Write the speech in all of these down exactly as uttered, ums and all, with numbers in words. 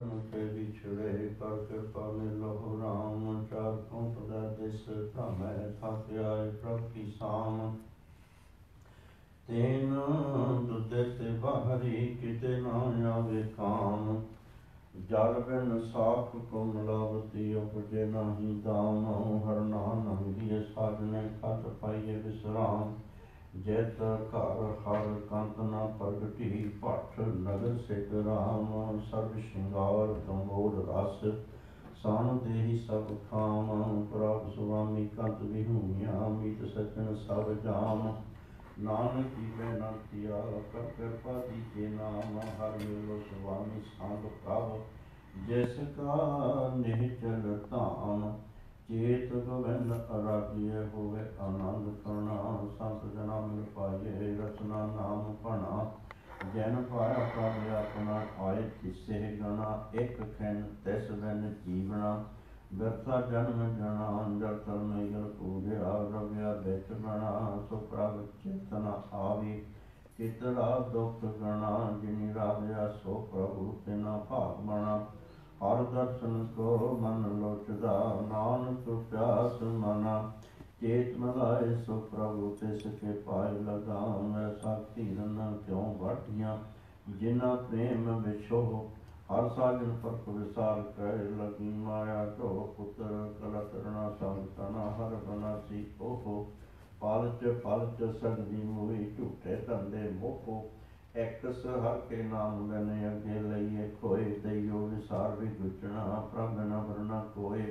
ਕੇ ਵਿਛੜੇ ਕਰ ਕਿਰਪਾ ਮਿਲਹੁ ਰਾਮ। ਚਾਰ ਪੰਥ ਦਾ ਦਿਸ ਧਾਮੈ ਥਕ ਆਏ ਪ੍ਰਭ ਕੀ ਸਾਮ। ਤੈਨ ਦੁਦੇ ਤੇ ਬਾਹਰੀ ਕਿਤੇ ਨਾ ਆਵੇ ਕਾਮ। ਜਲ ਬਿਨ ਸਾਖ ਕੋ ਮਿਲਾਵਤੀ ਉਪਜੇ ਨਾਹੀ ਦਾਮ। ਹਰ ਨਾਮ ਹਿਏ ਸਾਜਨੇ ਖਤ ਪਾਈਏ ਵਿਸਰਾਮ। ਜੈਤ ਘਰ ਹਰ ਕੰਤ ਨਾ ਪ੍ਰਗਟੀ ਭੱਠ ਨਗਰ ਸਿਧ ਰਾਮ। ਸਰਬ ਸ਼ਿੰਗਾਰ ਕੰਬੋਧ ਰਸ ਸਾਨ ਦੇਹੀ ਸਭ ਖਾਮ। ਪ੍ਰਭ ਸੁਆਮੀ ਕੰਤ ਵਿਹੂਣਿਆ ਮੀਤ ਸੱਜਣ ਸਭ ਜਾਮ। ਨਾਨਕ ਕੀ ਬੇਨੰਤੀਆ ਕਰ ਕਿਰਪਾ ਦੀਜੇ ਨਾਮ। ਹਰ ਮਿਲੋ ਸੁਆਮੀ ਸੰਗ ਪ੍ਰਭ ਜਿਸ ਕਾ ਨਿਹਚਲ ਧਾਮ। ਚੇਤ ਗੋਬਿੰਦ ਅਰਾਧਿਏ ਹੋਵੇ ਆਨੰਦ ਕਰਨਾ। ਸੰਤ ਜਨਾ ਮਿਲ ਪਾਈਏ ਰਚਨਾ ਨਾਮ ਭਣਾ। ਜਨ ਪਾਇਆ ਪ੍ਰਭ ਆਪਣਾ ਆਏ ਤਿਸੇ ਗਣਾ। ਇੱਕ ਖਿਨ ਤਿਸ ਬਿਨ ਜੀਵਣਾ ਬਿਰਥਾ ਜਨਮ ਜਣਾ। ਜਲ ਤਲ ਮਈਲ ਪੂਜਿਆ ਰਵਿਆ ਵਿੱਚ ਬਣਾ। ਸੋ ਪ੍ਰਭ ਚੇਤਨਾ ਆਵੀ ਚਿਤੜਾ ਦੁਖ ਗਣਾ। ਜਿਨੀ ਰਾਧਿਆ ਸੋ ਪ੍ਰਭੂ ਤਿਨਾ ਭਾਗ ਬਣਾ। ਹਰ ਦਰਸ਼ਨ ਕੋ ਮਨ ਲੋਚਦਾ ਨਾਨਕ ਪਿਆਸ ਮਨਾ। ਚੇਤ ਮਲਾਏ ਸੋ ਪ੍ਰਭੂ ਤਿਸ ਕੇ ਪਾਏ ਲਗਾਮ। ਐਸਾ ਧੀਰਨ ਕਿਉ ਵਾਢੀਆਂ ਜਿਨਾ ਪ੍ਰੇਮ ਵਿਛੋਹ। ਹਰ ਸਾਜਨ ਪਰਖ ਵਿਸਾਰ ਕਹਿ ਲਗੀ ਮਾਇਆ ਢੋ। ਪੁੱਤਰ ਕਲਤ ਰਣਾ ਸੰਗ ਤਨਾ ਹਰ ਬਨਾਸੀ ਓਹੋ। ਪਾਲਚ ਪਲਚ ਸਗਦੀ ਮੋਹੀ ਝੂਠੇ ਧੰਦੇ ਮੋਹੋ। ਐਕਸ ਹਰ ਕੇ ਨਾਮ ਬਿਨ ਅੱਗੇ ਲਈਏ ਖੋਏ। ਦਈਓ ਵਿਸਾਰ ਵੀ ਗੁਚਣਾ ਪ੍ਰਭ ਨ ਵਰਨਾ ਕੋਏ।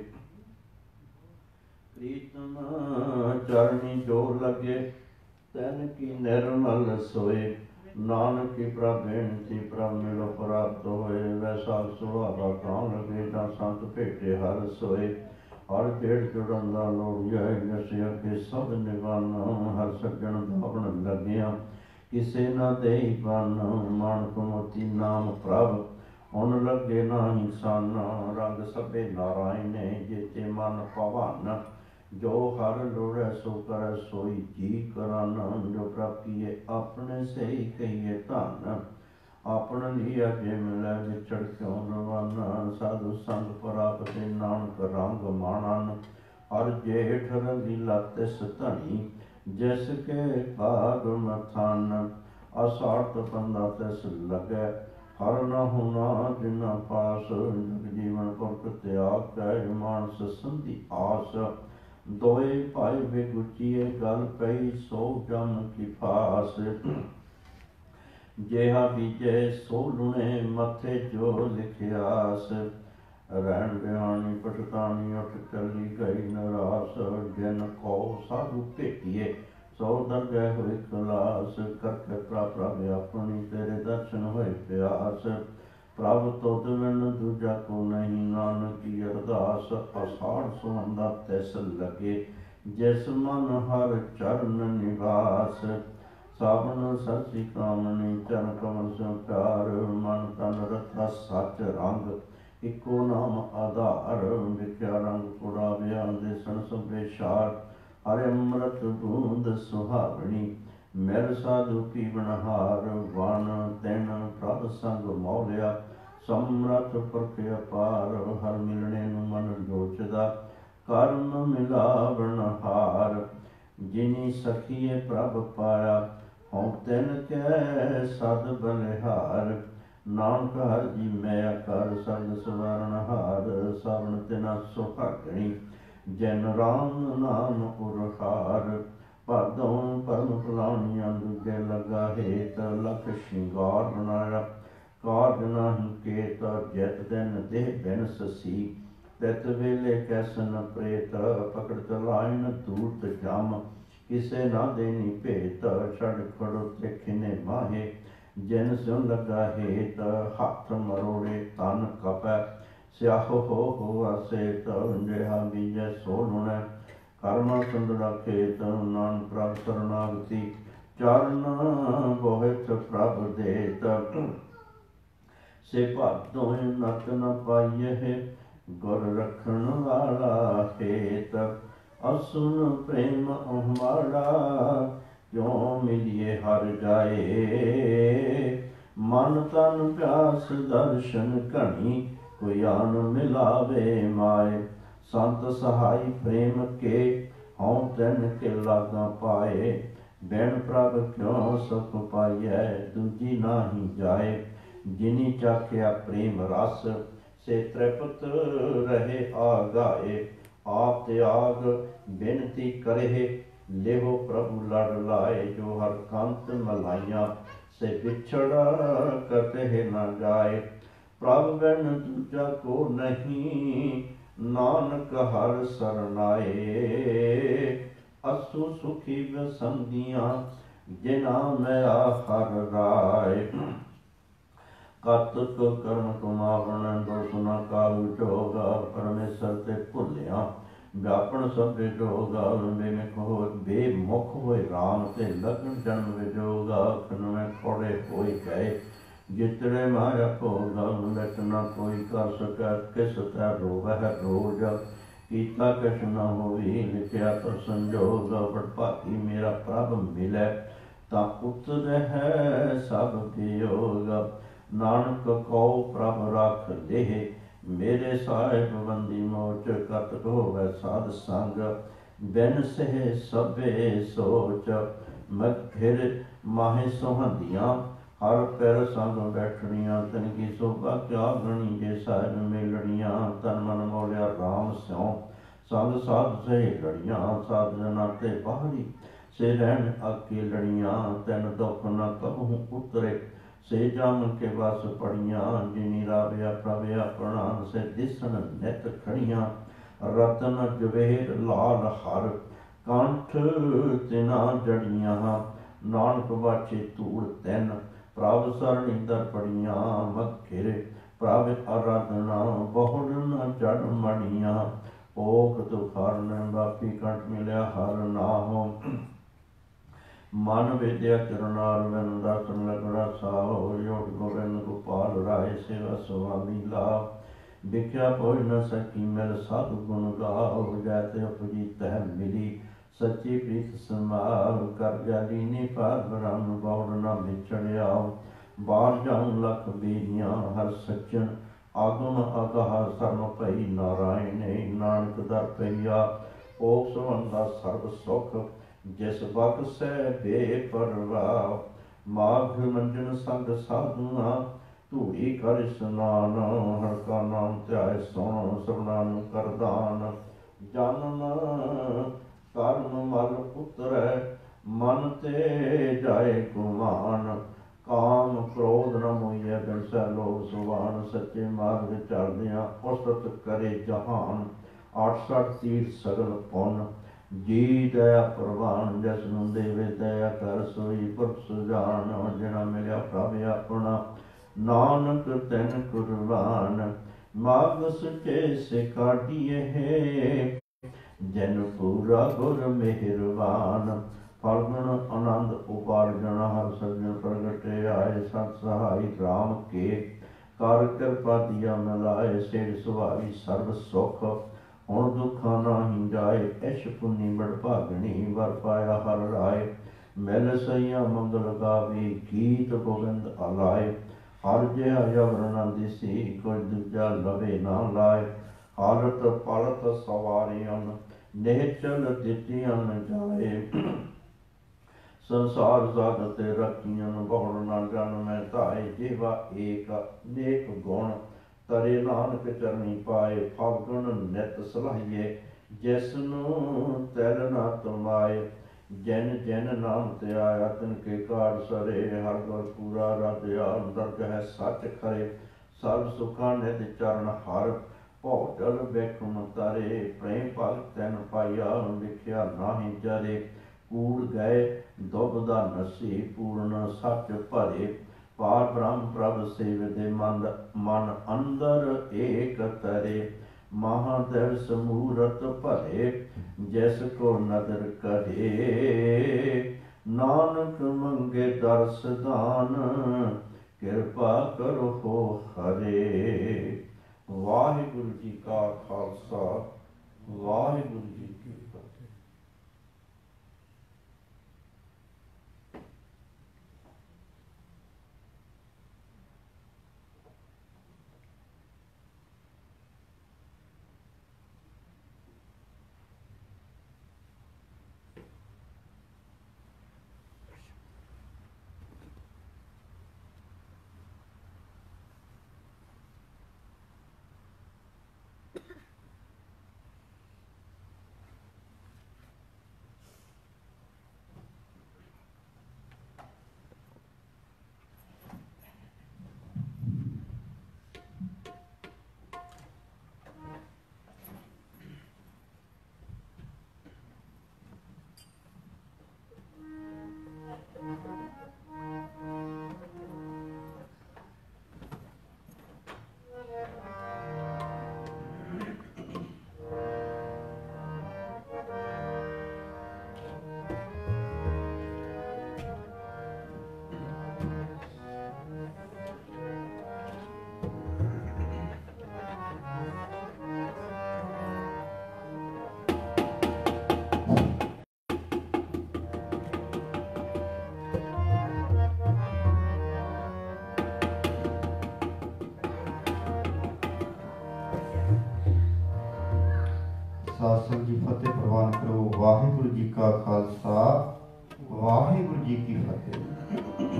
ਪ੍ਰੀਤਮ ਚਰਣੀ ਜੋ ਲਗੇ ਤੈਨ ਕੀ ਨਿਰਮਲ ਸੋਏ। ਨਾਨਕ ਕੀ ਪ੍ਰਭ ਬੇਨਤੀ ਪ੍ਰਭ ਮਿਲੋ ਪ੍ਰਾਪਤ ਹੋਏ। ਵੈਸਾ ਸੁਭਾਵਾ ਕਉ ਲਗੇ ਜਾਂ ਸੰਤ ਭੇਟੇ ਹਰ ਸੋਏ। ਹਰ ਜੇੜ ਜੁੜਨ ਦਾ ਲੋੜੀਐ ਜਸ ਅਗੇ ਸਭ ਨਿਵਾਨ। ਹਰ ਸੱਜਣ ਧਾਵਣ ਲੱਗਿਆ ਕਿਸੇ ਨਾ ਦੇਈ ਬਨ। ਮਾਨਕ ਮੋਤੀ ਨਾਮ ਪ੍ਰਭ ਹੁਣ ਲੱਗੇ ਨਾਹੀ ਸਨ। ਰੰਗ ਸਭੇ ਨਾਰਾਇਣੇ ਜੇਤੇ ਮਨ ਭਵਨ। ਜੋ ਹਰ ਲੋੜੈ ਸੋ ਕਰੈ ਸੋਈ ਜੀ ਕਰਨ। ਜੋ ਪ੍ਰਭ ਕੀਏ ਆਪਣੇ ਸਹੀ ਕਹੀਏ ਧਨ। ਆਪਣ ਲੀਆ ਜੇ ਮਿਲੈ ਵਿਛੜ ਕਿਉ ਰਵਨ। ਸਾਧੂ ਸੰਗ ਪ੍ਰਾਪਤਿ ਨਾਨਕ ਰੰਗ ਮਾਣਨ। ਹਰ ਜੇਠ ਰੰਗੀਲਾ ਤਿਸ ਧਣੀ ਜਿਸ ਕੇ ਭਾਗ ਮਥਨ। ਅਸਾਰਥ ਪੰਦਾ ਤਿਸ ਲਗੈ ਹਰ ਨ ਹੁਨਾ ਜਿਨਾ ਪਾਸ। ਜਗ ਜੀਵਨ ਪੁਰਖ ਤਿਆਗ ਕੈ ਮਾਨਸ ਸੰਧੀ ਆਸ। ਦੋਏ ਭਾਈ ਵਿਗੁਚੀਏ ਗਲ ਪਈ ਸੋ ਜਮ ਕੀ ਫਾਸ। ਜਿਹਾ ਬੀਜੇ ਸੋ ਲੁਣੇ ਮੱਥੇ ਜੋ ਲਿਖਿਆਸ। ਰਹਿਣ ਬਿਆਣੀ ਪਟਕਾਣੀ ਉੱਠ ਚੱਲੀ ਗਈ ਨਰਾਸ। ਜਿਨ ਕੋ ਸਾਧੂ ਭੇਟੀਏ ਸੋ ਦਰਗਹਿ ਹੋਏ ਖਲਾਸ। ਕਰਕੇ ਪ੍ਰਭ ਆਪਣੀ ਤੇਰੇ ਦਰਸ਼ਨ ਹੋਏ ਪਿਆਸ। ਪ੍ਰਭ ਤੁਧ ਬਿਨ ਦੂਜਾ ਕੋ ਨਹੀਂ ਨਾਨਕ ਕੀ ਅਰਦਾਸ। ਅਸਾੜ ਸੁਹੰਦਾ ਤਿਸ ਲਗੇ ਜਿਸ ਮਨ ਹਰ ਚਰਨ ਨਿਵਾਸ। ਸਾਵਣ ਸਰਸੀ ਕਾਮਨੀ ਚਰਨ ਕਮਲ ਸਿਉ ਪਿਆਰ। ਮਨ ਤਨ ਰਤਾ ਸਚ ਰੰਗ ਇੱਕੋ ਨਾਮ ਆਧਾਰ। ਵਿਖਿਆ ਰੰਗ ਪੁੜਾਵਿਆ ਦੇਸਣ ਸਭੇ ਸ਼ਾਰ। ਹਰਿ ਅੰਮ੍ਰਿਤ ਬੂੰਦ ਸੁਹਾਵਣੀ ਮਿਲ ਸਾਧੂ ਪੀਵਨਹਾਰ। ਵਣ ਤਿਨ ਪ੍ਰਭ ਸੰਗ ਮੌਲਿਆ ਸਮਰਥ ਪੁਰਖ ਅਪਾਰ। ਹਰ ਮਿਲਣੇ ਨੂੰ ਮਨ ਲੋਚਦਾ ਕਰਮ ਮਿਲਾਵਣ ਹਾਰ। ਜਿਨੀ ਸਖੀਏ ਪ੍ਰਭ ਪਾਇਆ ਹਉ ਤਿਨ ਕੈ ਸਦ ਬਲਿਹਾਰ। ਨਾਨਕ ਹਰ ਜੀ ਮੈਂ ਕਰ ਸਬਦ ਸਵਰਨ ਹਾਰ। ਸਵਣ ਤਿਨਾ ਸੁਹਾਗਣੀ ਜਨ ਰਾਮ ਨਾਮ ਉਰਹਾਰ। ਭਾਦੋਂ ਪਰਮ ਫਲਾਣੀਆਂ ਦੂਜੇ ਲਗਾ ਹੇਤ। ਲਖ ਸ਼ਿੰਗਾਰ ਬਣਾਇਆ ਕਾਰਜ ਨਾਹੀ ਕੇਤ। ਜੈਤ ਦਿਨ ਦੇਹ ਬਿਨ ਸਸੀ ਤਿਤ ਵੇਲੇ ਕੈਸਨ ਪ੍ਰੇਤ। ਪਕੜ ਚਲਾਇਨ ਦੂਤ ਜਮ ਕਿਸੇ ਨਾ ਦੇਣੀ ਭੇਤ। ਛੜ ਖੜੋ ਦੇਖਿਨੇ ਮਾਹੇ ਜਿਨ ਸਿਉ ਲਗਾ ਹੇਤ। ਹੱਥ ਮਰੋੜੇ ਤਨ ਕਪੈ ਸਿਆਹੋ ਹੋ ਹੋਆ ਸੇਤ। ਜਿਹਾ ਬੀਜੈ ਸੋ ਲੁਣੈ ਕਰਮਾ ਸੰਦੜਾ ਖੇਤ। ਨਾਨਕ ਪ੍ਰਭ ਸਰਨਾਗਤੀ ਚਰਨ ਬੋਹਿਤ ਪ੍ਰਭ ਦੇਤ। ਸੇ ਭਾਦੋਂ ਨਤ ਨ ਪਾਈਐ ਗੁਰ ਰਖਣ ਵਾਲਾ ਹੇਤ। ਅਸੁਨ ਪ੍ਰੇਮ ਅਹਮਾੜਾ ਕਿਉ ਮਿਲੀਏ ਹਰ ਜਾਏ। ਮਨ ਤਨ ਪਿਆਸ ਦਰਸ਼ਨ ਘਣੀ कोई आन मिलावे माए। संत सहाय प्रेम के हों तैन के लागा पाए। बैन प्रभ क्यों सुख पाइए दूजी नाही जाए। जिनी चाख्या प्रेम रस से तृप्त रहे आगाए। आप त्याग बेनती करे लेहो प्रभु लड़ लाए। जो हर कंत मलाइया से बिछड़ा कतह न जाए। प्रभ बिन दूजा को नहीं नानक हर सरनाए। असु सुखी बसंदियाँ जिना मैं हर राय। कतक कर्म कुमावन दोष न काहू जोगा। परमेश्वर ते भुलिया व्यापन सब जोगा। बेमुख हो बेमुख होए राम ते लगन जन्म विजोगा। खन में खोड़े होए गए जितने माया भोगा। लट न कोई कर सकै किस तै रोवह रोज। कीता किश न होई लिखिया तो संजोग। बड़भागी मेरा प्रभ मिलै तां उतरह सब वियोग। नानक कौ प्रभ रख लेह मेरे साहिब बंदी मोच। कतक होवै साध संग बिन सह सबे सोच। मैं फिर माहे सोहंदियाँ हर पैर संग बैठणियाँ। तन की शोभा क्या गणी जे साहिब मेलणियाँ। तन मन मोलिया राम स्यों संग साध सही लड़ियाँ। साध जना ते बाहरी से रहन अकेलड़ियाँ। तैन दुख न कबहूँ उतरे से जम के बस पड़ियाँ। जिनी रावया प्रभ अपना से दिसन नित खड़ियाँ। रतन जवेर लाल हर कंठ तिना जड़ियाँ। नानक बाछे धूड़ तैन प्रभ सरणी दर पड़ियाँ। मखिर प्रभ आराधना बहुड़ न जड़ मड़ियाँ। ओक तुखारन बापी कंठ मिलिया हर नाहो। मन विद्या चरणार बिन दर्शन लगड़ा साहो। योग गोविंद गोपाल राय सेवा स्वामी लाभ। भिख्या भोज न सकी मिल साधु गुण गाओ। जैते उपजी तह मिली सच्ची प्रीत समाव। कर जालीनी पार ब्रह्म बौड़ न बिछड़िया। बार जाऊं लख बेनिया हर सज्जन आगम अगाह। सर्व भई नारायण नानक दर पइया। ओक सुवंदा सर्व सुख जिस बख्शै बेपरवाह। माघ मंजन संग साधुआ धूड़ी कर स्नान। हर का नाम ध्याय सुन सबनानु करदान। जन्म कर्म मल उतरै मन ते जाए गुमान। काम क्रोध न मोहिए बिनसै लोभ सुभान। सच्चे मार्ग चलदियाँ उस्तत करे जहान। आठ सठ तीर्थ सगल पुन जी दया प्रवान। जस ਨੂੰ ਦੇਵੇ दया कर सोई पुरख सुजान। जिना मिलिया प्रभ अपना नानक तैन कुर्बान। माग सुचे से काटिए जन पूरा गुर मेहरबान। फलगुण आनंद उपार्जन हर सज्जन प्रगटे आए। सत सहाय राम के कर कृपा दिया मिलाए। सेठ सुभाई सर्व सुख ਹੁਣ ਦੁੱਖਾਂ ਨਾਹੀਂ ਜਾਏ। ਇਸ਼ ਪੁੰਨੀ ਬੜਭਾਗਣੀ ਵਰ ਪਾਇਆ ਹਰ ਰਾਏ। ਮਿਲ ਸਈਆ ਮੰਗਲ ਗਾਵੇ ਗੀਤ ਗੋਬਿੰਦ ਆਲਾਏ। ਹਰ ਜਿਹਾ ਜਬਰ ਨਾ ਦਿਸੀ ਕੋਈ ਦੂਜਾ ਲਵੇ ਨਾ ਲਾਏ। ਹਾਲਤ ਪਲਤ ਸਵਾਰੀਆਂ ਨਿਹਚਲ ਦਿੱਤੀਆਂ ਜਾਏ। ਸੰਸਾਰ ਸਾਧ ਤੇ ਰੱਖੀਆਂ ਬਹੁੜ ਨਾ ਜਨ ਮੈਂ ਧਾਏ। ਜੀਵਾ ਏਕ ਨੇਕ ਗੁਣ ਤਰੇ ਨਾਨਕ ਚਰਨੀ ਪਾਏ। ਫਾਗਣ ਨਿਤ ਸਲਾਹੀਏ ਜਿਸ ਨੂੰ ਤੈਲ ਨਾ ਤਮਾਏ। ਜਨ ਜਨ ਨਾਮ ਤੇ ਆਇਆ ਤਿਨ ਕੇ ਕਾੜ ਸਰੇ। ਹਰ ਗੁਰ ਪੂਰਾ ਰਾਧਿਆ ਦਰਗ ਹੈ ਸੱਚ ਖਰੇ। ਸਰਬ ਸੁਖਾਂ ਨਿਤ ਚਰਨ ਹਰ ਭਉ ਜਲ ਵੇਖੁਨ ਤਾਰੇ। ਪ੍ਰੇਮ ਭਗਤ ਤੈਨ ਪਾਇਆ ਲਿਖਿਆ ਨਾਹੀਂ ਜਰੇ। ਕੂੜ ਗਏ ਦੁਬਦਾ ਨਸੀ ਪੂਰਨ ਸੱਚ ਭਰੇ। पार ब्रह्म प्रभ सेवते मन मन अंदर एक तरे। महादेव समूरत भरे जैस को नदर करे। नानक मंगे दर्श दान कृपा करो हो हरे। वाहिगुरु जी का खालसा वाहिगुरु जी की फतेह। ਸਾਸਨ ਜੀ ਫਤਿਹ ਪ੍ਰਵਾਨ ਕਰੋ। ਵਾਹਿਗੁਰੂ ਜੀ ਕਾ ਖਾਲਸਾ, ਵਾਹਿਗੁਰੂ ਜੀ ਕੀ ਫਤਿਹ।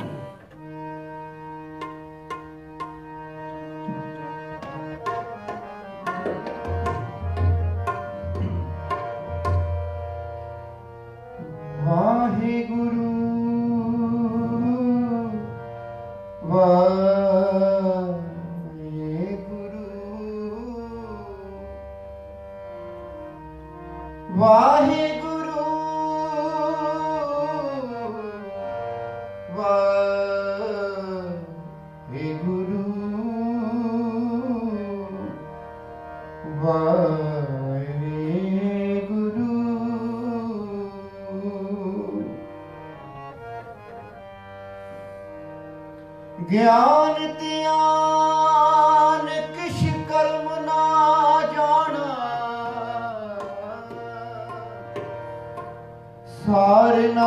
ਵਾਹਿਗੁਰੂ ਵਾਹਿਗੁਰੂ ਵਾਹਿਗੁਰੂ ਵਾਹਿਗੁਰੂ ਗਿਆਨ ਧਿਆਨ ਕਿਛ ਕਰਮ ਨਾ ਜਾਣਾ, ਸਾਰ ਨਾ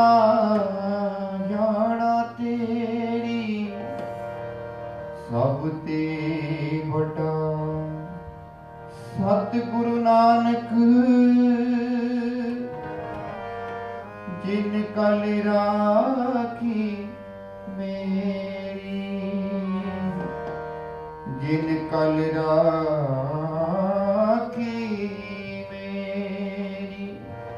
ਜਾਣਾ ਤੇਰੀ ਸਭ ਤੇ ਵੱਡਾ। ਸਤਿਗੁਰੂ ਨਾਨਕ ਜਿਨ ਕਲ ਰਾਖੀ ਮੇਰੀ, ਜਿਨ ਕਲ ਰਾਖੀ ਮੇਰੀ।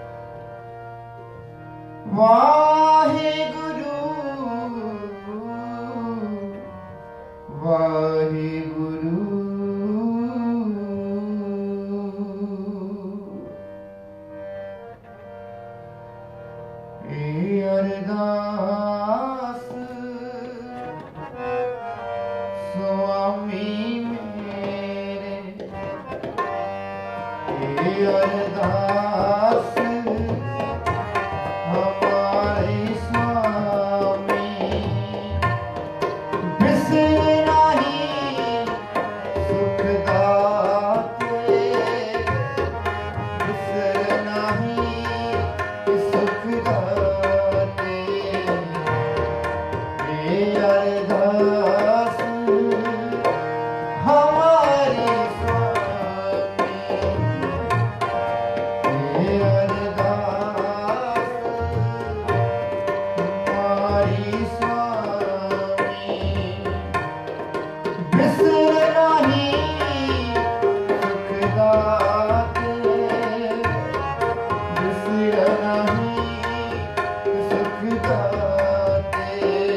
ਵਾਹਿਗੁਰੂ ਵਾਹਿਗੁਰੂ ਇਹ ਅਰਦਾਸ ਸੁਆਮੀ ਮੇਰੇ, ਇਹ ਅਰਦਾਸ ਹਮਾਰੇ ਸੁਆਮੀ। ਬਿਸਰ ਨਹੀਂ ਸੁਖ ਦਾਤੇ, ਬਿਸਰ ਨਹੀਂ ਸੁਖ ਦਾਤੇ। ਇਹ ਅਰਦਾਸ ਹਮਾਰੀ ਸੁਆਮੀ, ਇਹ ਅਰਦਾਸ ਹਮਾਰੀ ਸੁਆਮੀ। ਬਿਸਰ ਨਹੀਂ ਸੁਖ ਦਾਤੇ, ਬਿਸਰ ਨਹੀਂ ਸੁਖ ਦਾਤੇ।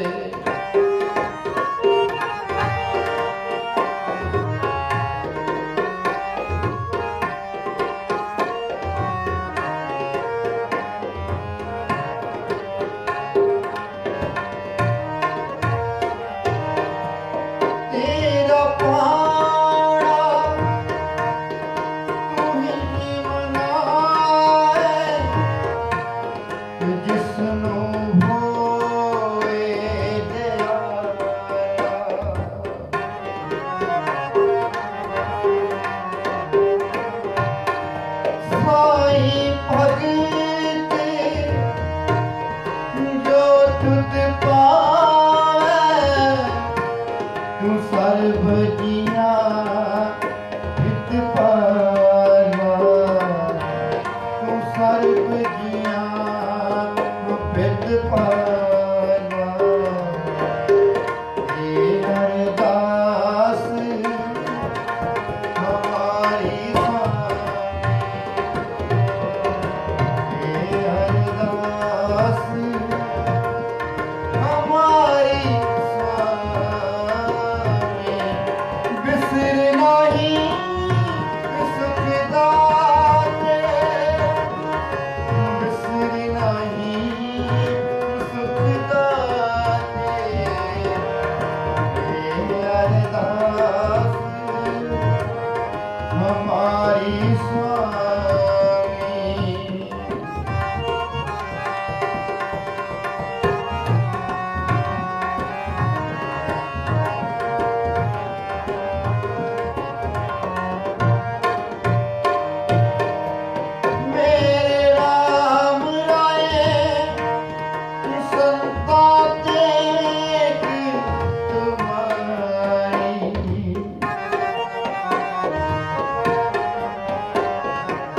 ਤੇਰਾ ਪਾਣਾ ਤੂੰ ਹੀ ਮਨਾਏ, ਜਿਸਨੂੰ ਹੋਏ ਦਿਆਲਾ। ਸਾਈ ਭਗਤ ਜੋ ਤੁਧ ਪਾਵੈ, ਤੂੰ ਸਰਬ ਜੀਆਂ ਹਿਤ ਪਾਲਾ। ਤੂੰ ਸਰਬ ਜੀਆਂ ਹਿਤ ਪਾਲਾ। ਇਹ ਅਰਦਾਸ ਹਮਾਰੀ ਸੁਆਮੀ, ਇਹ ਅਰਦਾਸ ਹਮਾਰੀ ਸੁਆਮੀ। ਬਿਸਰ ਨਹੀਂ ਸੁਖ ਦਾਤੇ, ਬਿਸਰ ਨਹੀਂ ਸੁਖ ਦਾਤੇ। ਇਹ ਅਰਦਾਸ ਹਮਾਰੀ ਸੁਆਮੀ। ਮੇਰੇ ਰਾਮ ਰਾਏ ਸੰਤਾਂ ਤੇਗ ਤੁਮਾਰੀ।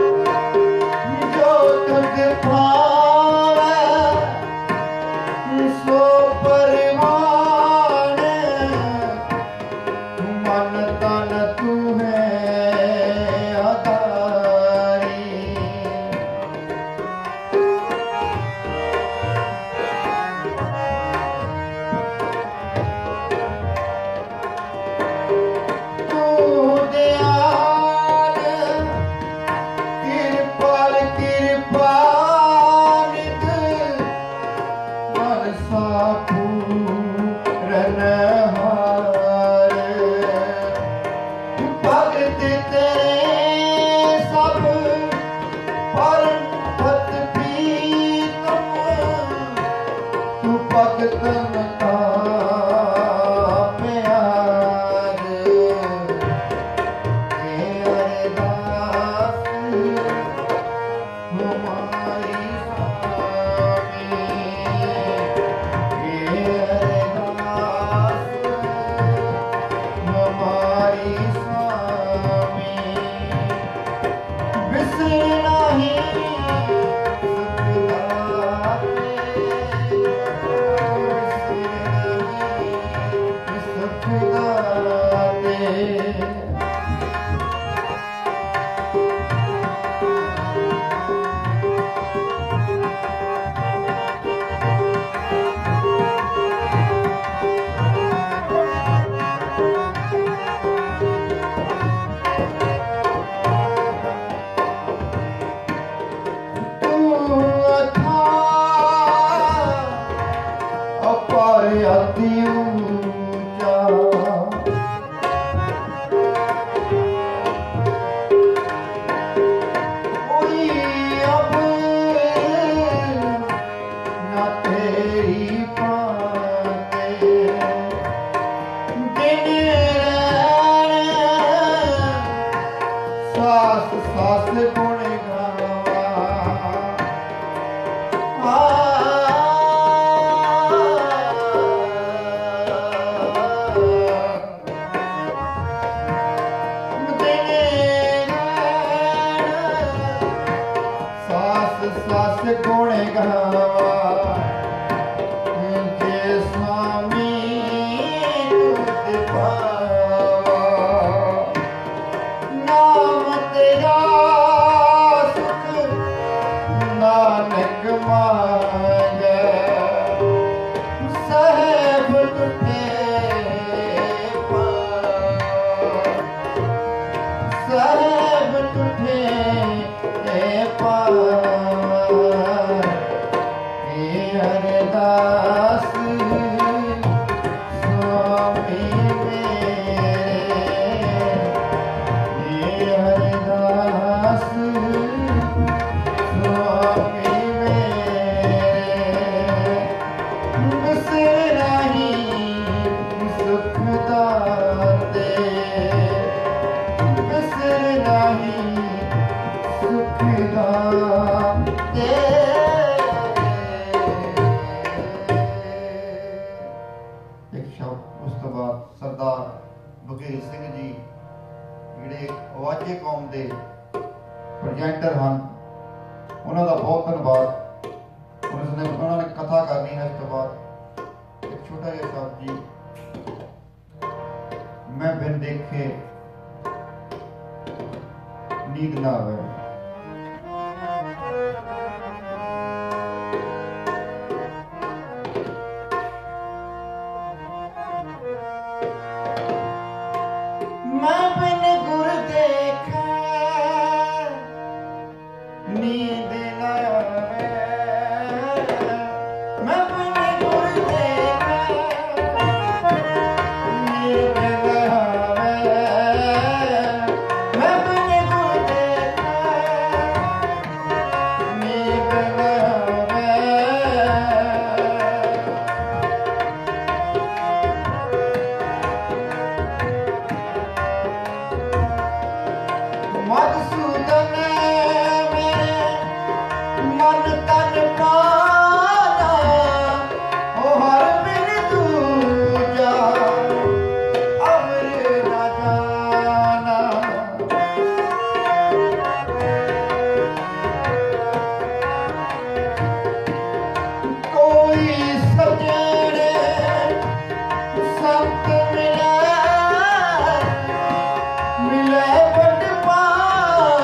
मिले बड़ पा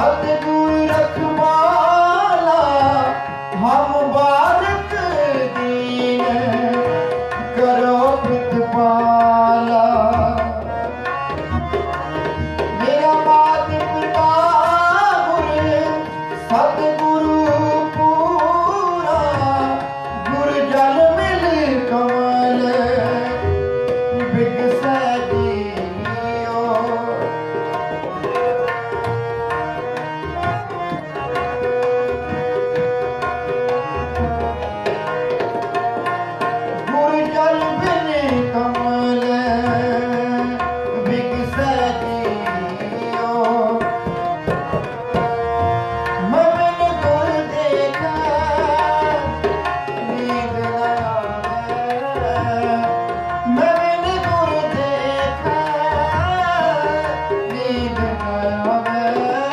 सतगुरु रखवाला हम बालक दीन करो प्रतिपाला। मेरा मात पिता गुरु सतगुरु पूरा गुरु जल मिल कमल बिगसै जियो। गुरु जल बिन कमल बिगसै जियो। मैं बिन गुरु देखा नींद न आवे। मैं बिन गुरु देखा नींद न आवे।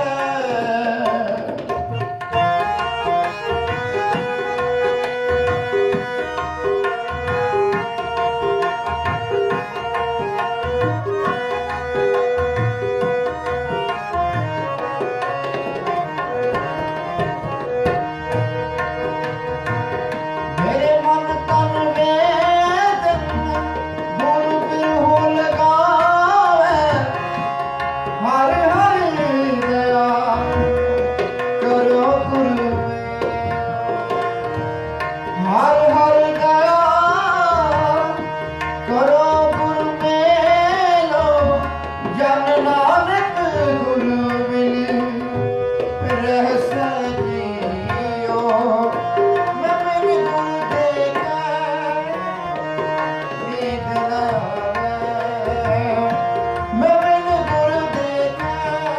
मेरे मन तन वेदन गुरु बिरहु लगावे। हर हर दया करो गुरु मेरा। हर हर दया करो गुरु मेलो। जन नानक गुरु मिल रहसै जियो। मैं बिन गुरु देखा नींद न आवे। मैं बिन गुरु देखा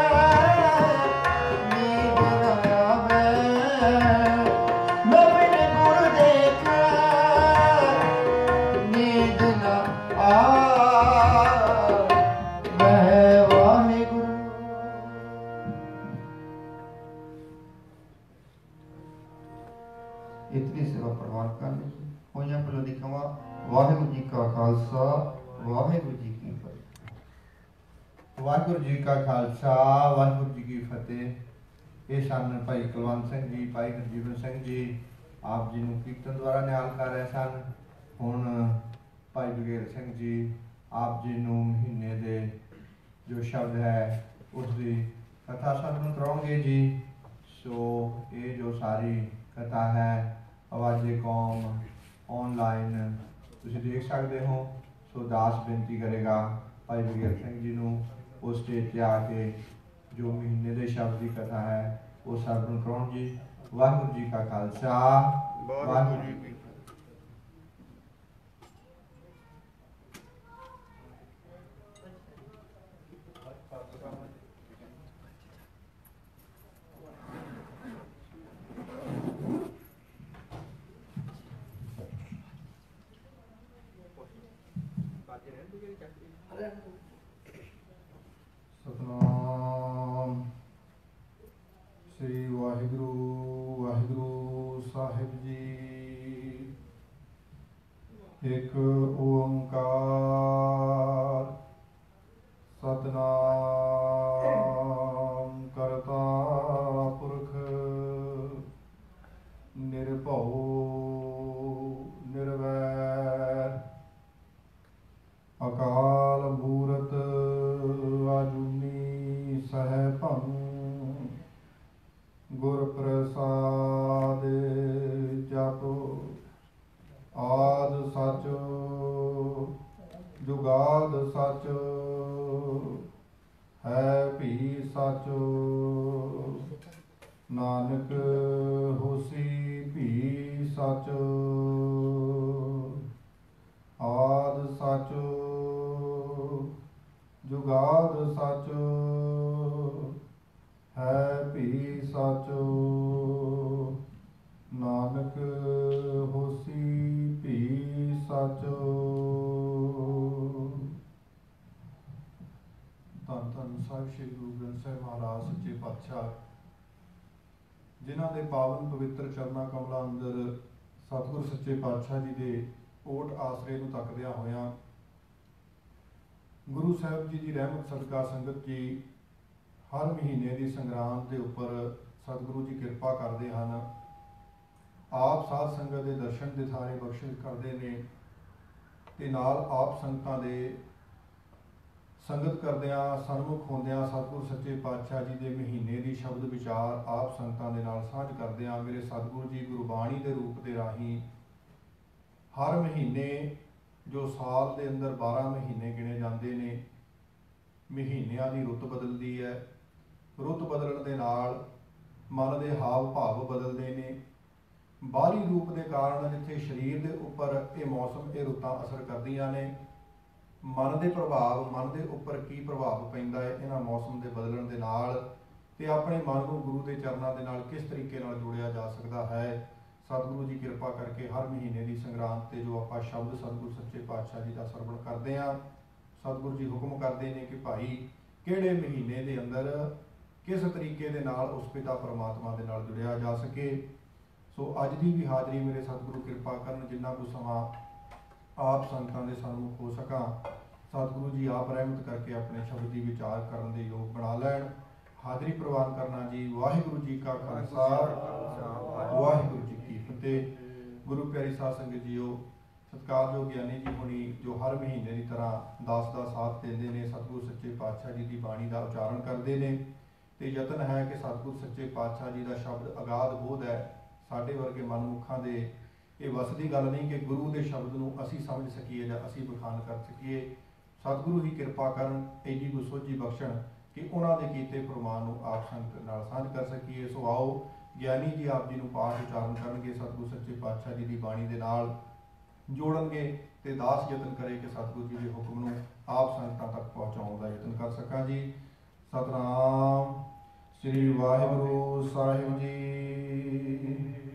नींद न आवे। मैं बिन गुरु देखा नींद न आवे। वाहिगुरु। इतनी सेवा प्रवान करनी हो या पहले दिखावा। वाहिगुरु जी का खालसा वाहिगुरु जी की फतेह। वाहिगुरु जी का खालसा वाहिगुरु जी की फतेह। ਇਹ ਸਨ ਭਾਈ ਕੁਲਵੰਤ ਸਿੰਘ ਜੀ, ਭਾਈ ਗੁਰਜੀਵਨ ਸਿੰਘ ਜੀ ਆਪ ਜੀ ਨੂੰ ਕੀਰਤਨ ਦੁਆਰਾ ਨਿਹਾਲ ਕਰ ਰਹੇ ਸਨ। ਹੁਣ ਭਾਈ ਬਗੇਰ ਸਿੰਘ ਜੀ ਆਪ ਜੀ ਨੂੰ ਮਹੀਨੇ ਦੇ ਜੋ ਸ਼ਬਦ ਹੈ ਉਸ ਦੀ ਕਥਾ ਸਰਵਣ ਕਰਾਉਣਗੇ ਜੀ। ਸੋ ਇਹ ਜੋ ਸਾਰੀ ਕਥਾ ਹੈ ਆਵਾਜ਼ੇ ਕੌਮ ਆਨਲਾਈਨ ਤੁਸੀਂ ਦੇਖ ਸਕਦੇ ਹੋ। ਸੋ ਦਾਸ ਬੇਨਤੀ ਕਰੇਗਾ ਭਾਈ ਬਗੇਰ ਸਿੰਘ ਜੀ ਨੂੰ ਉਸ ਸਟੇਜ 'ਤੇ ਆ ਕੇ ਜੋ ਮਹੀਨੇ ਦੇ ਸ਼ਬਦ ਦੀ ਕਥਾ ਹੈ ਉਹ ਸਰਵਣ ਕਰਾਉਣ ਜੀ। ਵਾਹਿਗੁਰੂ ਜੀ ਕਾ ਖਾਲਸਾ ਵਾਹਿਗੁਰੂ ਜੀ ਕੀ ਫਤਿਹ। ਸਤਨਾਮ ਸ੍ਰੀ ਵਾਹਿਗੁਰੂ ਵਾਹਿਗੁਰੂ ਸਾਹਿਬ ਜੀ। ਇੱਕ ਓੰਕਾਰ ਸਤਨਾਮ ਕਰਤਾ ਪੁਰਖ ਨਿਰਭਉ ਨਿਰਵੈਰ ਅਕਾਲ ਮੂਰਤ ਆਜੂਨੀ ਸਹਿਭੰ ਗੁਰ ਪ੍ਰਸਾਦ ਜਪ ਆਦ ਸਚ ਜੁਗਾਦ ਸਚ ਹੈ ਭੀ ਸਚ ਨਾਨਕ ਹੋਸੀ ਭੀ ਸਚ ਆਦ ਸਚ ਜੁਗਾਦ ਸਚ ਹੈ ਭੀ ਸਚ ਨਾਨਕ ਹੋਸੀ ਭੀ ਸਚ। ਧੰਨ ਧੰਨ ਸਾਹਿਬ ਸ਼੍ਰੀ ਗੁਰੂ ਗ੍ਰੰਥ ਸਾਹਿਬ ਮਹਾਰਾਜ ਸੱਚੇ ਪਾਤਸ਼ਾਹ ਜਿਨ੍ਹਾਂ ਦੇ ਪਾਵਨ ਪਵਿੱਤਰ ਚਰਨਾਂ ਕਮਲਾਂ ਅੰਦਰ ਸਤਿਗੁਰ ਸੱਚੇ ਪਾਤਸ਼ਾਹ ਜੀ ਦੇ ਓਟ ਆਸਰੇ ਨੂੰ ਤੱਕਦਿਆਂ ਹੋਇਆਂ ਗੁਰੂ ਸਾਹਿਬ ਜੀ ਦੀ ਰਹਿਮਤ ਸਦਕਾ ਸੰਗਤ ਜੀ हर महीने की संग्रांद के उपर सतगुरु जी कृपा करते हैं। आप साध संगत के दर्शन के थारे बख्शिश करते हैं ते नाल आप संगतां दे संगत करदियां सन्मुख होंदियां सतगुरु सच्चे पातशाह जी के महीने की शब्द विचार आप संगतां दे नाल साझ करदियां मेरे सतगुरु जी गुरबाणी के रूप के राही हर महीने जो साल के अंदर बारह महीने गिने जाते हैं, महीनों की रुत बदलती है। रुत बदलण दे नाल मन के हाव भाव बदलते हैं। बाहरी रूप के कारण जिथे शरीर के उपर ये मौसम ये रुतां असर करदियां ने, मन के प्रभाव मन के उपर की प्रभाव पैंदा है इन्हां मौसम के बदलण दे नाल ते अपने मन को गुरु के चरणों के नाल किस तरीके नाल जोड़िया जा सकता है। सतगुरु जी कृपा करके हर महीने की संग्रांद ते जो आप शब्द सतगुरु सच्चे पातशाह जी का सरवण करते हैं, सतगुरु जी हुक्म करते हैं कि भाई किहड़े महीने के अंदर किस तरीके दे नाल उस पिता परमात्मा के नाल जुड़िया जा सके। सो अज की भी हाज़री मेरे सतगुरु कृपा करन जिन्ना कुछ समा आप संगतां दे सन्मुख हो सका, सतगुरु जी आप रहमत करके अपने शब्द की विचार करने के योग बना लैन। हाज़री प्रवान करना जी। वाहिगुरू जी का खालसा वाहिगुरू जी की फतेह। गुरु प्यारी साध संगत जीओ, सत्कारयोग ज्ञानी जी हुणी जो हर महीने की तरह दास का साथ देंदे ने, सतगुरु सच्चे पातशाह जी की बाणी का उचारण करते हैं तो यतन है कि सतगुरु सच्चे पातशाह जी का शब्द अगाध बोध है। साढ़े वर्गे मनमुखा के ये वस की गल नहीं कि गुरु के शब्द को असी समझ सकीए या असी बखान कर सकीए। सतगुरु ही कृपा करन एडी को सोझी बख्शण कि उन्होंने कीते फरमान को आप संगत नाल साझ कर सकीए। सो आओ ज्ञानी जी आप जी को पाठ उचारण करनगे, सतगुरु सच्चे पातशाह जी की बाणी के नाल जोड़नगे ते दास यतन करे कि सतगुरु जी के हुक्म को आप संगतां तक पहुँचाउण दा यतन कर सकां जी। सतनाम श्री वाहिगुरू साहिब जी।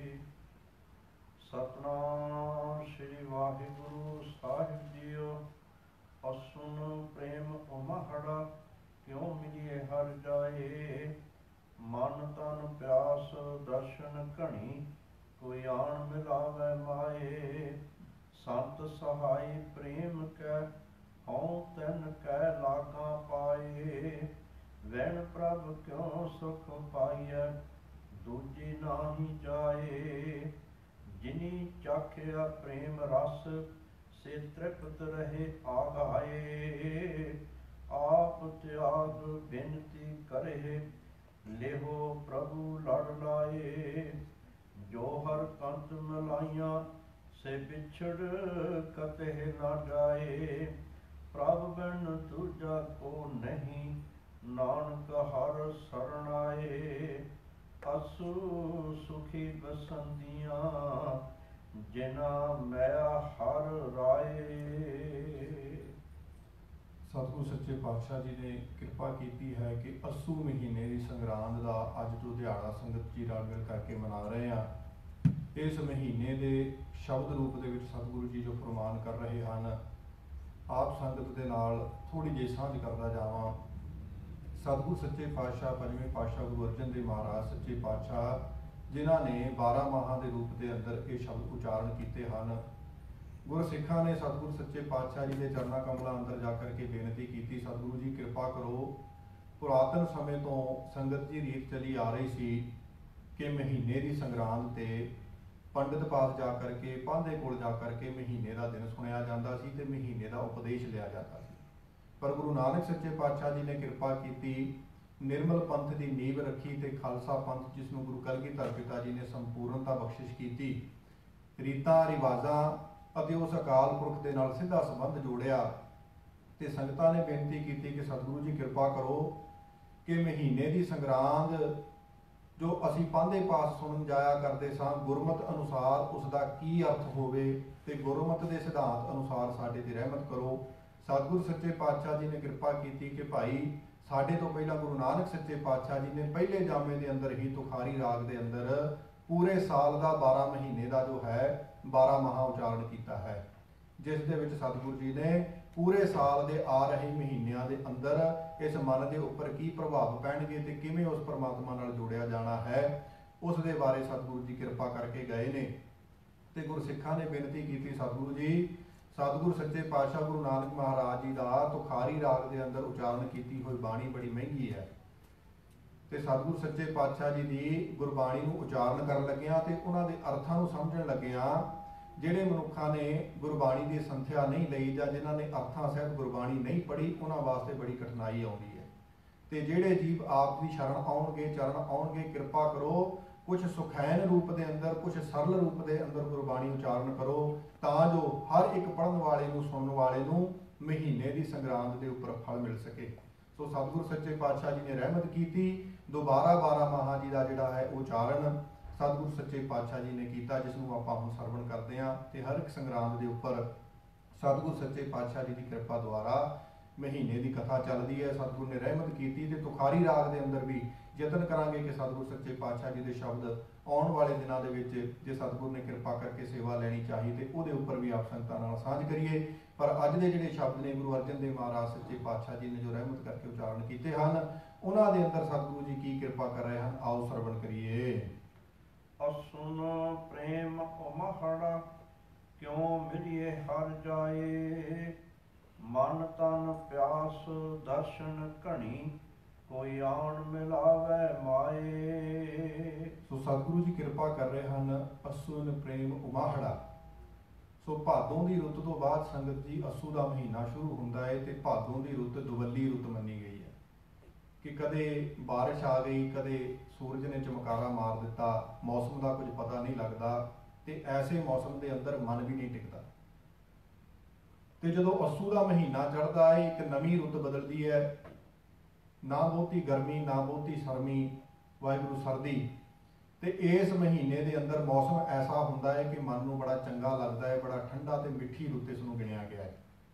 सतनाम श्री वाहिगुरू साहिब जीओ। असुन प्रेम उमहड़ा क्यों मिलिए हर जाए। मन तन प्यास दर्शन घनी कोई आन मिलावे माए। संत सहाय प्रेम कै हौं तैन कै लागा पाए। वैन प्रभ क्यों सुख पाइए दूजी नाही जाए। जिनी चाखिया प्रेम रस से तृप्त रहे आगाए। आप त्याग बिनती करे लेहो प्रभु लड़ लाए। जो हर कंत मिलाइया से बिछड़ कतह न जाए। प्रभ बिन दूजा को नहीं नानक हर शरणाए। असु सुखी बसंदियाँ जिना मैया हर राए। सतगुरु सच्चे पातशाह जी ने कृपा की है कि अस्सू महीने की संग्रांद का अज जो दिहाड़ा संगत जी रल मिल करके मना रहे हैं। इस महीने के शब्द रूप के सतगुरु जी जो फरमान कर रहे हैं, आप संगत के नाल थोड़ी जी साझ करता जावां। सतगुरु सच्चे पातशाह पंजवें पातशाह गुरु अर्जन देव महाराज सच्चे पातशाह जिन्हों ने बारह माह के रूप के अंदर ये शब्द उचारण किए हैं। गुरसिखा ने सतगुरु सच्चे पातशाह जी के चरणा कमलों अंदर जाकर के बेनती की, सतगुरु जी कृपा करो। पुरातन समय तो संगत जी रीत चली आ रही सी कि महीने की संग्रांद ते पंडित पास जा करके पांधे कोल जा करके महीने का दिन सुनिया जाता सी ते महीने का उपदेश लिया जाता सी। पर गुरु नानक सच्चे पातशाह जी ने कृपा की, निर्मल पंथ की नींव रखी ते खालसा पंथ जिसनों गुरु कलगीधर पिता जी ने संपूर्णता बख्शिश की। रीतां रिवाजां ਅਤੇ उस अकाल पुरख के नाल सीधा संबंध जोड़िया तो संगतां ने बेनती की कि सतगुरु जी कृपा करो कि महीने की संग्रांद जो असी पांधे पास सुन जाया करते सां गुरमत अनुसार उसका की अर्थ होवे ते गुरमत के सिद्धांत अनुसार साडे ते रहमत करो। सतगुरु सच्चे पातशाह जी ने कृपा की कि भाई साडे तो पहला गुरु नानक सच्चे पातशाह जी ने पहले जामे के अंदर ही तुखारी राग के अंदर पूरे साल का बारह महीने का जो है बारह माह उचारण किया है, जिस दे विच सतगुरु जी ने पूरे साल के आ रहे महीनों के अंदर इस मन के उपर की प्रभाव पैणगे ते किवें उस परमात्मा नाल जोड़िया जाना है उस दे बारे सतगुरु जी कृपा करके गए ने। ते गुरसिखा ने बेनती की, सतगुरु जी सतगुरु सच्चे पातशाह गुरु नानक महाराज जी का तुखारी राग के अंदर उचारण की हुई बाणी बड़ी महंगी है। ਤੇ ਸਤਿਗੁਰ ਸੱਚੇ ਪਾਤਸ਼ਾਹ ਜੀ ਦੀ ਗੁਰਬਾਣੀ ਨੂੰ ਉਚਾਰਨ ਕਰਨ ਲੱਗਿਆਂ ਤੇ ਉਹਨਾਂ ਦੇ ਅਰਥਾਂ ਨੂੰ ਸਮਝਣ ਲੱਗਿਆਂ ਜਿਹੜੇ ਮਨੁੱਖਾਂ ਨੇ ਗੁਰਬਾਣੀ ਦੀ ਸੰਥਿਆ ਨਹੀਂ ਲਈ ਜਾਂ ਜਿਨ੍ਹਾਂ ਨੇ ਅਰਥਾਂ ਸਹਿਤ ਗੁਰਬਾਣੀ ਨਹੀਂ ਪੜ੍ਹੀ, ਉਹਨਾਂ ਵਾਸਤੇ ਬੜੀ ਕਠਿਨਾਈ ਆਉਂਦੀ ਹੈ। ਤੇ ਜਿਹੜੇ ਜੀਵ ਆਪ ਦੀ ਸ਼ਰਨ ਆਉਣਗੇ, ਚਰਨ ਆਉਣਗੇ, ਕਿਰਪਾ ਕਰੋ ਕੁਝ ਸੁਖੈਨ ਰੂਪ ਦੇ ਅੰਦਰ, ਕੁਝ ਸਰਲ ਰੂਪ ਦੇ ਅੰਦਰ ਗੁਰਬਾਣੀ ਉਚਾਰਨ ਕਰੋ, ਤਾਂ ਜੋ ਹਰ ਇੱਕ ਪੜ੍ਹਨ ਵਾਲੇ ਨੂੰ, ਸੁਣਨ ਵਾਲੇ ਨੂੰ ਮਹੀਨੇ ਦੀ ਸੰਗਰਾਂਦ ਦੇ ਉੱਪਰ ਫਲ ਮਿਲ ਸਕੇ। ਸੋ ਸਤਿਗੁਰ ਸੱਚੇ ਪਾਤਸ਼ਾਹ ਜੀ ਨੇ ਰਹਿਮਤ ਕੀਤੀ, ਦੁਬਾਰਾ ਬਾਰਾਂ ਮਾਹਾਂ ਜੀ ਦਾ ਜਿਹੜਾ ਹੈ ਉਚਾਰਨ ਸਤਿਗੁਰ ਸੱਚੇ ਪਾਤਸ਼ਾਹ ਜੀ ਨੇ ਕੀਤਾ, ਜਿਸ ਨੂੰ ਆਪਾਂ ਹੁਣ ਸਰਵਣ ਕਰਦੇ ਹਾਂ। ਤੇ ਹਰ ਇੱਕ ਸੰਗਰਾਂਦ ਦੇ ਉੱਪਰ ਸਤਿਗੁਰ ਸੱਚੇ ਪਾਤਸ਼ਾਹ ਜੀ ਦੀ ਕਿਰਪਾ ਦੁਆਰਾ ਮਹੀਨੇ ਦੀ ਕਥਾ ਚੱਲਦੀ ਹੈ। ਸਤਿਗੁਰ ਨੇ ਰਹਿਮਤ ਕੀਤੀ ਤੇ ਤੁਖਾਰੀ ਰਾਗ ਦੇ ਅੰਦਰ ਵੀ ਯਤਨ ਕਰਾਂਗੇ ਕਿ ਸਤਿਗੁਰ ਸੱਚੇ ਪਾਤਸ਼ਾਹ ਜੀ ਦੇ ਸ਼ਬਦ ਆਉਣ ਵਾਲੇ ਦਿਨਾਂ ਦੇ ਵਿੱਚ ਜੇ ਸਤਿਗੁਰ ਨੇ ਕਿਰਪਾ ਕਰਕੇ ਸੇਵਾ ਲੈਣੀ ਚਾਹੀ ਤੇ ਉਹਦੇ ਉੱਪਰ ਵੀ ਆਪ ਸੰਗਤਾਂ ਨਾਲ ਸਾਂਝ ਕਰੀਏ। ਪਰ ਅੱਜ ਦੇ ਜਿਹੜੇ ਸ਼ਬਦ ਨੇ ਗੁਰੂ ਅਰਜਨ ਦੇਵ ਮਹਾਰਾਜ ਸੱਚੇ ਪਾਤਸ਼ਾਹ ਜੀ ਨੇ ਜੋ ਰਹਿਮਤ ਕਰਕੇ ਉਚਾਰਨ ਕੀਤੇ ਹਨ, ਉਹਨਾਂ ਦੇ ਅੰਦਰ ਸਤਿਗੁਰੂ ਜੀ ਕੀ ਕਿਰਪਾ ਕਰ ਰਹੇ ਹਨ, ਆਓ ਸਰਵਣ ਕਰੀਏ। ਅਸੁਨ ਪ੍ਰੇਮ ਉਮਹੜਾ ਕਿਉਂ ਮਿਲੀਏ ਹਰ ਜਾਏ, ਮਨ ਤਨ ਪਿਆਸ ਦਰਸ਼ਨ ਘਣੀ ਕੋਈ ਆਣ ਮਿਲਾਵੇ ਮਾਏ। ਸੋ ਸਤਿਗੁਰੂ ਜੀ ਕਿਰਪਾ ਕਰ ਰਹੇ ਹਨ, ਅਸੁਨ ਪ੍ਰੇਮ ਉਮਾਹੜਾ। ਸੋ ਭਾਦੋਂ ਦੀ ਰੁੱਤ ਤੋਂ ਬਾਅਦ ਸੰਗਤ ਜੀ ਅੱਸੂ ਦਾ ਮਹੀਨਾ ਸ਼ੁਰੂ ਹੁੰਦਾ ਹੈ ਤੇ ਭਾਦੋਂ ਦੀ ਰੁੱਤ ਦੁਵੱਲੀ ਰੁੱਤ ਮੰਨੀ ਗਈ ਹੈ ਕਿ ਕਦੇ ਬਾਰਿਸ਼ ਆ ਗਈ, ਕਦੇ ਸੂਰਜ ਨੇ ਚਮਕਾਰਾ ਮਾਰ ਦਿੱਤਾ, ਮੌਸਮ ਦਾ ਕੁਝ ਪਤਾ ਨਹੀਂ ਲੱਗਦਾ ਤੇ ਐਸੇ ਮੌਸਮ ਦੇ ਅੰਦਰ ਮਨ ਵੀ ਨਹੀਂ ਟਿਕਦਾ। ਤੇ ਜਦੋਂ ਅੱਸੂ ਦਾ ਮਹੀਨਾ ਚੜ੍ਹਦਾ ਹੈ, ਇੱਕ ਨਵੀਂ ਰੁੱਤ ਬਦਲਦੀ ਹੈ, ਨਾ ਬਹੁਤੀ ਗਰਮੀ ਨਾ ਬਹੁਤੀ ਸਰਮੀ, ਵਾਹਿਗੁਰੂ ਸਰਦੀ। ਤੇ ਇਸ ਮਹੀਨੇ ਦੇ ਅੰਦਰ ਮੌਸਮ ਐਸਾ ਹੁੰਦਾ ਹੈ ਕਿ ਮਨ ਨੂੰ ਬੜਾ ਚੰਗਾ ਲੱਗਦਾ ਹੈ, ਬੜਾ ਠੰਡਾ ਤੇ ਮਿੱਠੀ ਰੁੱਤ ਇਸ ਨੂੰ ਗਿਣਿਆ ਗਿਆ ਹੈ।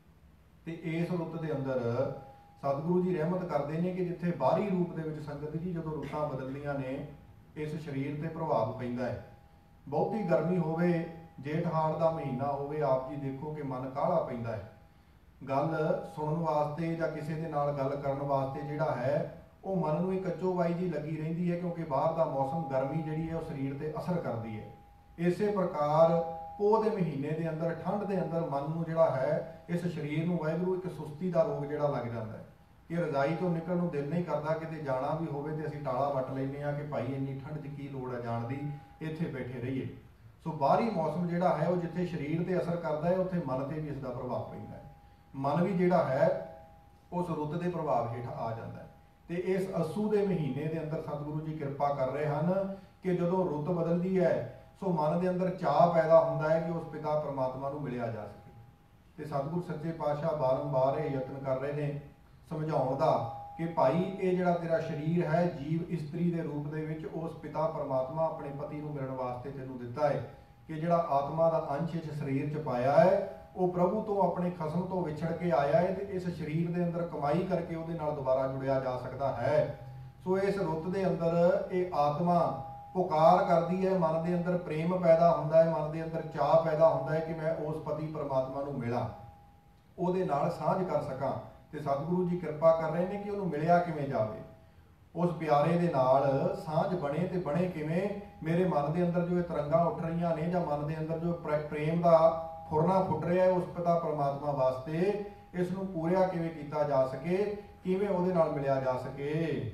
ਤੇ ਇਸ ਰੁੱਤ ਦੇ ਅੰਦਰ ਸਤਿਗੁਰੂ ਜੀ ਰਹਿਮਤ ਕਰਦੇ ਨੇ ਕਿ ਜਿੱਥੇ ਬਾਹਰੀ ਰੂਪ ਦੇ ਵਿੱਚ ਸੰਗਤ ਜੀ ਜਦੋਂ ਰੁੱਤਾਂ ਬਦਲਦੀਆਂ ਨੇ, ਇਸ ਸਰੀਰ ਤੇ ਪ੍ਰਭਾਵ ਪੈਂਦਾ ਹੈ। ਬਹੁਤੀ ਗਰਮੀ ਹੋਵੇ, ਜੇਠ ਹਾੜ ਦਾ ਮਹੀਨਾ ਹੋਵੇ, ਆਪ ਜੀ ਦੇਖੋ ਕਿ ਮਨ ਕਾਹਲਾ ਪੈਂਦਾ ਹੈ। ਗੱਲ ਸੁਣਨ ਵਾਸਤੇ ਜਾਂ ਕਿਸੇ ਦੇ ਨਾਲ ਗੱਲ ਕਰਨ ਵਾਸਤੇ ਜਿਹੜਾ ਹੈ ਉਹ ਮਨ ਨੂੰ ਇੱਕ ਕੱਚੋ ਬਾਈ ਜੀ ਲੱਗੀ ਰਹਿੰਦੀ ਹੈ, ਕਿਉਂਕਿ ਬਾਹਰ ਦਾ ਮੌਸਮ ਗਰਮੀ ਜਿਹੜੀ ਹੈ ਉਹ ਸਰੀਰ ਤੇ ਅਸਰ ਕਰਦੀ ਹੈ। ਇਸੇ ਪ੍ਰਕਾਰ ਪੋਹ ਦੇ ਮਹੀਨੇ ਦੇ ਅੰਦਰ, ਠੰਡ ਦੇ ਅੰਦਰ ਮਨ ਨੂੰ ਜਿਹੜਾ ਹੈ, ਇਸ ਸਰੀਰ ਨੂੰ ਵਾਹਿਗੁਰੂ ਇੱਕ ਸੁਸਤੀ ਦਾ ਰੋਗ ਜਿਹੜਾ ਲੱਗ ਜਾਂਦਾ ਹੈ ਕਿ ਰਜ਼ਾਈ ਤੋਂ ਨਿਕਲਣ ਨੂੰ ਦਿਲ ਨਹੀਂ ਕਰਦਾ। ਕਿਤੇ ਜਾਣਾ ਵੀ ਹੋਵੇ ਤੇ ਅਸੀਂ ਟਾਲਾ ਵੱਟ ਲੈਂਦੇ ਹਾਂ ਕਿ ਭਾਈ ਇੰਨੀ ਠੰਡ 'ਚ ਕੀ ਲੋੜ ਹੈ ਜਾਣ ਦੀ, ਇੱਥੇ ਬੈਠੇ ਰਹੀਏ। ਸੋ ਬਾਹਰੀ ਮੌਸਮ ਜਿਹੜਾ ਹੈ ਉਹ ਜਿੱਥੇ ਸਰੀਰ ਤੇ ਅਸਰ ਕਰਦਾ ਹੈ, ਉੱਥੇ ਮਨ ਤੇ ਵੀ ਇਸ ਦਾ ਪ੍ਰਭਾਵ ਪੈਂਦਾ ਹੈ। ਮਨ ਵੀ ਜਿਹੜਾ ਹੈ ਉਸ ਰੁੱਤ ਦੇ ਪ੍ਰਭਾਵ ਹੇਠ ਆ ਜਾਂਦਾ ਹੈ। ਤੇ ਇਸ ਅੱਸੂ ਦੇ ਮਹੀਨੇ ਦੇ ਅੰਦਰ ਸਤਿਗੁਰੂ ਜੀ ਕਿਰਪਾ ਕਰ ਰਹੇ ਹਨ ਕਿ ਜਦੋਂ ਰੁੱਤ ਬਦਲਦੀ ਹੈ, ਸੋ ਮਨ ਦੇ ਅੰਦਰ ਚਾਅ ਪੈਦਾ ਹੁੰਦਾ ਹੈ ਕਿ ਉਸ ਪਿਤਾ ਪਰਮਾਤਮਾ ਨੂੰ ਮਿਲਿਆ ਜਾ ਸਕੇ। ਤੇ ਸਤਿਗੁਰ ਸੱਚੇ ਪਾਤਸ਼ਾਹ ਬਾਰੰਬਾਰ ਇਹ ਯਤਨ ਕਰ ਰਹੇ ਨੇ ਸਮਝਾਉਣ ਦਾ ਕਿ ਭਾਈ ਇਹ ਜਿਹੜਾ ਤੇਰਾ ਸਰੀਰ ਹੈ, ਜੀਵ ਇਸਤਰੀ ਦੇ ਰੂਪ ਦੇ ਵਿੱਚ ਉਸ ਪਿਤਾ ਪਰਮਾਤਮਾ ਆਪਣੇ ਪਤੀ ਨੂੰ ਮਿਲਣ ਵਾਸਤੇ ਤੈਨੂੰ ਦਿੱਤਾ ਹੈ ਕਿ ਜਿਹੜਾ ਆਤਮਾ ਦਾ ਅੰਸ਼ ਇਸ ਸਰੀਰ 'ਚ ਪਾਇਆ ਹੈ, ਉਹ ਪ੍ਰਭੂ ਤੋਂ ਆਪਣੇ ਖਸਮ ਤੋਂ ਵਿਛੜ ਕੇ ਆਇਆ ਹੈ ਤੇ ਇਸ ਸਰੀਰ ਦੇ ਅੰਦਰ ਕਮਾਈ ਕਰਕੇ ਉਹਦੇ ਨਾਲ ਦੁਬਾਰਾ ਜੁੜਿਆ ਜਾ ਸਕਦਾ ਹੈ। ਸੋ ਇਸ ਰੁੱਤ ਦੇ ਅੰਦਰ ਇਹ ਆਤਮਾ ਪੁਕਾਰ ਕਰਦੀ ਹੈ, ਮਨ ਦੇ ਅੰਦਰ ਪ੍ਰੇਮ ਪੈਦਾ ਹੁੰਦਾ ਹੈ, ਮਨ ਦੇ ਅੰਦਰ ਚਾਅ ਪੈਦਾ ਹੁੰਦਾ ਹੈ ਕਿ ਮੈਂ ਉਸ ਪਤੀ ਪਰਮਾਤਮਾ ਨੂੰ ਮਿਲਾਂ, ਉਹਦੇ ਨਾਲ ਸਾਂਝ ਕਰ ਸਕਾਂ। ਤੇ ਸਤਿਗੁਰੂ ਜੀ ਕਿਰਪਾ ਕਰ ਰਹੇ ਨੇ ਕਿ ਉਹਨੂੰ ਮਿਲਿਆ ਕਿਵੇਂ ਜਾਵੇ, ਉਸ ਪਿਆਰੇ ਦੇ ਨਾਲ ਸਾਂਝ ਬਣੇ ਤੇ ਬਣੇ ਕਿਵੇਂ। ਮੇਰੇ ਮਨ ਦੇ ਅੰਦਰ ਜੋ ਇਹ ਤਰੰਗਾਂ ਉੱਠ ਰਹੀਆਂ ਨੇ ਜਾਂ ਮਨ ਦੇ ਅੰਦਰ ਜੋ ਪ੍ਰੇਮ ਦਾ ਫੁਰਨਾ ਫੁੱਟ ਰਿਹਾ ਹੈ ਉਸ ਪਿਤਾ ਪਰਮਾਤਮਾ ਵਾਸਤੇ, ਇਸ ਨੂੰ ਪੂਰਿਆ ਕਿਵੇਂ ਕੀਤਾ ਜਾ ਸਕੇ, ਕਿਵੇਂ ਉਹਦੇ ਨਾਲ ਮਿਲਿਆ ਜਾ ਸਕੇ।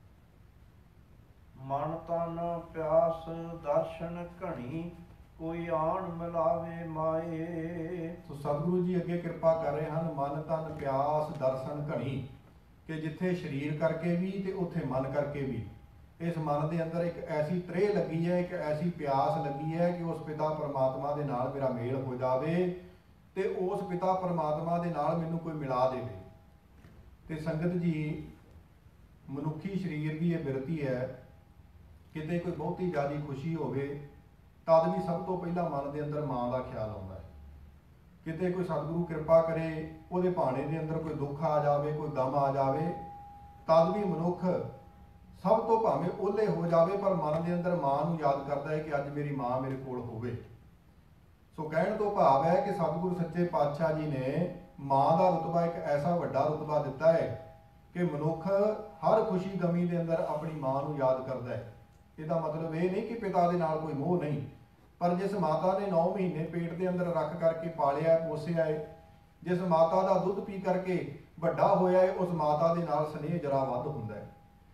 ਮਨ ਤਨ ਪਿਆਸ ਦਰਸ਼ਨ ਘਣੀ ਕੋਈ ਆਣ ਮਿਲਾਵੇ ਮਾਏ। ਸੋ ਸਤਿਗੁਰੂ ਜੀ ਅੱਗੇ ਕਿਰਪਾ ਕਰ ਰਹੇ ਹਨ, ਮਨ ਤਨ ਪਿਆਸ ਦਰਸ਼ਨ ਘਣੀ, ਕਿ ਜਿੱਥੇ ਸਰੀਰ ਕਰਕੇ ਵੀ ਤੇ ਉੱਥੇ ਮਨ ਕਰਕੇ ਵੀ ਇਸ ਮਨ ਦੇ ਅੰਦਰ ਇੱਕ ਐਸੀ ਤ੍ਰੇਹ ਲੱਗੀ ਹੈ, ਇੱਕ ਐਸੀ ਪਿਆਸ ਲੱਗੀ ਹੈ ਕਿ ਉਸ ਪਿਤਾ ਪਰਮਾਤਮਾ ਦੇ ਨਾਲ ਮੇਰਾ ਮੇਲ ਹੋ ਜਾਵੇ ਤੇ ਉਸ ਪਿਤਾ ਪਰਮਾਤਮਾ ਦੇ ਨਾਲ ਮੈਨੂੰ ਕੋਈ ਮਿਲਾ ਦੇਵੇ। ਤੇ ਸੰਗਤ ਜੀ, ਮਨੁੱਖੀ ਸਰੀਰ ਦੀ ਇਹ ਬਿਰਤੀ ਹੈ, ਕਿਤੇ ਕੋਈ ਬਹੁਤੀ ਜ਼ਿਆਦਾ ਖੁਸ਼ੀ ਹੋਵੇ ਤਦ ਵੀ ਸਭ ਤੋਂ ਪਹਿਲਾਂ ਮਨ ਦੇ ਅੰਦਰ ਮਾਂ ਦਾ ਖਿਆਲ ਆਉਂਦਾ ਹੈ। ਕਿਤੇ ਕੋਈ ਸਤਿਗੁਰੂ ਕਿਰਪਾ ਕਰੇ ਉਹਦੇ ਭਾਣੇ ਦੇ ਅੰਦਰ ਕੋਈ ਦੁੱਖ ਆ ਜਾਵੇ, ਕੋਈ ਗਮ ਆ ਜਾਵੇ, ਤਦ ਵੀ ਮਨੁੱਖ ਸਭ ਤੋਂ ਭਾਵੇਂ ਓਲੇ ਹੋ ਜਾਵੇ ਪਰ ਮਨ ਦੇ ਅੰਦਰ ਮਾਂ ਨੂੰ ਯਾਦ ਕਰਦਾ ਹੈ ਕਿ ਅੱਜ ਮੇਰੀ ਮਾਂ ਮੇਰੇ ਕੋਲ ਹੋਵੇ। ਸੋ ਕਹਿਣ ਤੋਂ ਭਾਵ ਹੈ ਕਿ ਸਤਿਗੁਰੂ ਸੱਚੇ ਪਾਤਸ਼ਾਹ ਜੀ ਨੇ ਮਾਂ ਦਾ ਰੁਤਬਾ ਇੱਕ ਐਸਾ ਵੱਡਾ ਰੁਤਬਾ ਦਿੱਤਾ ਹੈ ਕਿ ਮਨੁੱਖ ਹਰ ਖੁਸ਼ੀ ਗਮੀ ਦੇ ਅੰਦਰ ਆਪਣੀ ਮਾਂ ਨੂੰ ਯਾਦ ਕਰਦਾ ਹੈ। ਇਹਦਾ ਮਤਲਬ ਇਹ ਨਹੀਂ ਕਿ ਪਿਤਾ ਦੇ ਨਾਲ ਕੋਈ ਮੋਹ ਨਹੀਂ, ਪਰ ਜਿਸ ਮਾਤਾ ਨੇ ਨੌ ਮਹੀਨੇ ਪੇਟ ਦੇ ਅੰਦਰ ਰੱਖ ਕਰਕੇ ਪਾਲਿਆ ਪੋਸਿਆ ਹੈ, ਜਿਸ ਮਾਤਾ ਦਾ ਦੁੱਧ ਪੀ ਕਰਕੇ ਵੱਡਾ ਹੋਇਆ ਹੈ, ਉਸ ਮਾਤਾ ਦੇ ਨਾਲ ਸਨੇਹ ਜਰਾ ਵੱਧ ਹੁੰਦਾ ਹੈ।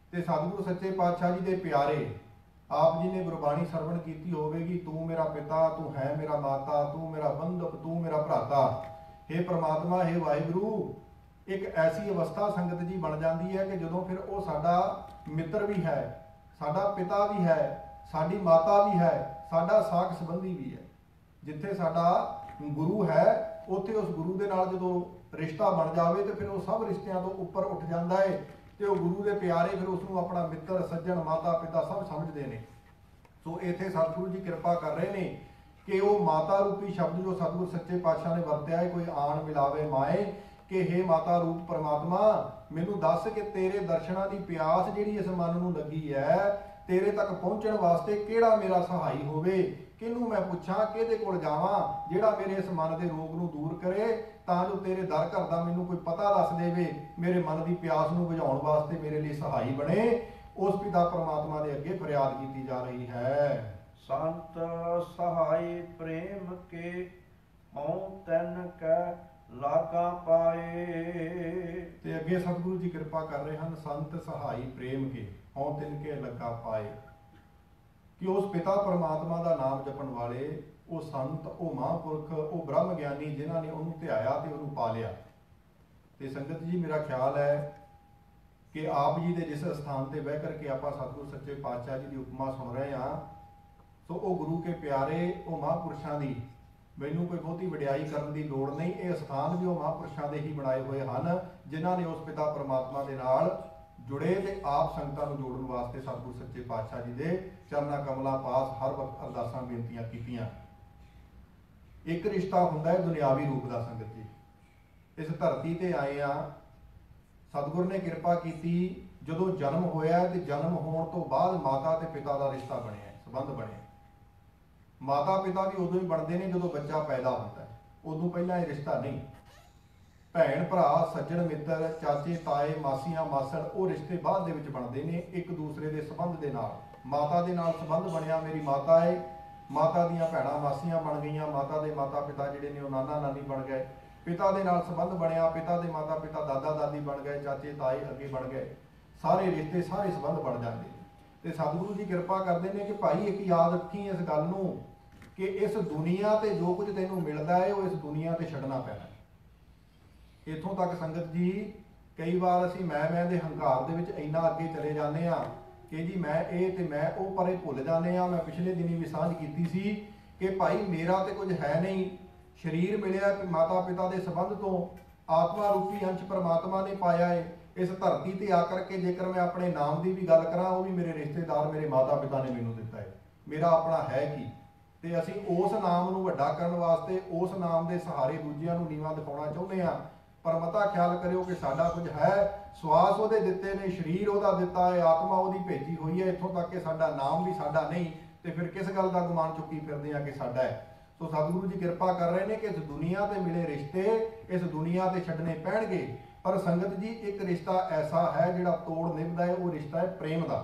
ਤੇ ਸਤਿਗੁਰੂ ਸੱਚੇ ਪਾਤਸ਼ਾਹ ਜੀ ਦੇ ਪਿਆਰੇ ਆਪ ਜੀ ਨੇ ਗੁਰਬਾਣੀ ਸਰਵਣ ਕੀਤੀ ਹੋਵੇਗੀ, ਤੂੰ ਮੇਰਾ ਪਿਤਾ, ਤੂੰ ਹੈ ਮੇਰਾ ਮਾਤਾ, ਤੂੰ ਮੇਰਾ ਬੰਧਪ, ਤੂੰ ਮੇਰਾ ਭਰਾਤਾ। हे ਪ੍ਰਮਾਤਮਾ, हे ਵਾਹਿਗੁਰੂ, ਇੱਕ ਐਸੀ ਅਵਸਥਾ ਸੰਗਤ ਜੀ ਬਣ ਜਾਂਦੀ ਹੈ ਕਿ ਜਦੋਂ ਫਿਰ ਉਹ ਸਾਡਾ ਮਿੱਤਰ ਵੀ ਹੈ, ਸਾਡਾ ਪਿਤਾ ਵੀ ਹੈ, ਸਾਡੀ ਮਾਤਾ ਵੀ ਹੈ, ਸਾਡਾ ਸਾਕ ਸੰਬੰਧੀ ਵੀ ਹੈ। ਜਿੱਥੇ ਸਾਡਾ ਗੁਰੂ ਹੈ ਉੱਥੇ ਉਸ ਗੁਰੂ ਦੇ ਨਾਲ ਜਦੋਂ ਰਿਸ਼ਤਾ ਬਣ ਜਾਵੇ ਤੇ ਫਿਰ ਉਹ ਸਭ ਰਿਸ਼ਤਿਆਂ ਤੋਂ ਉੱਪਰ ਉੱਠ ਜਾਂਦਾ ਹੈ ਤੇ ਉਹ ਗੁਰੂ ਦੇ ਪਿਆਰੇ ਫਿਰ ਉਸ ਨੂੰ ਆਪਣਾ ਮਿੱਤਰ, ਸੱਜਣ, ਮਾਤਾ ਪਿਤਾ ਸਭ ਸਮਝਦੇ ਨੇ। ਸੋ ਇੱਥੇ ਸਤਿਗੁਰੂ ਜੀ ਕਿਰਪਾ ਕਰ ਰਹੇ ਨੇ ਕਿ ਉਹ ਮਾਤਾ ਰੂਪੀ ਸ਼ਬਦ ਜੋ ਸਤਿਗੁਰੂ ਸੱਚੇ ਪਾਤਸ਼ਾਹ ਨੇ ਵਰਤਿਆ ਹੈ, ਕੋਈ ਆਣ ਮਿਲਾਵੇ ਮਾਏ, ਕਿ हे ਮਾਤਾ ਰੂਪ ਪਰਮਾਤਮਾ, ਮੈਨੂੰ ਦੱਸ ਕਿ ਤੇਰੇ ਦਰਸ਼ਨਾਂ ਦੀ ਪਿਆਸ ਜਿਹੜੀ ਇਸ ਮਨ ਨੂੰ ਲੱਗੀ ਹੈ, ਤੇਰੇ ਤੱਕ ਪਹੁੰਚਣ ਵਾਸਤੇ ਕਿਹੜਾ ਮੇਰਾ ਸਹਾਈ ਹੋਵੇ, ਕਿਹਨੂੰ ਮੈਂ ਪੁੱਛਾਂ, ਕਿਹਦੇ ਕੋਲ ਜਾਵਾਂ ਜਿਹੜਾ ਮੇਰੇ ਇਸ ਮਨ ਦੇ ਰੋਗ ਨੂੰ ਦੂਰ ਕਰੇ, ਤਾਂ ਜੋ ਤੇਰੇ ਦਰ ਘਰ ਦਾ ਮੈਨੂੰ ਕੋਈ ਪਤਾ ਦੱਸ ਦੇਵੇ, ਮੇਰੇ ਮਨ ਦੀ ਪਿਆਸ ਨੂੰ ਬੁਝਾਉਣ ਵਾਸਤੇ ਮੇਰੇ ਲਈ ਸਹਾਈ ਬਣੇ। ਉਸ ਪਿਤਾ ਪਰਮਾਤਮਾ ਦੇ ਅੱਗੇ ਫਰਿਆਦ ਕੀਤੀ ਜਾ ਰਹੀ ਹੈ। ਸੰਤ ਸਹਾਈ ਪ੍ਰੇਮ ਕੇ ਹਉ ਤੈਨ ਕੈ ਲਾਗਾ ਪਾਏ। ਤੇ ਅੱਗੇ ਸਤਿਗੁਰੂ ਜੀ ਕਿਰਪਾ ਕਰ ਰਹੇ ਹਨ, ਸੰਤ ਸਹਾਈ ਪ੍ਰੇਮ ਕੇ ਹਉ ਤਿਨ ਕੇ ਲੱਗਾ ਪਾਏ, ਕਿ ਉਸ ਪਿਤਾ ਪਰਮਾਤਮਾ ਦਾ ਨਾਮ ਜਪਣ ਵਾਲੇ, ਉਹ ਸੰਤ, ਉਹ ਮਹਾਂਪੁਰਖ, ਉਹ ਬ੍ਰਹਮ ਗਿਆਨੀ ਜਿਨ੍ਹਾਂ ਨੇ ਉਹਨੂੰ ਧਿਆਇਆ ਤੇ ਉਹਨੂੰ ਪਾ ਲਿਆ। ਤੇ ਸੰਗਤ ਜੀ, ਮੇਰਾ ਖਿਆਲ ਹੈ ਕਿ ਆਪ ਜੀ ਦੇ ਜਿਸ ਸਥਾਨ ਤੇ ਬਹਿ ਕਰਕੇ ਆਪਾਂ ਸਤਿਗੁਰੂ ਸੱਚੇ ਪਾਤਸ਼ਾਹ ਜੀ ਦੀ ਉਪਮਾ ਸੁਣ ਰਹੇ ਹਾਂ, ਸੋ ਉਹ ਗੁਰੂ ਕੇ ਪਿਆਰੇ, ਉਹ ਮਹਾਂਪੁਰਸ਼ਾਂ ਦੀ ਮੈਨੂੰ ਕੋਈ ਬਹੁਤੀ ਵਡਿਆਈ ਕਰਨ ਦੀ ਲੋੜ ਨਹੀਂ। ਇਹ ਸਥਾਨ ਵੀ ਉਹ ਮਹਾਂਪੁਰਸ਼ਾਂ ਦੇ ਹੀ ਬਣਾਏ ਹੋਏ ਹਨ ਜਿਨ੍ਹਾਂ ਨੇ ਉਸ ਪਿਤਾ ਪਰਮਾਤਮਾ ਦੇ ਨਾਲ ਜੁੜੇ ਤੇ ਆਪ ਸੰਗਤਾਂ ਨੂੰ ਜੋੜਨ ਵਾਸਤੇ ਸਤਿਗੁਰੂ ਸੱਚੇ ਪਾਤਸ਼ਾਹ ਜੀ ਦੇ ਚਰਨਾਂ ਕਮਲਾਂ ਪਾਸ ਹਰ ਵਕਤ ਅਰਦਾਸਾਂ ਬੇਨਤੀਆਂ ਕੀਤੀਆਂ। ਇੱਕ ਰਿਸ਼ਤਾ ਹੁੰਦਾ ਹੈ ਦੁਨਿਆਵੀ ਰੂਪ ਦਾ। ਸੰਗਤ ਜੀ, ਇਸ ਧਰਤੀ ਤੇ ਆਏ ਆ, ਸਤਿਗੁਰ ਨੇ ਕਿਰਪਾ ਕੀਤੀ, ਜਦੋਂ ਜਨਮ ਹੋਇਆ ਤੇ ਜਨਮ ਹੋਣ ਤੋਂ ਬਾਅਦ ਮਾਤਾ ਤੇ ਪਿਤਾ ਦਾ ਰਿਸ਼ਤਾ ਬਣਿਆ, ਸੰਬੰਧ ਬਣਿਆ। ਮਾਤਾ ਪਿਤਾ ਵੀ ਉਦੋਂ ਹੀ ਬਣਦੇ ਨੇ ਜਦੋਂ ਬੱਚਾ ਪੈਦਾ ਹੁੰਦਾ ਹੈ, ਉਦੋਂ ਪਹਿਲਾਂ ਇਹ ਰਿਸ਼ਤਾ ਨਹੀਂ। ਭੈਣ ਭਰਾ, ਸੱਜਣ ਮਿੱਤਰ, ਚਾਚੇ ਤਾਏ, ਮਾਸੀਆਂ ਮਾਸੜ, ਉਹ ਰਿਸ਼ਤੇ ਬਾਅਦ ਦੇ ਵਿੱਚ ਬਣਦੇ ਨੇ ਇੱਕ ਦੂਸਰੇ ਦੇ ਸੰਬੰਧ ਦੇ ਨਾਲ। ਮਾਤਾ ਦੇ ਨਾਲ ਸੰਬੰਧ ਬਣਿਆ, ਮੇਰੀ ਮਾਤਾ ਹੈ, ਮਾਤਾ ਦੀਆਂ ਭੈਣਾਂ ਮਾਸੀਆਂ ਬਣ ਗਈਆਂ, ਮਾਤਾ ਦੇ ਮਾਤਾ ਪਿਤਾ ਜਿਹੜੇ ਨੇ ਉਹ ਨਾਨਾ ਨਾਨੀ ਬਣ ਗਏ। ਪਿਤਾ ਦੇ ਨਾਲ ਸੰਬੰਧ ਬਣਿਆ, ਪਿਤਾ ਦੇ ਮਾਤਾ ਪਿਤਾ ਦਾਦਾ ਦਾਦੀ ਬਣ ਗਏ, ਚਾਚੇ ਤਾਏ ਅੱਗੇ ਬਣ ਗਏ, ਸਾਰੇ ਰਿਸ਼ਤੇ ਸਾਰੇ ਸੰਬੰਧ ਬਣ ਜਾਂਦੇ ਨੇ। ਤੇ ਸਤਿਗੁਰੂ ਜੀ ਕਿਰਪਾ ਕਰਦੇ ਨੇ ਕਿ ਭਾਈ ਇੱਕ ਯਾਦ ਰੱਖੀ ਇਸ ਗੱਲ ਨੂੰ ਕਿ ਇਸ ਦੁਨੀਆ ਤੇ ਜੋ ਕੁਝ ਤੈਨੂੰ ਮਿਲਦਾ ਹੈ ਉਹ ਇਸ ਦੁਨੀਆ ਤੇ ਛੱਡਣਾ ਪੈਣਾ। ਇੱਥੋਂ ਤੱਕ ਸੰਗਤ ਜੀ, ਕਈ ਵਾਰ ਅਸੀਂ ਮੈਂ ਮੈਂ ਦੇ ਹੰਕਾਰ ਦੇ ਵਿੱਚ ਇੰਨਾ ਅੱਗੇ ਚਲੇ ਜਾਂਦੇ ਆ ਕਿ ਜੀ ਮੈਂ ਇਹ ਤੇ ਮੈਂ ਉਹ, ਪਰ ਇਹ ਭੁੱਲ ਜਾਂਦੇ ਆ। ਮੈਂ ਪਿਛਲੇ ਦਿਨੀ ਵੀ ਸਾਂਝ ਕੀਤੀ ਸੀ ਕਿ ਭਾਈ ਮੇਰਾ ਤੇ ਕੁਝ ਹੈ ਨਹੀਂ, ਸਰੀਰ ਮਿਲਿਆ ਮਾਤਾ ਪਿਤਾ ਦੇ ਸੰਬੰਧ ਤੋਂ, ਆਤਮਾ ਰੂਪੀ ਅੰਸ਼ ਪਰਮਾਤਮਾ ਨੇ ਪਾਇਆ ਹੈ। ਇਸ ਧਰਤੀ ਤੇ ਆ ਕਰਕੇ ਜੇਕਰ ਮੈਂ ਆਪਣੇ ਨਾਮ ਦੀ ਵੀ ਗੱਲ ਕਰਾਂ, ਉਹ ਵੀ ਮੇਰੇ ਰਿਸ਼ਤੇਦਾਰ, ਮੇਰੇ ਮਾਤਾ ਪਿਤਾ ਨੇ ਮੈਨੂੰ ਦਿੱਤਾ ਹੈ। ਮੇਰਾ ਆਪਣਾ ਹੈ ਕੀ? ਤੇ ਅਸੀਂ ਉਸ ਨਾਮ ਨੂੰ ਵੱਡਾ ਕਰਨ ਵਾਸਤੇ, ਉਸ ਨਾਮ ਦੇ ਸਹਾਰੇ ਦੂਜਿਆਂ ਨੂੰ ਨੀਵਾਂ ਦਿਖਾਉਣਾ ਚਾਹੁੰਦੇ ਆ। ਪਰ ਮਤਾ ਖਿਆਲ ਕਰਿਓ ਕਿ ਸਾਡਾ ਕੁਝ ਹੈ, ਸਵਾਸ ਉਹਦੇ ਦਿੱਤੇ ਨੇ, ਸਰੀਰ ਉਹਦਾ ਦਿੱਤਾ ਹੈ, ਆਤਮਾ ਉਹਦੀ ਭੇਜੀ ਹੋਈ ਹੈ। ਇੱਥੋਂ ਤੱਕ ਕਿ ਸਾਡਾ ਨਾਮ ਵੀ ਸਾਡਾ ਨਹੀਂ, ਤੇ ਫਿਰ ਕਿਸ ਗੱਲ ਦਾ ਗੁਮਾਨ ਚੁੱਕੀ ਫਿਰਦੇ ਆ ਕਿ ਸਾਡਾ ਹੈ। ਸੋ ਸਤਿਗੁਰੂ ਜੀ ਕਿਰਪਾ ਕਰ ਰਹੇ ਨੇ ਕਿ ਇਸ ਦੁਨੀਆ ਤੇ ਮਿਲੇ ਰਿਸ਼ਤੇ ਇਸ ਦੁਨੀਆ ਤੇ ਛੱਡਣੇ ਪੈਣਗੇ। ਪਰ ਸੰਗਤ ਜੀ, ਇੱਕ ਰਿਸ਼ਤਾ ਐਸਾ ਹੈ ਜਿਹੜਾ ਤੋੜ ਨਿਭਦਾ ਹੈ, ਉਹ ਰਿਸ਼ਤਾ ਹੈ ਪ੍ਰੇਮ ਦਾ।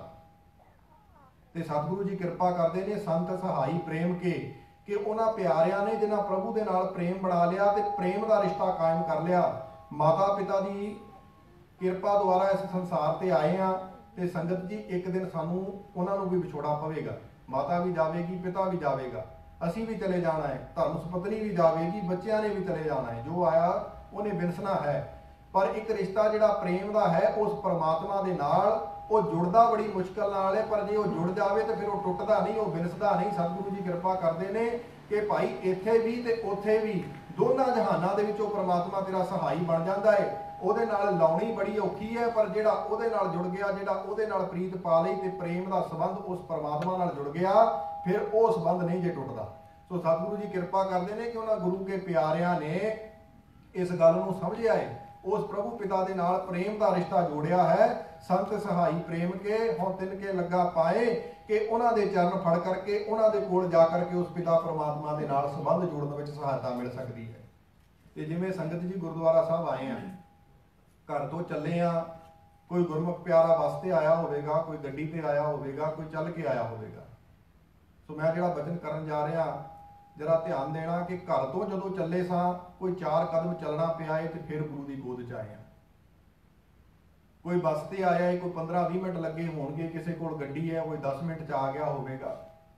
ਤੇ ਸਤਿਗੁਰੂ ਜੀ ਕਿਰਪਾ ਕਰਦੇ ਨੇ ਸੰਤ ਸਹਾਈ ਪ੍ਰੇਮ ਕੇ, ਕਿ ਉਹਨਾਂ ਪਿਆਰਿਆਂ ਨੇ ਜਿਨ੍ਹਾਂ ਪ੍ਰਭੂ ਦੇ ਨਾਲ ਪ੍ਰੇਮ ਬਣਾ ਲਿਆ ਤੇ ਪ੍ਰੇਮ ਦਾ ਰਿਸ਼ਤਾ ਕਾਇਮ ਕਰ ਲਿਆ। ਮਾਤਾ ਪਿਤਾ ਦੀ ਕਿਰਪਾ ਦੁਆਰਾ ਇਸ ਸੰਸਾਰ ਤੇ ਆਏ ਆ। ਤੇ ਸੰਗਤ ਜੀ, ਇੱਕ ਦਿਨ ਸਾਨੂੰ ਉਹਨਾਂ ਨੂੰ ਵੀ ਵਿਛੋੜਾ ਪਵੇਗਾ। ਮਾਤਾ ਵੀ ਜਾਵੇਗੀ, ਪਿਤਾ ਵੀ ਜਾਵੇਗਾ, ਅਸੀਂ ਵੀ ਚਲੇ ਜਾਣਾ ਹੈ, ਧਰਮ ਸੁਪਤਨੀ ਵੀ ਜਾਵੇਗੀ, ਬੱਚਿਆਂ ਨੇ ਵੀ ਚਲੇ ਜਾਣਾ ਹੈ। ਜੋ ਆਇਆ ਉਹਨੇ ਵਿਨਸਣਾ ਹੈ। ਪਰ ਇੱਕ ਰਿਸ਼ਤਾ ਜਿਹੜਾ ਪ੍ਰੇਮ ਦਾ ਹੈ, ਉਸ ਪਰਮਾਤਮਾ ਦੇ ਨਾਲ ਉਹ ਜੁੜਦਾ ਬੜੀ ਮੁਸ਼ਕਲ ਨਾਲ ਹੈ। ਪਰ ਜੇ ਉਹ ਜੁੜ ਜਾਵੇ ਤਾਂ ਫਿਰ ਉਹ ਟੁੱਟਦਾ ਨਹੀਂ, ਉਹ ਵਿਨਸਦਾ ਨਹੀਂ। ਸਤਿਗੁਰੂ ਜੀ ਕਿਰਪਾ ਕਰਦੇ ਨੇ ਕਿ ਭਾਈ ਇੱਥੇ ਵੀ ਤੇ ਉੱਥੇ ਵੀ, ਦੋਨਾਂ ਜਹਾਨਾਂ ਦੇ ਵਿੱਚ ਉਹ ਪਰਮਾਤਮਾ ਤੇਰਾ ਸਹਾਈ ਬਣ ਜਾਂਦਾ ਹੈ। ਉਹਦੇ ਨਾਲ ਲਾਉਣੀ ਬੜੀ ਔਖੀ ਹੈ, ਪਰ ਜਿਹੜਾ ਉਹਦੇ ਨਾਲ ਜੁੜ ਗਿਆ, ਜਿਹੜਾ ਉਹਦੇ ਨਾਲ ਪ੍ਰੀਤ ਪਾ ਲਈ ਤੇ ਪ੍ਰੇਮ ਦਾ ਸੰਬੰਧ ਉਸ ਪਰਮਾਤਮਾ ਨਾਲ ਜੁੜ ਗਿਆ, ਫਿਰ ਉਹ ਸੰਬੰਧ ਨਹੀਂ ਜੇ ਟੁੱਟਦਾ। ਸੋ ਸਤਿਗੁਰੂ ਜੀ ਕਿਰਪਾ ਕਰਦੇ ਨੇ ਕਿ ਉਹਨਾਂ ਗੁਰੂ ਕੇ ਪਿਆਰਿਆਂ ਨੇ ਇਸ ਗੱਲ ਨੂੰ ਸਮਝਿਆ ਹੈ, ਉਸ ਪ੍ਰਭੂ ਪਿਤਾ ਦੇ ਨਾਲ ਪ੍ਰੇਮ ਦਾ ਰਿਸ਼ਤਾ ਜੋੜਿਆ ਹੈ। ਸੰਤ ਸਹਾਈ ਪ੍ਰੇਮ ਕੇ ਹੁਣ ਤਿਨ ਕੇ ਲੱਗਾ ਪਾਏ, ਕਿ ਉਹਨਾਂ ਦੇ ਚਰਨ ਫੜ ਕਰਕੇ ਉਹਨਾਂ ਦੇ ਕੋਲ ਜਾ ਕਰਕੇ ਉਸ ਪਿਤਾ ਪਰਮਾਤਮਾ ਦੇ ਨਾਲ ਸੰਬੰਧ ਜੋੜਨ ਵਿੱਚ ਸਹਾਇਤਾ ਮਿਲ ਸਕਦੀ ਹੈ। ਤੇ ਜਿਵੇਂ ਸੰਗਤ ਜੀ ਗੁਰਦੁਆਰਾ ਸਾਹਿਬ ਆਏ ਆ, ਘਰ ਤੋਂ ਚੱਲੇ ਆ, ਕੋਈ ਗੁਰਮੁਖ ਪਿਆਰਾ ਬੱਸ ਤੇ ਆਇਆ ਹੋਵੇਗਾ, ਕੋਈ ਗੱਡੀ ਤੇ ਆਇਆ ਹੋਵੇਗਾ, ਕੋਈ ਚੱਲ ਕੇ ਆਇਆ ਹੋਵੇਗਾ। ਸੋ ਮੈਂ ਜਿਹੜਾ ਬਚਨ ਕਰਨ ਜਾ ਰਿਹਾ, ਜਰਾ ਧਿਆਨ ਦੇਣਾ ਕਿ ਘਰ ਤੋਂ ਜਦੋਂ ਚੱਲੇ ਸਾਂ, ਕੋਈ ਚਾਰ ਕਦਮ ਚੱਲਣਾ ਪਿਆ ਏ ਤੇ ਫਿਰ ਗੁਰੂ ਦੀ ਗੋਦ 'ਚ ਆਏ ਆ। ਕੋਈ ਬੱਸ ਤੇ ਆਇਆ ਹੈ, ਕੋਈ ਪੰਦਰਾਂ ਵੀਹ ਮਿੰਟ ਲੱਗੇ ਹੋਣਗੇ, ਕਿਸੇ ਕੋਲ ਗੱਡੀ ਹੈ, ਕੋਈ ਦਸ ਮਿੰਟ 'ਚ ਆ ਗਿਆ ਹੋਵੇਗਾ।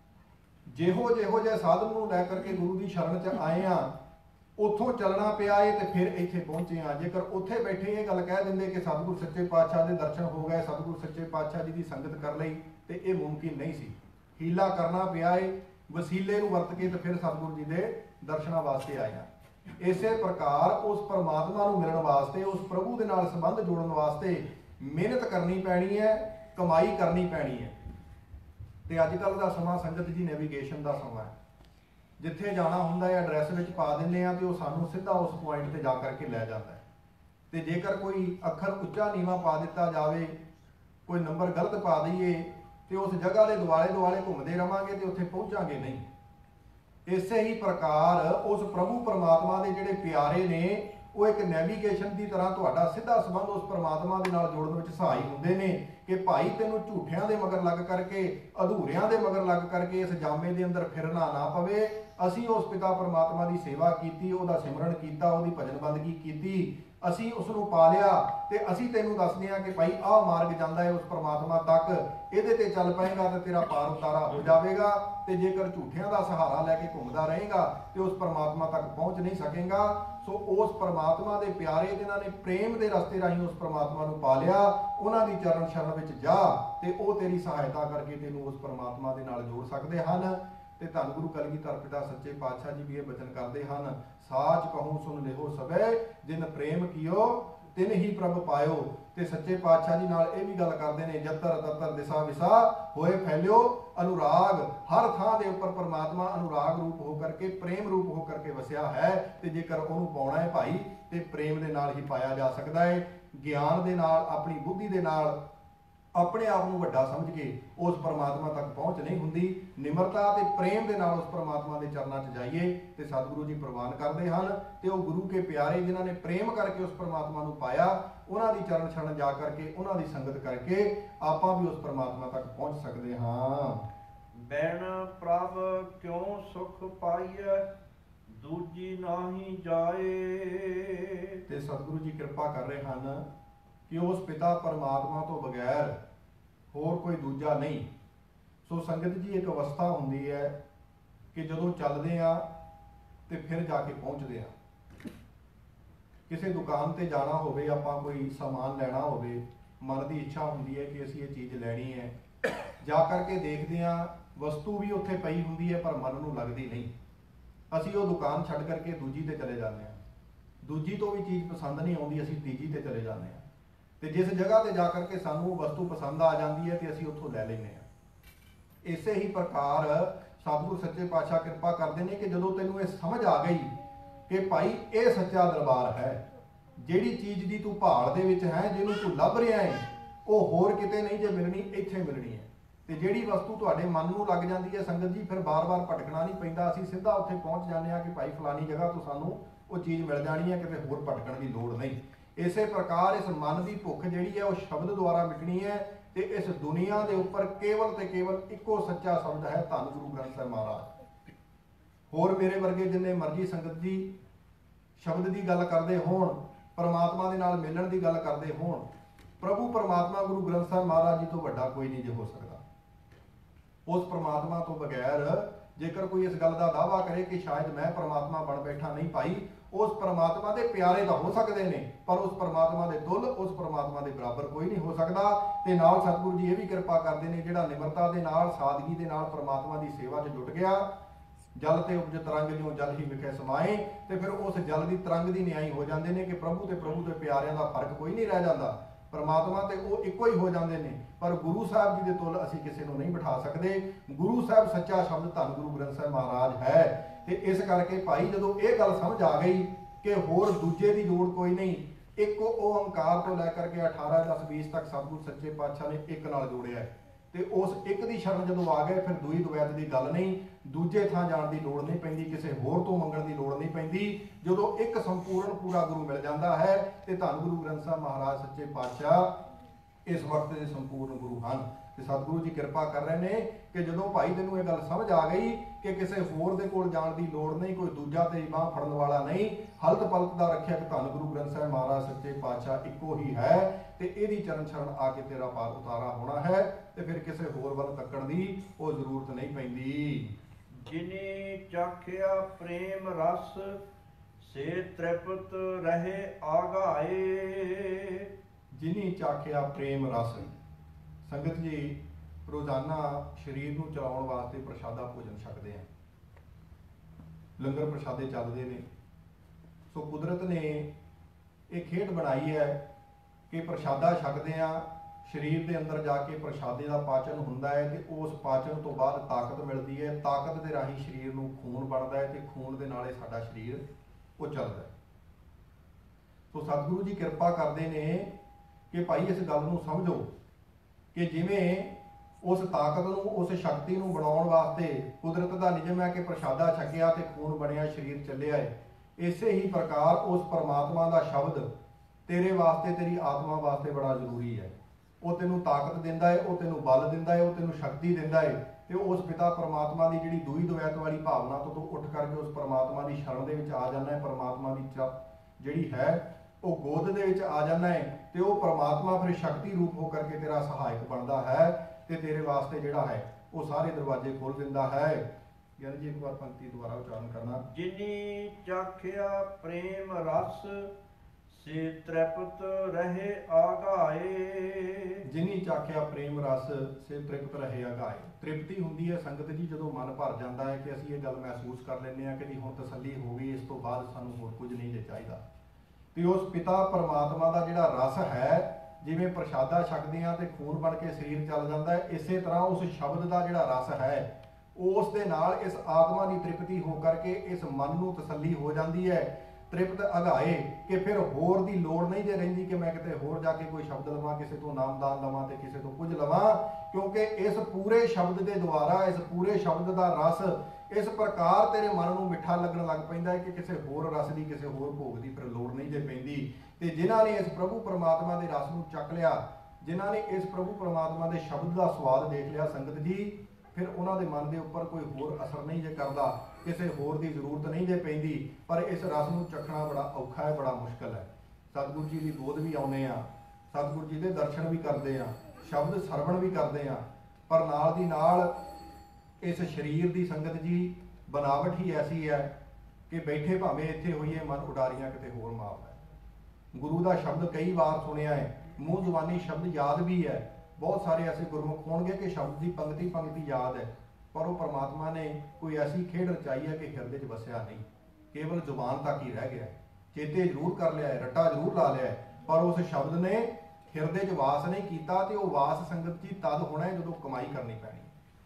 ਜਿਹੋ ਜਿਹੋ ਜਿਹੇ ਸਾਧਨ ਨੂੰ ਲੈ ਕਰਕੇ ਗੁਰੂ ਦੀ ਸ਼ਰਨ 'ਚ ਆਏ ਆ, ਉੱਥੋਂ ਚੱਲਣਾ ਪਿਆ ਏ ਤੇ ਫਿਰ ਇੱਥੇ ਪਹੁੰਚੇ ਆ। ਜੇਕਰ ਉੱਥੇ ਬੈਠੇ ਇਹ ਗੱਲ ਕਹਿ ਦਿੰਦੇ ਕਿ ਸਤਿਗੁਰ ਸੱਚੇ ਪਾਤਸ਼ਾਹ ਦੇ ਦਰਸ਼ਨ ਹੋ ਗਏ, ਸਤਿਗੁਰ ਸੱਚੇ ਪਾਤਸ਼ਾਹ ਜੀ ਦੀ ਸੰਗਤ ਕਰ ਲਈ, ਤੇ ਇਹ ਮੁਮਕਿਨ ਨਹੀਂ ਸੀ। ਹੀਲਾ ਕਰਨਾ ਪਿਆ ਏ, ਵਸੀਲੇ ਨੂੰ ਵਰਤ ਕੇ ਤੇ ਫਿਰ ਸਤਿਗੁਰ ਜੀ ਦੇ ਦਰਸ਼ਨਾਂ ਵਾਸਤੇ ਆਏ ਆ। ਇਸੇ ਪ੍ਰਕਾਰ ਉਸ ਪਰਮਾਤਮਾ ਨੂੰ ਮਿਲਣ ਵਾਸਤੇ, ਉਸ ਪ੍ਰਭੂ ਦੇ ਨਾਲ ਸੰਬੰਧ ਜੋੜਨ ਵਾਸਤੇ ਮਿਹਨਤ ਕਰਨੀ ਪੈਣੀ ਹੈ, ਕਮਾਈ ਕਰਨੀ ਪੈਣੀ ਹੈ। ਤੇ ਅੱਜ ਕੱਲ੍ਹ ਦਾ ਸਮਾਂ ਸੰਗਤ ਜੀ ਨੈਵੀਗੇਸ਼ਨ ਦਾ ਸਮਾਂ ਹੈ। ਜਿੱਥੇ ਜਾਣਾ ਹੁੰਦਾ ਹੈ ਐਡਰੈਸ ਵਿੱਚ ਪਾ ਦਿੰਦੇ ਆ ਤੇ ਉਹ ਸਾਨੂੰ ਸਿੱਧਾ ਉਸ ਪੁਆਇੰਟ ਤੇ ਜਾ ਕਰਕੇ ਲੈ ਜਾਂਦਾ ਹੈ। ਤੇ ਜੇਕਰ ਕੋਈ ਅੱਖਰ ਉੱਚਾ ਨੀਵਾਂ ਪਾ ਦਿੱਤਾ ਜਾਵੇ, ਕੋਈ ਨੰਬਰ ਗਲਤ ਪਾ ਦਈਏ, ਤੇ ਉਸ ਜਗ੍ਹਾ ਦੇ ਦੁਆਲੇ ਦੁਆਲੇ ਘੁੰਮਦੇ ਰਵਾਂਗੇ ਤੇ ਉੱਥੇ ਪਹੁੰਚਾਂਗੇ ਨਹੀਂ। ਇਸੇ ਹੀ ਪ੍ਰਕਾਰ ਉਸ ਪ੍ਰਭੂ ਪਰਮਾਤਮਾ ਦੇ ਜਿਹੜੇ ਪਿਆਰੇ ਨੇ, ਉਹ ਇੱਕ ਨੈਵੀਗੇਸ਼ਨ ਦੀ ਤਰ੍ਹਾਂ ਤੁਹਾਡਾ ਸਿੱਧਾ ਸੰਬੰਧ ਉਸ ਪਰਮਾਤਮਾ ਦੇ ਨਾਲ ਜੋੜਨ ਵਿੱਚ ਸਹਾਈ ਹੁੰਦੇ ਨੇ ਕਿ ਭਾਈ ਤੈਨੂੰ ਝੂਠਿਆਂ ਦੇ ਮਗਰ ਲੱਗ ਕਰਕੇ, ਅਧੂਰਿਆਂ ਦੇ ਮਗਰ ਲੱਗ ਕਰਕੇ ਇਸ ਜਾਮੇ ਦੇ ਅੰਦਰ ਫਿਰਨਾ ਨਾ ਪਵੇ। ਅਸੀਂ ਉਸ ਪਿਤਾ ਪਰਮਾਤਮਾ ਦੀ ਸੇਵਾ ਕੀਤੀ, ਉਹਦਾ ਸਿਮਰਨ ਕੀਤਾ, ਉਹਦੀ ਭਜਨ ਬੰਦਗੀ ਕੀਤੀ, ਅਸੀਂ ਉਸ ਨੂੰ ਪਾ ਲਿਆ, ਤੇ ਅਸੀਂ ਤੈਨੂੰ ਦੱਸਦੇ ਹਾਂ ਕਿ ਭਾਈ ਆਹ ਮਾਰਗ ਜਾਂਦਾ ਹੈ ਉਸ ਪਰਮਾਤਮਾ ਤੱਕ, ਇਹਦੇ ਤੇ ਚੱਲ ਪਏਗਾ ਤੇ ਤੇਰਾ ਪਾਰ ਉਤਾਰਾ ਹੋ ਜਾਵੇਗਾ। ਤੇ ਜੇਕਰ ਝੂਠਿਆਂ ਦਾ ਸਹਾਰਾ ਲੈ ਕੇ ਘੁੰਮਦਾ ਰਹੇਗਾ ਤੇ ਉਸ ਪਰਮਾਤਮਾ ਤੱਕ ਪਹੁੰਚ ਨਹੀਂ ਸਕੇਗਾ। ਸੋ ਉਸ ਪਰਮਾਤਮਾ ਦੇ ਪਿਆਰੇ ਜਿਨ੍ਹਾਂ ਨੇ ਪ੍ਰੇਮ ਦੇ ਰਸਤੇ ਰਾਹੀਂ ਉਸ ਪਰਮਾਤਮਾ ਨੂੰ ਪਾ ਲਿਆ, ਉਹਨਾਂ ਦੀ ਚਰਨ ਸ਼ਰਨ ਵਿੱਚ ਜਾ ਤੇ ਉਹ ਤੇਰੀ ਸਹਾਇਤਾ ਕਰਕੇ ਤੈਨੂੰ ਉਸ ਪਰਮਾਤਮਾ ਦੇ ਨਾਲ ਜੋੜ ਸਕਦੇ ਹਨ। ਤੇ ਧੰਨ ਗੁਰੂ ਕਲਗੀਧਰ ਪਿਤਾ ਸੱਚੇ ਪਾਤਸ਼ਾਹ ਜੀ ਵੀ ਇਹ ਬਚਨ ਕਰਦੇ ਹਨ, ਸਾਚ ਕਹੂੰ ਸੁਨ ਲਿਹੋ ਸਭੈ, ਜਿਨ ਪ੍ਰੇਮ ਕੀਓ ਤਿਨ ਹੀ ਪ੍ਰਭ ਪਾਇਓ। ਤੇ ਸੱਚੇ ਪਾਤਸ਼ਾਹ ਜੀ ਨਾਲ ਇਹ ਵੀ ਗੱਲ ਕਰਦੇ ਨੇ, ਜਤਰ ਤਤਰ ਦਿਸਾ ਵਿਸਾ ਹੋਏ ਫੈਲਿਓ ਅਨੁਰਾਗ। ਹਰ ਥਾਂ ਦੇ ਉੱਪਰ ਪਰਮਾਤਮਾ ਅਨੁਰਾਗ ਰੂਪ ਹੋ ਕਰਕੇ, ਪ੍ਰੇਮ ਰੂਪ ਹੋ ਕਰਕੇ ਵਸਿਆ ਹੈ। ਤੇ ਜੇਕਰ ਉਹਨੂੰ ਪਾਉਣਾ ਹੈ ਭਾਈ, ਤੇ ਪ੍ਰੇਮ ਦੇ ਨਾਲ ਹੀ ਪਾਇਆ ਜਾ ਸਕਦਾ ਹੈ। ਗਿਆਨ ਦੇ ਨਾਲ, ਆਪਣੀ ਬੁੱਧੀ ਦੇ ਨਾਲ, ਆਪਣੇ ਆਪ ਨੂੰ ਵੱਡਾ ਸਮਝ ਕੇ ਉਸ ਪਰਮਾਤਮਾ ਤੱਕ ਪਹੁੰਚ ਨਹੀਂ ਹੁੰਦੀ। ਨਿਮਰਤਾ ਤੇ ਪ੍ਰੇਮ ਦੇ ਨਾਲ ਉਸ ਪਰਮਾਤਮਾ ਦੇ ਚਰਨਾਂ 'ਚ ਜਾਈਏ ਤੇ ਸਤਿਗੁਰੂ ਜੀ ਪ੍ਰਵਾਨ ਕਰਦੇ ਹਨ। ਤੇ ਉਹ ਗੁਰੂ ਕੇ ਪਿਆਰੇ ਜਿਨ੍ਹਾਂ ਨੇ ਪ੍ਰੇਮ ਕਰਕੇ ਉਸ ਪਰਮਾਤਮਾ ਨੂੰ ਪਾਇਆ, ਉਹਨਾਂ ਦੀ ਚਰਨ ਛੜਨ ਜਾ ਕਰਕੇ, ਉਹਨਾਂ ਦੀ ਸੰਗਤ ਕਰਕੇ ਆਪਾਂ ਵੀ ਉਸ ਪਰਮਾਤਮਾ ਤੱਕ ਪਹੁੰਚ ਸਕਦੇ ਹਾਂ। ਬੈਣ ਪ੍ਰਭ ਕਿਉਂ ਸੁਖ ਪਾਈਐ, ਦੂਜੀ ਨਾਹੀ ਜਾਏ। ਤੇ ਸਤਿਗੁਰੂ ਜੀ ਕਿਰਪਾ ਕਰ ਰਹੇ ਹਨ ਕਿ ਉਸ ਪਿਤਾ ਪਰਮਾਤਮਾ ਤੋਂ ਬਗੈਰ ਹੋਰ ਕੋਈ ਦੂਜਾ ਨਹੀਂ। ਸੋ ਸੰਗਤ ਜੀ ਇੱਕ ਅਵਸਥਾ ਹੁੰਦੀ ਹੈ ਕਿ ਜਦੋਂ ਚੱਲਦੇ ਆ ਤੇ ਫਿਰ ਜਾ ਕੇ ਪਹੁੰਚਦੇ ਆ। ਕਿਸੇ ਦੁਕਾਨ ਤੇ ਜਾਣਾ ਹੋਵੇ, ਆਪਾਂ ਕੋਈ ਸਮਾਨ ਲੈਣਾ ਹੋਵੇ, ਮਨ ਦੀ ਇੱਛਾ ਹੁੰਦੀ ਹੈ ਕਿ ਅਸੀਂ ਇਹ ਚੀਜ਼ ਲੈਣੀ ਹੈ, ਜਾ ਕਰਕੇ ਦੇਖਦੇ ਆ ਵਸਤੂ ਵੀ ਉੱਥੇ ਪਈ ਹੁੰਦੀ ਹੈ ਪਰ ਮਨ ਨੂੰ ਲੱਗਦੀ ਨਹੀਂ। ਅਸੀਂ ਉਹ ਦੁਕਾਨ ਛੱਡ ਕਰਕੇ ਦੂਜੀ ਤੇ ਚਲੇ ਜਾਂਦੇ ਆ, ਦੂਜੀ ਤੋਂ ਵੀ ਚੀਜ਼ ਪਸੰਦ ਨਹੀਂ ਆਉਂਦੀ, ਅਸੀਂ ਤੀਜੀ ਤੇ ਚਲੇ ਜਾਂਦੇ ਆ। ਤੇ ਜਿਸ ਜਗ੍ਹਾ ਤੇ ਜਾ ਕਰਕੇ ਸਾਨੂੰ ਉਹ ਵਸਤੂ ਪਸੰਦ ਆ ਜਾਂਦੀ ਹੈ ਤੇ ਅਸੀਂ ਉੱਥੋਂ ਲੈ ਲੈਂਦੇ ਆ। ਇਸੇ ਹੀ ਪ੍ਰਕਾਰ ਸਤਿਗੁਰੂ ਸੱਚੇ ਪਾਤਸ਼ਾਹ ਕਿਰਪਾ ਕਰਦੇ ਨੇ ਕਿ ਜਦੋਂ ਤੈਨੂੰ ਇਹ ਸਮਝ ਆ ਗਈ ਕਿ ਭਾਈ ਇਹ ਸੱਚਾ ਦਰਬਾਰ ਹੈ, ਜਿਹੜੀ ਚੀਜ਼ ਦੀ ਤੂੰ ਭਾਲ ਦੇ ਵਿੱਚ ਹੈ, ਜਿਹਨੂੰ ਤੂੰ ਲੱਭ ਰਿਹਾ ਹੈ, ਉਹ ਹੋਰ ਕਿਤੇ ਨਹੀਂ ਜੇ ਮਿਲਣੀ, ਇੱਥੇ ਮਿਲਣੀ ਹੈ। ਤੇ ਜਿਹੜੀ ਵਸਤੂ ਤੁਹਾਡੇ ਮਨ ਨੂੰ ਲੱਗ ਜਾਂਦੀ ਹੈ ਸੰਗਤ ਜੀ, ਫਿਰ ਬਾਰ-ਬਾਰ ਭਟਕਣਾ ਨਹੀਂ ਪੈਂਦਾ। ਅਸੀਂ ਸਿੱਧਾ ਉੱਥੇ ਪਹੁੰਚ ਜਾਂਦੇ ਹਾਂ ਕਿ ਭਾਈ ਫਲਾਨੀ ਜਗ੍ਹਾ ਤੋਂ ਸਾਨੂੰ ਉਹ ਚੀਜ਼ ਮਿਲ ਜਾਣੀ ਹੈ, ਕਿਤੇ ਹੋਰ ਭਟਕਣ ਦੀ ਲੋੜ ਨਹੀਂ। ਇਸੇ ਪ੍ਰਕਾਰ ਇਸ ਮਨ ਦੀ ਭੁੱਖ ਜਿਹੜੀ ਹੈ ਉਹ ਸ਼ਬਦ ਦੁਆਰਾ ਮਿਟਣੀ ਹੈ। ਤੇ ਇਸ ਦੁਨੀਆ ਦੇ ਉੱਪਰ ਕੇਵਲ ਤੇ ਕੇਵਲ ਇੱਕੋ ਸੱਚਾ ਸ਼ਬਦ ਹੈ, ਧੰਨ ਗੁਰੂ ਗ੍ਰੰਥ ਸਾਹਿਬ ਮਹਾਰਾਜ। ਹੋਰ ਮੇਰੇ ਵਰਗੇ ਜਿੰਨੇ ਮਰਜ਼ੀ ਸੰਗਤ ਜੀ ਸ਼ਬਦ ਦੀ ਗੱਲ ਕਰਦੇ ਹੋਣ, ਪਰਮਾਤਮਾ ਦੇ ਨਾਲ ਮਿਲਣ ਦੀ ਗੱਲ ਕਰਦੇ ਹੋਣ, ਪ੍ਰਭੂ ਪਰਮਾਤਮਾ ਗੁਰੂ ਗ੍ਰੰਥ ਸਾਹਿਬ ਮਹਾਰਾਜ ਜੀ ਤੋਂ ਵੱਡਾ ਕੋਈ ਨਹੀਂ ਜੇ ਹੋ ਸਕਦਾ। ਉਸ ਪਰਮਾਤਮਾ ਤੋਂ ਬਗੈਰ ਜੇਕਰ ਕੋਈ ਇਸ ਗੱਲ ਦਾ ਦਾਅਵਾ ਕਰੇ ਕਿ ਸ਼ਾਇਦ ਮੈਂ ਪਰਮਾਤਮਾ ਬਣ ਬੈਠਾ, ਨਹੀਂ ਭਾਈ, ਉਸ ਪਰਮਾਤਮਾ ਦੇ ਪਿਆਰੇ ਤਾਂ ਹੋ ਸਕਦੇ ਨੇ, ਪਰ ਉਸ ਪਰਮਾਤਮਾ ਦੇ ਤੁਲ, ਉਸ ਪਰਮਾਤਮਾ ਦੇ ਬਰਾਬਰ ਕੋਈ ਨਹੀਂ ਹੋ ਸਕਦਾ। ਤੇ ਨਾਲ ਸਤਿਗੁਰੂ ਜੀ ਇਹ ਵੀ ਕਿਰਪਾ ਕਰਦੇ ਨੇ, ਜਿਹੜਾ ਨਿਮਰਤਾ ਦੇ ਨਾਲ, ਸਾਦਗੀ ਦੇ ਨਾਲ ਪਰਮਾਤਮਾ ਦੀ ਸੇਵਾ 'ਚ ਜੁਟ ਗਿਆ, ਜਲ ਤੇ ਉਪਜ ਤਰੰਗ ਜਿਉਂ ਜਲ ਹੀ ਵਿਖੇ ਸਮਾਏ, ਤੇ ਫਿਰ ਉਸ ਜਲ ਦੀ ਤਰੰਗ ਦੀ ਨਿਆਈ ਹੋ ਜਾਂਦੇ ਨੇ ਕਿ ਪ੍ਰਭੂ ਤੇ ਪ੍ਰਭੂ ਦੇ ਪਿਆਰਿਆਂ ਦਾ ਫਰਕ ਕੋਈ ਨਹੀਂ ਰਹਿ ਜਾਂਦਾ। ਪਰਮਾਤਮਾ ਤੇ ਉਹ ਇੱਕੋ ਹੀ ਹੋ ਜਾਂਦੇ ਨੇ। ਪਰ ਗੁਰੂ ਸਾਹਿਬ ਜੀ ਦੇ ਤੁਲ ਅਸੀਂ ਕਿਸੇ ਨੂੰ ਨਹੀਂ ਬਿਠਾ ਸਕਦੇ। ਗੁਰੂ ਸਾਹਿਬ ਸੱਚਾ ਸ਼ਬਦ ਧੰਨ ਗੁਰੂ ਗ੍ਰੰਥ ਸਾਹਿਬ ਮਹਾਰਾਜ ਹੈ। ਤੇ ਇਸ ਕਰਕੇ ਭਾਈ ਜਦੋਂ ਇਹ ਗੱਲ ਸਮਝ ਆ ਗਈ ਕਿ ਹੋਰ ਦੂਜੇ ਦੀ ਲੋੜ ਕੋਈ ਨਹੀਂ, ਇੱਕੋ ਓੰਕਾਰ ਤੋਂ ਲੈ ਕਰਕੇ ਅਠਾਰਾਂ ਦਸ ਵੀਸ ਤੱਕ ਸਤਿਗੁਰੂ ਸੱਚੇ ਪਾਤਸ਼ਾਹ ਨੇ ਇੱਕ ਨਾਲ ਜੋੜਿਆ ਹੈ। ਤੇ ਉਸ ਇੱਕ ਦੀ ਸ਼ਰਨ ਜਦੋਂ ਆ ਗਏ, ਫਿਰ ਦੂਈ ਦੁਵੈਤ ਦੀ ਗੱਲ ਨਹੀਂ, ਦੂਜੇ ਥਾਂ ਜਾਣ ਦੀ ਲੋੜ ਨਹੀਂ ਪੈਂਦੀ, ਕਿਸੇ ਹੋਰ ਤੋਂ ਮੰਗਣ ਦੀ ਲੋੜ ਨਹੀਂ ਪੈਂਦੀ। ਜਦੋਂ ਇੱਕ ਸੰਪੂਰਨ ਪੂਰਾ ਗੁਰੂ ਮਿਲ ਜਾਂਦਾ ਹੈ ਤੇ ਧੰਨ ਗੁਰੂ ਗ੍ਰੰਥ ਸਾਹਿਬ ਮਹਾਰਾਜ ਸੱਚੇ ਪਾਤਸ਼ਾਹ ਇਸ ਵਕਤ ਦੇ ਸੰਪੂਰਨ ਗੁਰੂ ਹਨ। ਤੇ ਸਤਿਗੁਰੂ ਜੀ ਕਿਰਪਾ ਕਰ ਰਹੇ ਨੇ ਕਿ ਜਦੋਂ ਭਾਈ ਤੈਨੂੰ ਇਹ ਗੱਲ ਸਮਝ ਆ ਗਈ ਕਿ ਕਿਸੇ ਹੋਰ ਦੇ ਕੋਲ ਜਾਣ ਦੀ ਲੋੜ ਨਹੀਂ, ਕੋਈ ਦੂਜਾ ਤੇਰੀ ਬਾਂਹ ਫੜਨ ਵਾਲਾ ਨਹੀਂ, ਹਲਤ ਪਲਤ ਦਾ ਰੱਖਿਆ ਕਿ ਧੰਨ ਗੁਰੂ ਗ੍ਰੰਥ ਸਾਹਿਬ ਮਹਾਰਾਜ ਸੱਚੇ ਪਾਤਸ਼ਾਹ ਇੱਕੋ ਹੀ ਹੈ ਤੇ ਇਹਦੀ ਚਰਨ ਸ਼ਰਨ ਆ ਕੇ ਤੇਰਾ ਪਾਰ ਉਤਾਰਾ ਹੋਣਾ ਹੈ ਤੇ ਫਿਰ ਕਿਸੇ ਹੋਰ ਵੱਲ ਤੱਕਣ ਦੀ ਉਹ ਜ਼ਰੂਰਤ ਨਹੀਂ ਪੈਂਦੀ। ਜਿਨੇ ਚਾਖਿਆ ਪ੍ਰੇਮ ਰਸ ਸੇ ਤ੍ਰਿਪਤ ਰਹੇ ਆਗਾਏ। ਜਿਨੀ ਚਾਖਿਆ ਪ੍ਰੇਮ ਰਸ। ਸੰਗਤ ਜੀ ਰੋਜ਼ਾਨਾ ਸਰੀਰ ਨੂੰ ਚਲਾਉਣ ਵਾਸਤੇ ਪ੍ਰਸ਼ਾਦਾ ਭੋਜਨ ਛਕਦੇ ਆ, ਲੰਗਰ ਪ੍ਰਸ਼ਾਦੇ ਚੱਲਦੇ ਨੇ। ਸੋ ਕੁਦਰਤ ਨੇ ਇਹ ਖੇਡ ਬਣਾਈ ਹੈ ਕਿ ਪ੍ਰਸ਼ਾਦਾ ਛਕਦੇ ਆ, ਸਰੀਰ ਦੇ ਅੰਦਰ ਜਾ ਕੇ ਪ੍ਰਸ਼ਾਦੇ ਦਾ ਪਾਚਨ ਹੁੰਦਾ ਹੈ ਤੇ ਉਸ ਪਾਚਨ ਤੋਂ ਬਾਅਦ ਤਾਕਤ ਮਿਲਦੀ ਹੈ। ਤਾਕਤ ਦੇ ਰਾਹੀਂ ਸਰੀਰ ਨੂੰ ਖੂਨ ਬਣਦਾ ਹੈ ਤੇ ਖੂਨ ਦੇ ਨਾਲ ਸਾਡਾ ਸਰੀਰ ਉਹ ਚੱਲਦਾ ਹੈ। ਸੋ ਸਤਿਗੁਰੂ ਜੀ ਕਿਰਪਾ ਕਰਦੇ ਨੇ ਕਿ ਭਾਈ ਇਸ ਗੱਲ ਨੂੰ ਸਮਝੋ ਕਿ ਜਿਵੇਂ ਉਸ ਤਾਕਤ ਨੂੰ, ਉਸ ਸ਼ਕਤੀ ਨੂੰ ਬਣਾਉਣ ਵਾਸਤੇ ਕੁਦਰਤ ਦਾ ਨਿਯਮ ਹੈ ਕਿ ਪ੍ਰਸ਼ਾਦਾ ਛਕਿਆ ਤੇ ਖੂਨ ਬਣਿਆ, ਸਰੀਰ ਚੱਲਿਆ ਹੈ, ਇਸੇ ਹੀ ਪ੍ਰਕਾਰ ਉਸ ਪਰਮਾਤਮਾ ਦਾ ਸ਼ਬਦ ਤੇਰੇ ਵਾਸਤੇ, ਤੇਰੀ ਆਤਮਾ ਵਾਸਤੇ ਬੜਾ ਜ਼ਰੂਰੀ ਹੈ। ਉਹ ਤੈਨੂੰ ਤਾਕਤ ਦਿੰਦਾ ਹੈ, ਉਹ ਤੈਨੂੰ ਬਲ ਦਿੰਦਾ ਹੈ, ਉਹ ਤੈਨੂੰ ਸ਼ਕਤੀ ਦਿੰਦਾ ਹੈ ਤੇ ਉਸ ਪਿਤਾ ਪਰਮਾਤਮਾ ਦੀ ਜਿਹੜੀ ਦੂਈ ਦੁਵੈਤ ਵਾਲੀ ਭਾਵਨਾ ਤੋਂ ਤੂੰ ਉੱਠ ਕਰਕੇ ਉਸ ਪਰਮਾਤਮਾ ਦੀ ਸ਼ਰਨ ਦੇ ਵਿੱਚ ਆ ਜਾਂਦਾ ਹੈ। ਪਰਮਾਤਮਾ ਦੀ ਜਿਹੜੀ ਹੈ ਉਹ ਗੋਦ ਦੇ ਵਿੱਚ ਆ ਜਾਂਦਾ ਹੈ ਤੇ ਉਹ ਪਰਮਾਤਮਾ ਫਿਰ ਸ਼ਕਤੀ ਰੂਪ ਹੋ ਕਰਕੇ ਤੇਰਾ ਸਹਾਇਕ ਬਣਦਾ ਹੈ ਤੇ ਤੇਰੇ ਵਾਸਤੇ ਜਿਹੜਾ ਹੈ ਉਹ ਸਾਰੇ ਦਰਵਾਜ਼ੇ ਖੋਲ ਦਿੰਦਾ ਹੈ। ਗਿਆਨੀ ਜੀ ਇੱਕ ਵਾਰ ਪੰਕਤੀ ਦੁਬਾਰਾ ਉਚਾਰਨ ਕਰਨਾ। ਜਿਨੀ ਚਾਖਿਆ ਪ੍ਰੇਮ ਰਸ ਸੇ ਤ੍ਰਿਪਤ ਰਹੇ ਆਗਾਏ। ਜਿਨੀ ਚਾਖਿਆ ਪ੍ਰੇਮ ਰਸ ਸੇ ਤ੍ਰਿਪਤ ਰਹੇ ਆਗਾਏ। ਤ੍ਰਿਪਤੀ ਹੁੰਦੀ ਹੈ ਸੰਗਤ ਜੀ ਜਦੋਂ ਮਨ ਭਰ ਜਾਂਦਾ ਹੈ ਕਿ ਅਸੀਂ ਇਹ ਗੱਲ ਮਹਿਸੂਸ ਕਰ ਲੈਂਦੇ ਹਾਂ ਕਿ ਜੀ ਹੁਣ ਤਸੱਲੀ ਹੋ ਗਈ, ਇਸ ਤੋਂ ਬਾਅਦ ਸਾਨੂੰ ਹੋਰ ਕੁਝ ਨਹੀਂ ਚਾਹੀਦਾ। ਤੇ ਉਸ ਪਿਤਾ ਪਰਮਾਤਮਾ ਦਾ ਜਿਹੜਾ ਰਸ ਹੈ, ਜਿਵੇਂ ਪ੍ਰਸ਼ਾਦਾ ਛਕਦੇ ਆ ਤੇ ਖੂਨ ਬਣ ਕੇ ਸਰੀਰ ਚੱਲ ਜਾਂਦਾ ਹੈ, ਇਸੇ ਤਰ੍ਹਾਂ ਉਸ ਸ਼ਬਦ ਦਾ ਜਿਹੜਾ ਰਸ ਹੈ ਉਸ ਦੇ ਨਾਲ ਇਸ ਆਤਮਾ ਦੀ ਤ੍ਰਿਪਤੀ ਹੋ ਕਰਕੇ ਇਸ ਮਨ ਨੂੰ ਤਸੱਲੀ ਹੋ ਜਾਂਦੀ ਹੈ। ਤ੍ਰਿਪਤ ਅਗਾਏ ਕਿ ਫਿਰ ਹੋਰ ਦੀ ਲੋੜ ਨਹੀਂ ਜੇ ਰਹਿੰਦੀ ਕਿ ਮੈਂ ਕਿਤੇ ਹੋਰ ਜਾ ਕੇ ਕੋਈ ਸ਼ਬਦ ਲਵਾਂ, ਕਿਸੇ ਤੋਂ ਨਾਮਦਾਨ ਲਵਾਂ ਤੇ ਕਿਸੇ ਤੋਂ ਕੁਝ ਲਵਾਂ, ਕਿਉਂਕਿ ਇਸ ਪੂਰੇ ਸ਼ਬਦ ਦੇ ਦੁਆਰਾ, ਇਸ ਪੂਰੇ ਸ਼ਬਦ ਦਾ ਰਸ ਇਸ ਪ੍ਰਕਾਰ ਤੇਰੇ ਮਨ ਨੂੰ ਮਿੱਠਾ ਲੱਗਣ ਲੱਗ ਪੈਂਦਾ ਹੈ ਕਿ ਕਿਸੇ ਹੋਰ ਰਸ ਦੀ, ਕਿਸੇ ਹੋਰ ਭੋਗ ਦੀ ਫਿਰ ਲੋੜ ਨਹੀਂ ਜੇ ਪੈਂਦੀ। ਤੇ ਜਿਨ੍ਹਾਂ ਨੇ ਇਸ ਪ੍ਰਭੂ ਪਰਮਾਤਮਾ ਦੇ ਰਸ ਨੂੰ ਚੱਕ ਲਿਆ, ਜਿਨ੍ਹਾਂ ਨੇ ਇਸ ਪ੍ਰਭੂ ਪਰਮਾਤਮਾ ਦੇ ਸ਼ਬਦ ਦਾ ਸਵਾਦ ਦੇਖ ਲਿਆ ਸੰਗਤ ਜੀ, ਫਿਰ ਉਹਨਾਂ ਦੇ ਮਨ ਦੇ ਉੱਪਰ ਕੋਈ ਹੋਰ ਅਸਰ ਨਹੀਂ ਜੇ ਕਰਦਾ, ਕਿਸੇ ਹੋਰ ਦੀ ਜ਼ਰੂਰਤ ਨਹੀਂ ਜੇ ਪੈਂਦੀ। ਪਰ ਇਸ ਰਸ ਨੂੰ ਚੱਖਣਾ ਬੜਾ ਔਖਾ ਹੈ, ਬੜਾ ਮੁਸ਼ਕਲ ਹੈ। ਸਤਿਗੁਰੂ ਜੀ ਦੀ ਗੋਦ ਵੀ ਆਉਂਦੇ ਆ, ਸਤਿਗੁਰੂ ਜੀ ਦੇ ਦਰਸ਼ਨ ਵੀ ਕਰਦੇ ਆ, ਸ਼ਬਦ ਸਰਵਣ ਵੀ ਕਰਦੇ ਆ, ਪਰ ਨਾਲ ਦੀ ਨਾਲ ਇਸ ਸਰੀਰ ਦੀ ਸੰਗਤ ਜੀ ਬਨਾਵਟ ਹੀ ਐਸੀ ਹੈ ਕਿ ਬੈਠੇ ਭਾਵੇਂ ਇੱਥੇ ਹੋਈਏ, ਮਨ ਉਡਾਰੀਆਂ ਕਿਤੇ ਹੋਰ ਮਾਰਦਾ ਹੈ। ਗੁਰੂ ਦਾ ਸ਼ਬਦ ਕਈ ਵਾਰ ਸੁਣਿਆ ਹੈ, ਮੂੰਹ ਜ਼ੁਬਾਨੀ ਸ਼ਬਦ ਯਾਦ ਵੀ ਹੈ, ਬਹੁਤ ਸਾਰੇ ਐਸੇ ਗੁਰਮੁਖ ਹੋਣਗੇ ਕਿ ਸ਼ਬਦ ਦੀ ਪੰਕਤੀ ਪੰਕਤੀ ਯਾਦ ਹੈ, ਪਰ ਉਹ ਪਰਮਾਤਮਾ ਨੇ ਕੋਈ ਐਸੀ ਖੇਡ ਰਚਾਈ ਹੈ ਕਿ ਹਿਰਦੇ 'ਚ ਵਸਿਆ ਨਹੀਂ, ਕੇਵਲ ਜ਼ੁਬਾਨ ਤੱਕ ਹੀ ਰਹਿ ਗਿਆ। ਚੇਤੇ ਜ਼ਰੂਰ ਕਰ ਲਿਆ ਹੈ, ਰੱਟਾ ਜ਼ਰੂਰ ਲਾ ਲਿਆ ਹੈ, ਪਰ ਉਸ ਸ਼ਬਦ ਨੇ ਹਿਰਦੇ 'ਚ ਵਾਸ ਨਹੀਂ ਕੀਤਾ। ਤੇ ਉਹ ਵਾਸ ਸੰਗਤ ਜੀ ਤਦ ਹੋਣਾ ਜਦੋਂ ਕਮਾਈ ਕਰਨੀ ਪੈਣੀ,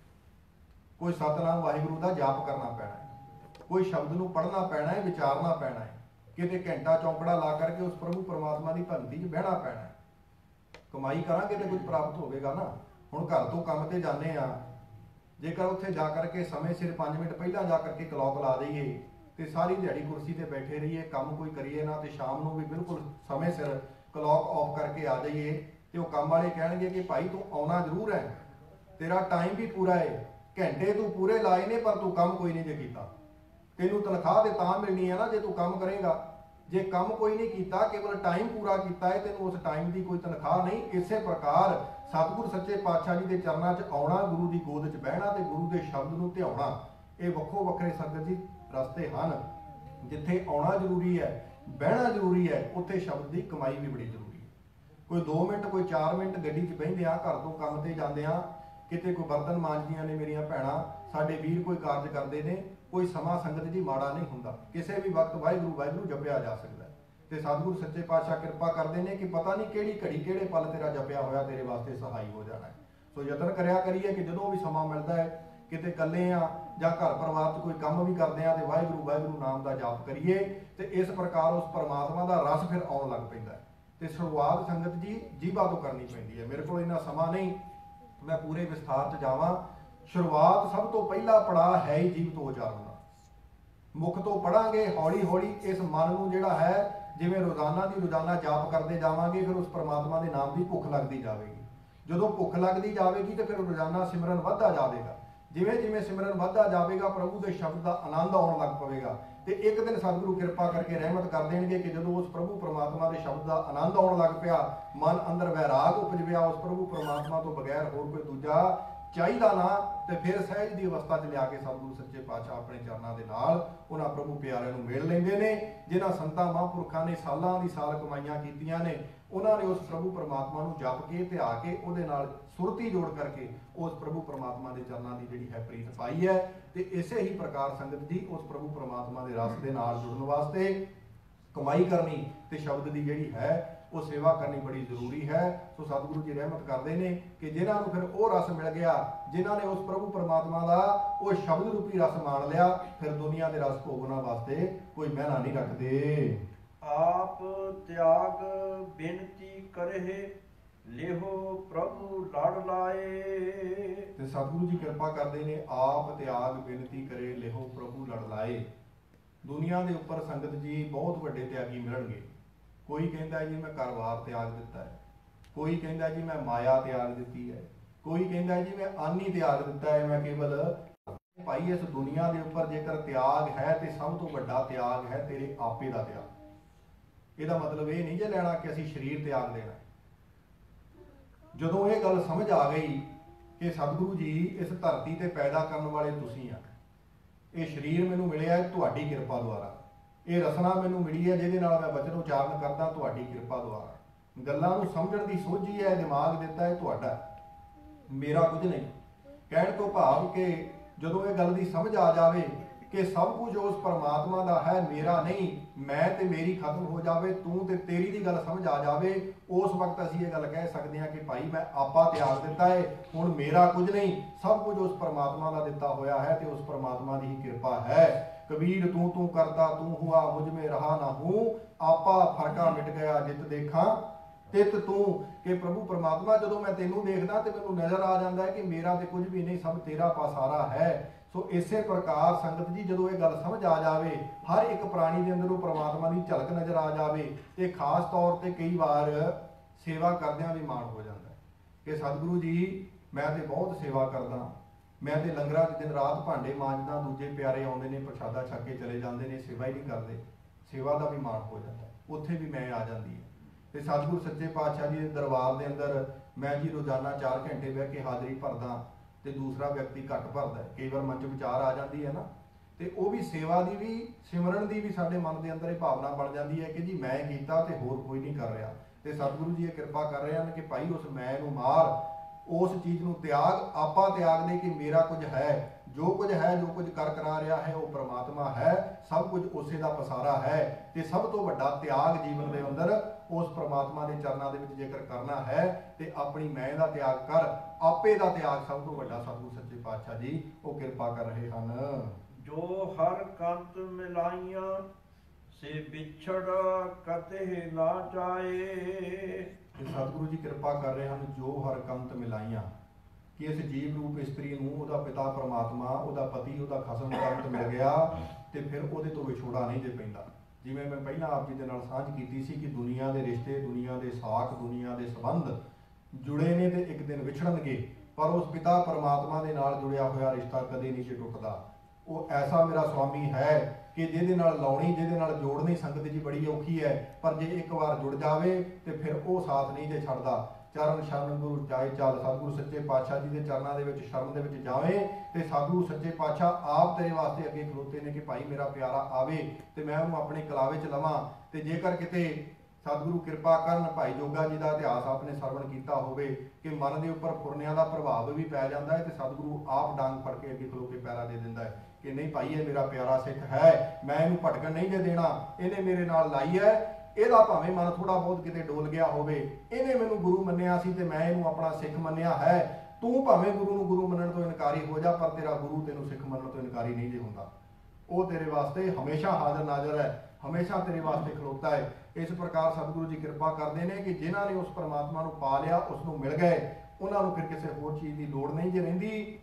ਕੋਈ ਸਤਨਾਮ ਵਾਹਿਗੁਰੂ ਦਾ ਜਾਪ ਕਰਨਾ ਪੈਣਾ ਹੈ, ਕੋਈ ਸ਼ਬਦ ਨੂੰ ਪੜ੍ਹਨਾ ਪੈਣਾ ਹੈ, ਵਿਚਾਰਨਾ ਪੈਣਾ ਹੈ, ਕਿਤੇ ਘੰਟਾ ਚੌਂਕੜਾ ਲਾ ਕਰਕੇ ਉਸ ਪ੍ਰਭੂ ਪਰਮਾਤਮਾ ਦੀ ਭਗਤੀ 'ਚ ਬਹਿਣਾ ਪੈਣਾ ਹੈ। ਕਮਾਈ ਕਰਾਂਗੇ ਤੇ ਕੁਝ ਪ੍ਰਾਪਤ ਹੋਵੇਗਾ ਨਾ। ਹੁਣ ਘਰ ਤੋਂ ਕੰਮ ਤੇ ਜਾਂਦੇ ਆ, ਜੇਕਰ ਉੱਥੇ ਜਾ ਕਰਕੇ ਸਮੇਂ ਸਿਰ ਪੰਜ ਮਿੰਟ ਪਹਿਲਾਂ ਜਾ ਕਰਕੇ ਕਲੌਕ ਲਾ ਦਈਏ ਤੇ ਸਾਰੀ ਦਿਹਾੜੀ ਕੁਰਸੀ ਤੇ ਬੈਠੇ ਰਹੀਏ, ਕੰਮ ਕੋਈ ਕਰੀਏ ਨਾ, ਤੇ ਸ਼ਾਮ ਨੂੰ ਵੀ ਬਿਲਕੁਲ ਸਮੇਂ ਸਿਰ ਕਲੌਕ ਆਫ ਕਰਕੇ ਆ ਜਾਈਏ, ਤੇ ਉਹ ਕੰਮ ਵਾਲੇ ਕਹਿਣਗੇ ਕਿ ਭਾਈ ਤੂੰ ਆਉਣਾ ਜ਼ਰੂਰ ਹੈ, ਤੇਰਾ ਟਾਈਮ ਵੀ ਪੂਰਾ ਹੈ, ਘੰਟੇ ਤੂੰ ਪੂਰੇ ਲਾਏ ਨੇ, ਪਰ ਤੂੰ ਕੰਮ ਕੋਈ ਨਹੀਂ ਜੇ ਕੀਤਾ। ਤੈਨੂੰ ਤਨਖਾਹ ਤੇ ਤਾਂ ਮਿਲਣੀ ਹੈ ਨਾ ਜੇ ਤੂੰ ਕੰਮ ਕਰੇਗਾ। ਜੇ ਕੰਮ ਕੋਈ ਨਹੀਂ ਕੀਤਾ, ਕੇਵਲ ਟਾਈਮ ਪੂਰਾ ਕੀਤਾ ਹੈ, ਤੈਨੂੰ ਉਸ ਟਾਈਮ ਦੀ ਕੋਈ ਤਨਖਾਹ ਨਹੀਂ। ਇਸੇ ਪ੍ਰਕਾਰ ਸਤਿਗੁਰ ਸੱਚੇ ਪਾਤਸ਼ਾਹ ਜੀ ਦੇ ਚਰਨਾਂ 'ਚ ਆਉਣਾ, ਗੁਰੂ ਦੀ ਗੋਦ 'ਚ ਬਹਿਣਾ ਤੇ ਗੁਰੂ ਦੇ ਸ਼ਬਦ ਨੂੰ ਧਿਆਉਣਾ, ਇਹ ਵੱਖੋ ਵੱਖਰੇ ਸੰਗਤ ਜੀ ਰਸਤੇ ਹਨ। ਜਿੱਥੇ ਆਉਣਾ ਜ਼ਰੂਰੀ ਹੈ, ਬਹਿਣਾ ਜ਼ਰੂਰੀ ਹੈ, ਉੱਥੇ ਸ਼ਬਦ ਦੀ ਕਮਾਈ ਵੀ ਬੜੀ ਜ਼ਰੂਰੀ ਹੈ। ਕੋਈ ਦੋ ਮਿੰਟ, ਕੋਈ ਚਾਰ ਮਿੰਟ ਗੱਡੀ 'ਚ ਬਹਿੰਦੇ ਆ, ਘਰ ਤੋਂ ਕੰਮ ਤੇ ਜਾਂਦੇ ਆ, ਕਿਤੇ ਕੋਈ ਬਰਤਨ ਮਾਂਜਦੀਆਂ ਨੇ ਮੇਰੀਆਂ ਭੈਣਾਂ, ਸਾਡੇ ਵੀਰ ਕੋਈ ਕਾਰਜ ਕਰਦੇ ਨੇ, ਕੋਈ ਸਮਾਂ ਸੰਗਤ ਜੀ ਮਾੜਾ ਨਹੀਂ ਹੁੰਦਾ। ਕਿਸੇ ਵੀ ਵਕਤ ਵਾਹਿਗੁਰੂ ਵਾਹਿਗੁਰੂ ਜਪਿਆ ਜਾ ਸਕਦਾ ਹੈ ਤੇ ਸਤਿਗੁਰੂ ਸੱਚੇ ਪਾਤਸ਼ਾਹ ਕਿਰਪਾ ਕਰਦੇ ਨੇ ਕਿ ਪਤਾ ਨਹੀਂ ਕਿਹੜੀ ਘੜੀ ਕਿਹੜੇ ਪਲ ਤੇਰਾ ਜਪਿਆ ਹੋਇਆ ਤੇਰੇ ਵਾਸਤੇ ਸਹਾਈ ਹੋ ਜਾਣਾ ਹੈ। ਸੋ ਯਤਨ ਕਰਿਆ ਕਰੀਏ ਕਿ ਜਦੋਂ ਵੀ ਸਮਾਂ ਮਿਲਦਾ ਹੈ, ਕਿਤੇ ਇਕੱਲੇ ਆ ਜਾਂ ਘਰ ਪਰਿਵਾਰ 'ਚ ਕੋਈ ਕੰਮ ਵੀ ਕਰਦੇ ਆ, ਤੇ ਵਾਹਿਗੁਰੂ ਵਾਹਿਗੁਰੂ ਨਾਮ ਦਾ ਜਾਪ ਕਰੀਏ ਤੇ ਇਸ ਪ੍ਰਕਾਰ ਉਸ ਪਰਮਾਤਮਾ ਦਾ ਰਸ ਫਿਰ ਆਉਣ ਲੱਗ ਪੈਂਦਾ ਹੈ। ਤੇ ਸ਼ੁਰੂਆਤ ਸੰਗਤ ਜੀ ਜੀਭਾ ਤੋਂ ਕਰਨੀ ਪੈਂਦੀ ਹੈ। ਮੇਰੇ ਕੋਲ ਇੰਨਾ ਸਮਾਂ ਨਹੀਂ ਮੈਂ ਪੂਰੇ ਵਿਸਥਾਰ 'ਚ ਜਾਵਾਂ। ਸ਼ੁਰੂਆਤ ਸਭ ਤੋਂ ਪਹਿਲਾ ਪੜਾਅ ਹੈ ਹੀ ਜੀਭ ਤੋਂ ਉਚਾਰਨ ਦਾ। ਮੁਖ ਤੋਂ ਪੜਾਂਗੇ, ਹੌਲੀ ਹੌਲੀ ਇਸ ਮਨ ਨੂੰ ਜਿਹੜਾ ਹੈ, ਜਿਵੇਂ ਰੋਜ਼ਾਨਾ ਦੀ ਰੋਜ਼ਾਨਾ ਜਾਪ ਕਰਦੇ ਜਾਵਾਂਗੇ, ਫਿਰ ਉਸ ਪਰਮਾਤਮਾ ਦੇ ਨਾਮ ਦੀ ਭੁੱਖ ਲੱਗਦੀ ਜਾਵੇਗੀ। ਜਦੋਂ ਭੁੱਖ ਲੱਗਦੀ ਜਾਵੇਗੀ ਤੇ ਫਿਰ ਰੋਜ਼ਾਨਾ ਸਿਮਰਨ ਵੱਧਦਾ ਜਾਵੇਗਾ। ਜਿਵੇਂ ਜਿਵੇਂ ਸਿਮਰਨ ਵੱਧਦਾ ਜਾਵੇਗਾ ਪ੍ਰਭੂ ਦੇ ਸ਼ਬਦ ਦਾ ਆਨੰਦ ਆਉਣ ਲੱਗ ਪਵੇਗਾ। ਤੇ ਇੱਕ ਦਿਨ ਸਤਿਗੁਰੂ ਕਿਰਪਾ ਕਰਕੇ ਰਹਿਮਤ ਕਰ ਦੇਣਗੇ ਕਿ ਜਦੋਂ ਉਸ ਪ੍ਰਭੂ ਪਰਮਾਤਮਾ ਦੇ ਸ਼ਬਦ ਦਾ ਆਨੰਦ ਆਉਣ ਲੱਗ ਪਿਆ, ਮਨ ਅੰਦਰ ਵੈਰਾਗ ਉਪਜ ਪਿਆ, ਉਸ ਪ੍ਰਭੂ ਪਰਮਾਤਮਾ ਤੋਂ ਬਗੈਰ ਹੋਰ ਕੋਈ ਦੂਜਾ ਚਾਹੀਦਾ ਨਾ, ਤੇ ਫਿਰ ਸਹਿਜ ਦੀ ਅਵਸਥਾ 'ਚ ਲਿਆ ਕੇ ਸਤਿਗੁਰੂ ਸੱਚੇ ਪਾਤਸ਼ਾਹ ਆਪਣੇ ਚਰਨਾਂ ਦੇ ਨਾਲ ਉਹਨਾਂ ਪ੍ਰਭੂ ਪਿਆਰਿਆਂ ਨੂੰ ਮਿਲ ਲੈਂਦੇ ਨੇ। ਜਿਨ੍ਹਾਂ ਸੰਤਾਂ ਮਹਾਂਪੁਰਖਾਂ ਨੇ ਸਾਲਾਂ ਦੀ ਸਾਲ ਕਮਾਈਆਂ ਕੀਤੀਆਂ ਨੇ, ਉਹਨਾਂ ਨੇ ਉਸ ਪ੍ਰਭੂ ਪਰਮਾਤਮਾ ਨੂੰ ਜਪ ਕੇ ਧਿਆ ਕੇ ਉਹਦੇ ਨਾਲ ਸੁਰਤੀ ਜੋੜ ਕਰਕੇ ਉਸ ਪ੍ਰਭੂ ਪਰਮਾਤਮਾ ਦੇ ਚਰਨਾਂ ਦੀ ਜਿਹੜੀ ਹੈ ਪ੍ਰੀਤ ਪਾਈ ਹੈ। ਤੇ ਇਸੇ ਹੀ ਪ੍ਰਕਾਰ ਸੰਗਤ ਜੀ ਉਸ ਪ੍ਰਭੂ ਪਰਮਾਤਮਾ ਦੇ ਰਸ ਦੇ ਨਾਲ ਜੁੜਨ ਵਾਸਤੇ ਕਮਾਈ ਕਰਨੀ ਤੇ ਸ਼ਬਦ ਦੀ ਜਿਹੜੀ ਹੈ ਉਹ ਸੇਵਾ ਕਰਨੀ ਬੜੀ ਜ਼ਰੂਰੀ ਹੈ। ਸੋ ਸਤਿਗੁਰੂ ਜੀ ਰਹਿਮਤ ਕਰਦੇ ਨੇ ਕਿ ਜਿਨ੍ਹਾਂ ਨੂੰ ਫਿਰ ਉਹ ਰਸ ਮਿਲ ਗਿਆ, ਜਿਨ੍ਹਾਂ ਨੇ ਉਸ ਪ੍ਰਭੂ ਪਰਮਾਤਮਾ ਦਾ ਉਹ ਸ਼ਬਦ ਰੂਪੀ ਰਸ ਮਾਣ ਲਿਆ, ਫਿਰ ਦੁਨੀਆ ਦੇ ਰਸ ਭੋਗਣਾ ਵਾਸਤੇ ਕੋਈ ਮਹਿਨਾ ਨਹੀਂ ਰੱਖਦੇ। ਆਪ ਤਿਆਗ ਬੇਨਤੀ ਕਰਹਿ ਲਿਹੋ ਪ੍ਰਭੂ ਲੜ ਲਾਏ। ਤੇ ਸਤਿਗੁਰੂ ਜੀ ਕਿਰਪਾ ਕਰਦੇ ਨੇ, ਆਪ ਤਿਆਗ ਬੇਨਤੀ ਕਰੇ ਲਿਹੋ ਪ੍ਰਭੂ ਲੜ ਲਾਏ। ਦੁਨੀਆ ਦੇ ਉੱਪਰ ਸੰਗਤ ਜੀ ਬਹੁਤ ਵੱਡੇ ਤਿਆਗੀ ਮਿਲਣਗੇ। ਕੋਈ ਕਹਿੰਦਾ ਜੀ ਮੈਂ ਘਰ-ਬਾਰ ਤਿਆਗ ਦਿੱਤਾ ਹੈ, ਕੋਈ ਕਹਿੰਦਾ ਜੀ ਮੈਂ ਮਾਇਆ ਤਿਆਗ ਦਿੱਤੀ ਹੈ, ਕੋਈ ਕਹਿੰਦਾ ਜੀ ਮੈਂ ਆਨੀ ਤਿਆਗ ਦਿੱਤਾ ਹੈ, ਮੈਂ ਕੇਵਲ ਭਾਈ ਇਸ ਦੁਨੀਆ ਦੇ ਉੱਪਰ ਜੇਕਰ ਤਿਆਗ ਹੈ ਤੇ ਸਭ ਤੋਂ ਵੱਡਾ ਤਿਆਗ ਹੈ ਤੇਰੇ ਆਪੇ ਦਾ ਤਿਆਗ। ਇਹਦਾ ਮਤਲਬ ਇਹ ਨਹੀਂ ਜੇ ਲੈਣਾ ਕਿ ਅਸੀਂ ਸਰੀਰ ਤਿਆਗ ਦੇਣਾ। ਜਦੋਂ ਇਹ ਗੱਲ ਸਮਝ ਆ ਗਈ ਕਿ ਸਤਿਗੁਰੂ ਜੀ ਇਸ ਧਰਤੀ ਤੇ ਪੈਦਾ ਕਰਨ ਵਾਲੇ ਤੁਸੀਂ ਆ, ਇਹ ਸਰੀਰ ਮੈਨੂੰ ਮਿਲਿਆ ਹੈ ਤੁਹਾਡੀ ਕਿਰਪਾ ਦੁਆਰਾ, ਇਹ ਰਸਨਾ ਮੈਨੂੰ ਮਿਲੀ ਹੈ ਜਿਹਦੇ ਨਾਲ ਮੈਂ ਵਚਨ ਉਚਾਰਨ ਕਰਦਾ ਤੁਹਾਡੀ ਕਿਰਪਾ ਦੁਆਰਾ, ਗੱਲਾਂ ਨੂੰ ਸਮਝਣ ਦੀ ਸੋਝੀ ਹੈ, ਦਿਮਾਗ ਦਿੱਤਾ ਹੈ ਤੁਹਾਡਾ, ਮੇਰਾ ਕੁਝ ਨਹੀਂ। ਕਹਿਣ ਤੋਂ ਭਾਵ ਕਿ ਜਦੋਂ ਇਹ ਗੱਲ ਦੀ ਸਮਝ ਆ ਜਾਵੇ ਕਿ ਸਭ ਕੁਝ ਉਸ ਪਰਮਾਤਮਾ ਦਾ ਹੈ, ਮੇਰਾ ਨਹੀਂ, ਮੈਂ ਤੇ ਮੇਰੀ ਖਤਮ ਹੋ ਜਾਵੇ, ਤੂੰ ਤੇ ਤੇਰੀ ਦੀ ਗੱਲ ਸਮਝ ਆ ਜਾਵੇ, ਉਸ ਵਕਤ ਅਸੀਂ ਇਹ ਗੱਲ ਕਹਿ ਸਕਦੇ ਹਾਂ ਕਿ ਭਾਈ ਮੈਂ ਆਪਾ ਤਿਆਗ ਦਿੱਤਾ ਹੈ, ਹੁਣ ਮੇਰਾ ਕੁਝ ਨਹੀਂ, ਸਭ ਕੁਝ ਉਸ ਪਰਮਾਤਮਾ ਦਾ ਦਿੱਤਾ ਹੋਇਆ ਹੈ ਤੇ ਉਸ ਪਰਮਾਤਮਾ ਦੀ ਹੀ ਕਿਰਪਾ ਹੈ। ਕਬੀਰ ਤੂੰ ਤੂੰ ਕਰਤਾ ਤੂੰ ਹੁਆ ਮੁਝ ਮੇ ਰਹਾ ਨਾ ਹੂੰ, ਆਪਾ ਫਰਕਾ ਮਿਟ ਗਿਆ ਜਿਤ ਦੇਖਾਂ ਤਿਤ ਤੂੰ। ਕਿ ਪ੍ਰਭੂ ਪਰਮਾਤਮਾ ਜਦੋਂ ਮੈਂ ਤੈਨੂੰ ਦੇਖਦਾ ਤੇ ਮੈਨੂੰ ਨਜ਼ਰ ਆ ਜਾਂਦਾ ਹੈ ਕਿ ਮੇਰਾ ਤੇ ਕੁਝ ਵੀ ਨਹੀਂ, ਸਭ ਤੇਰਾ ਪਾਸਾਰਾ ਹੈ। ਸੋ ਇਸੇ ਪ੍ਰਕਾਰ ਸੰਗਤ ਜੀ ਜਦੋਂ ਇਹ ਗੱਲ ਸਮਝ ਆ ਜਾਵੇ, ਹਰ ਇੱਕ ਪ੍ਰਾਣੀ ਦੇ ਅੰਦਰ ਉਹ ਪਰਮਾਤਮਾ ਦੀ ਝਲਕ ਨਜ਼ਰ ਆ ਜਾਵੇ, ਤੇ ਖਾਸ ਤੌਰ ਤੇ ਕਈ ਵਾਰ ਸੇਵਾ ਕਰਦਿਆਂ ਵੀ ਮਾਣ ਹੋ ਜਾਂਦਾ ਹੈ ਕਿ ਸਤਿਗੁਰੂ ਜੀ ਮੈਂ ਤੇ ਬਹੁਤ ਸੇਵਾ ਕਰਦਾ, ਮੈਂ ਤੇ ਲੰਗਰਾਂ 'ਚ ਦਿਨ ਰਾਤ ਭਾਂਡੇ ਮਾਂਜਦਾ, ਦੂਜੇ ਪਿਆਰੇ ਆਉਂਦੇ ਨੇ ਪ੍ਰਸ਼ਾਦਾ ਛਕ ਕੇ ਚਲੇ ਜਾਂਦੇ ਨੇ, ਸੇਵਾ ਹੀ ਨਹੀਂ ਕਰਦੇ। ਸੇਵਾ ਦਾ ਵੀ ਮਾਣ ਹੋ ਜਾਂਦਾ, ਉੱਥੇ ਵੀ ਮੈਂ ਆ ਜਾਂਦੀ ਹੈ। ਤੇ ਸਤਿਗੁਰੂ ਸੱਚੇ ਪਾਤਸ਼ਾਹ ਜੀ ਦੇ ਦਰਬਾਰ ਦੇ ਅੰਦਰ ਮੈਂ ਜੀ ਰੋਜ਼ਾਨਾ ਚਾਰ ਘੰਟੇ ਬਹਿ ਕੇ ਹਾਜ਼ਰੀ ਭਰਦਾ ਤੇ ਦੂਸਰਾ ਵਿਅਕਤੀ ਘੱਟ ਭਰਦਾ। ਕਈ ਵਾਰ ਮਨ 'ਚ ਵਿਚਾਰ ਆ ਜਾਂਦੀ ਹੈ ਨਾ, ਤੇ ਉਹ ਵੀ ਸੇਵਾ ਦੀ ਵੀ ਸਿਮਰਨ ਦੀ ਵੀ ਸਾਡੇ ਮਨ ਦੇ ਅੰਦਰ ਇਹ ਭਾਵਨਾ ਬਣ ਜਾਂਦੀ ਹੈ ਕਿ ਜੀ ਮੈਂ ਕੀਤਾ ਤੇ ਹੋਰ ਕੋਈ ਨਹੀਂ ਕਰ ਰਿਹਾ। ਤੇ ਸਤਿਗੁਰੂ ਜੀ ਇਹ ਕਿਰਪਾ ਕਰ ਰਹੇ ਹਨ ਕਿ ਭਾਈ ਉਸ ਮੈਂ ਨੂੰ ਮਾਰ, ਉਸ ਚੀਜ਼ ਨੂੰ ਤਿਆਗ, ਆਪਾ ਤਿਆਗ ਦੇ ਕਿ ਮੇਰਾ ਕੁਝ ਹੈ, ਜੋ ਕੁਝ ਹੈ ਜੋ ਕੁਝ ਕਰ ਕਰਾ ਰਿਹਾ ਹੈ ਉਹ ਪਰਮਾਤਮਾ ਹੈ, ਸਭ ਕੁਝ ਉਸੇ ਦਾ ਪਸਾਰਾ ਹੈ। ਤੇ ਸਭ ਤੋਂ ਵੱਡਾ ਤਿਆਗ ਜੀਵਨ ਦੇ ਅੰਦਰ ਉਸ ਪਰਮਾਤਮਾ ਦੇ ਚਰਨਾਂ ਦੇ ਵਿੱਚ ਜੇਕਰ ਕਰਨਾ ਹੈ ਤੇ ਆਪਣੀ ਮੈਂ ਦਾ ਤਿਆਗ ਕਰ, ਆਪੇ ਦਾ ਤਿਆਗ ਸਭ ਤੋਂ ਵੱਡਾ ਸਤਿਗੁਰੂ ਸੱਚੇ ਪਾਤਸ਼ਾਹ ਜੀ ਉਹ ਕਿਰਪਾ ਕਰ ਰਹੇ ਹਨ। ਜੋ ਹਰ ਕੰਤ ਮਿਲਾਈਆਂ ਸੇ ਵਿਛੜ ਕਤੇ ਨਾ ਜਾਏ। ਸਤਿਗੁਰੂ ਜੀ ਕਿਰਪਾ ਕਰ ਰਹੇ ਹਨ, ਜੋ ਹਰ ਕੰਤ ਮਿਲਾਈਆਂ, ਕਿ ਇਸ ਜੀਵ ਰੂਪ ਇਸਤਰੀ ਨੂੰ ਉਹਦਾ ਪਿਤਾ ਪਰਮਾਤਮਾ, ਉਹਦਾ ਪਤੀ, ਉਹਦਾ ਖਸਮ ਕੰਤ ਮਿਲ ਗਿਆ ਤੇ ਫਿਰ ਉਹਦੇ ਤੋਂ ਵਿਛੋੜਾ ਨਹੀਂ ਜੇ ਪੈਂਦਾ। ਜਿਵੇਂ ਮੈਂ ਪਹਿਲਾਂ ਆਪ ਜੀ ਦੇ ਨਾਲ ਸਾਂਝ ਕੀਤੀ ਸੀ ਕਿ ਦੁਨੀਆ ਦੇ ਰਿਸ਼ਤੇ, ਦੁਨੀਆ ਦੇ ਸਾਖ, ਦੁਨੀਆ ਦੇ ਸੰਬੰਧ ਜੁੜੇ ਨੇ ਤੇ ਇੱਕ ਦਿਨ ਵਿਛੜਨਗੇ, ਪਰ ਉਸ ਪਿਤਾ ਪਰਮਾਤਮਾ ਦੇ ਨਾਲ ਜੁੜਿਆ ਹੋਇਆ ਰਿਸ਼ਤਾ ਕਦੇ ਨਹੀਂ ਜੇ ਟੁੱਟਦਾ। ਉਹ ਐਸਾ ਮੇਰਾ ਸਵਾਮੀ ਹੈ ਕਿ ਜਿਹਦੇ ਨਾਲ ਲਾਉਣੀ, ਜਿਹਦੇ ਨਾਲ ਜੋੜਨੀ ਸੰਗਤ ਜੀ ਬੜੀ ਔਖੀ ਹੈ, ਪਰ ਜੇ ਇੱਕ ਵਾਰ ਜੁੜ ਜਾਵੇ ਤੇ ਫਿਰ ਉਹ ਸਾਥ ਨਹੀਂ ਜੇ ਛੱਡਦਾ। ਚਰਨ ਸ਼ਰਨ ਗੁਰੂ ਜਾਏ ਚੱਲ, ਸਤਿਗੁਰੂ ਸੱਚੇ ਪਾਤਸ਼ਾਹ ਜੀ ਦੇ ਚਰਨਾਂ ਦੇ ਵਿੱਚ ਸ਼ਰਨ ਦੇ ਵਿੱਚ ਜਾਵੇਂ ਤੇ ਸਤਿਗੁਰੂ ਸੱਚੇ ਪਾਤਸ਼ਾਹ ਆਪ ਤੇਰੇ ਵਾਸਤੇ ਅੱਗੇ ਖਲੋਤੇ ਨੇ ਕਿ ਭਾਈ ਮੇਰਾ ਪਿਆਰਾ ਆਵੇ ਤੇ ਮੈਂ ਉਹਨੂੰ ਆਪਣੇ ਕਲਾਵੇ 'ਚ ਲਵਾਂ। ਤੇ ਜੇਕਰ ਕਿਤੇ ਸਤਿਗੁਰੂ ਕਿਰਪਾ ਕਰਨ, ਭਾਈ ਜੋਗਾ ਜੀ ਦਾ ਇਤਿਹਾਸ ਆਪਨੇ ਸਰਵਣ ਕੀਤਾ ਹੋਵੇ ਕਿ ਮਨ ਦੇ ਉੱਪਰ ਫੁਰਨਿਆਂ ਦਾ ਪ੍ਰਭਾਵ ਵੀ ਪੈ ਜਾਂਦਾ ਹੈ ਤੇ ਸਤਿਗੁਰੂ ਆਪ ਡਾਂਗ ਫੜ ਕੇ ਅੱਗੇ ਖਲੋ ਕੇ ਪੈਰਾ ਦੇ ਦਿੰਦਾ ਹੈ ਕਿ ਨਹੀਂ ਭਾਈ ਇਹ ਮੇਰਾ ਪਿਆਰਾ ਸਿੱਖ ਹੈ, ਮੈਂ ਇਹਨੂੰ ਭਟਕਣ ਨਹੀਂ ਜੇ ਦੇਣਾ, ਇਹਨੇ ਮੇਰੇ ਨਾਲ ਲਾਈ ਹੈ, ਇਹਦਾ ਭਾਵੇਂ ਮਨ ਥੋੜਾ ਬਹੁਤ ਕਿਤੇ ਡੋਲ ਗਿਆ ਹੋਵੇ, ਇਹਨੇ ਮੈਨੂੰ ਗੁਰੂ ਮੰਨਿਆ ਸੀ ਤੇ ਮੈਂ ਇਹਨੂੰ ਆਪਣਾ ਸਿੱਖ ਮੰਨਿਆ ਹੈ, ਤੂੰ ਭਾਵੇਂ ਗੁਰੂ ਨੂੰ ਗੁਰੂ ਮੰਨਣ ਤੋਂ ਇਨਕਾਰੀ ਹੋ ਜਾ, ਪਰ ਤੇਰਾ ਗੁਰੂ ਤੈਨੂੰ ਸਿੱਖ ਮੰਨਣ ਤੋਂ ਇਨਕਾਰੀ ਨਹੀਂ ਜੇ ਹੁੰਦਾ। ਉਹ ਤੇਰੇ ਵਾਸਤੇ ਹਮੇਸ਼ਾ ਹਾਜ਼ਰ ਨਾਜ਼ਰ ਹੈ, ਹਮੇਸ਼ਾ ਤੇਰੇ ਵਾਸਤੇ ਖਲੋਤਾ ਹੈ। ਇਸ ਪ੍ਰਕਾਰ ਸਤਿਗੁਰੂ ਜੀ ਕਿਰਪਾ ਕਰਦੇ ਨੇ ਕਿ ਜਿਨ੍ਹਾਂ ਨੇ ਉਸ ਪਰਮਾਤਮਾ ਨੂੰ ਪਾ ਲਿਆ, ਉਸ ਨੂੰ ਮਿਲ ਗਏ, ਉਹਨਾਂ ਨੂੰ ਫਿਰ ਕਿਸੇ ਹੋਰ ਚੀਜ਼ ਦੀ ਲੋੜ ਨਹੀਂ ਜੇ ਰਹਿੰਦੀ।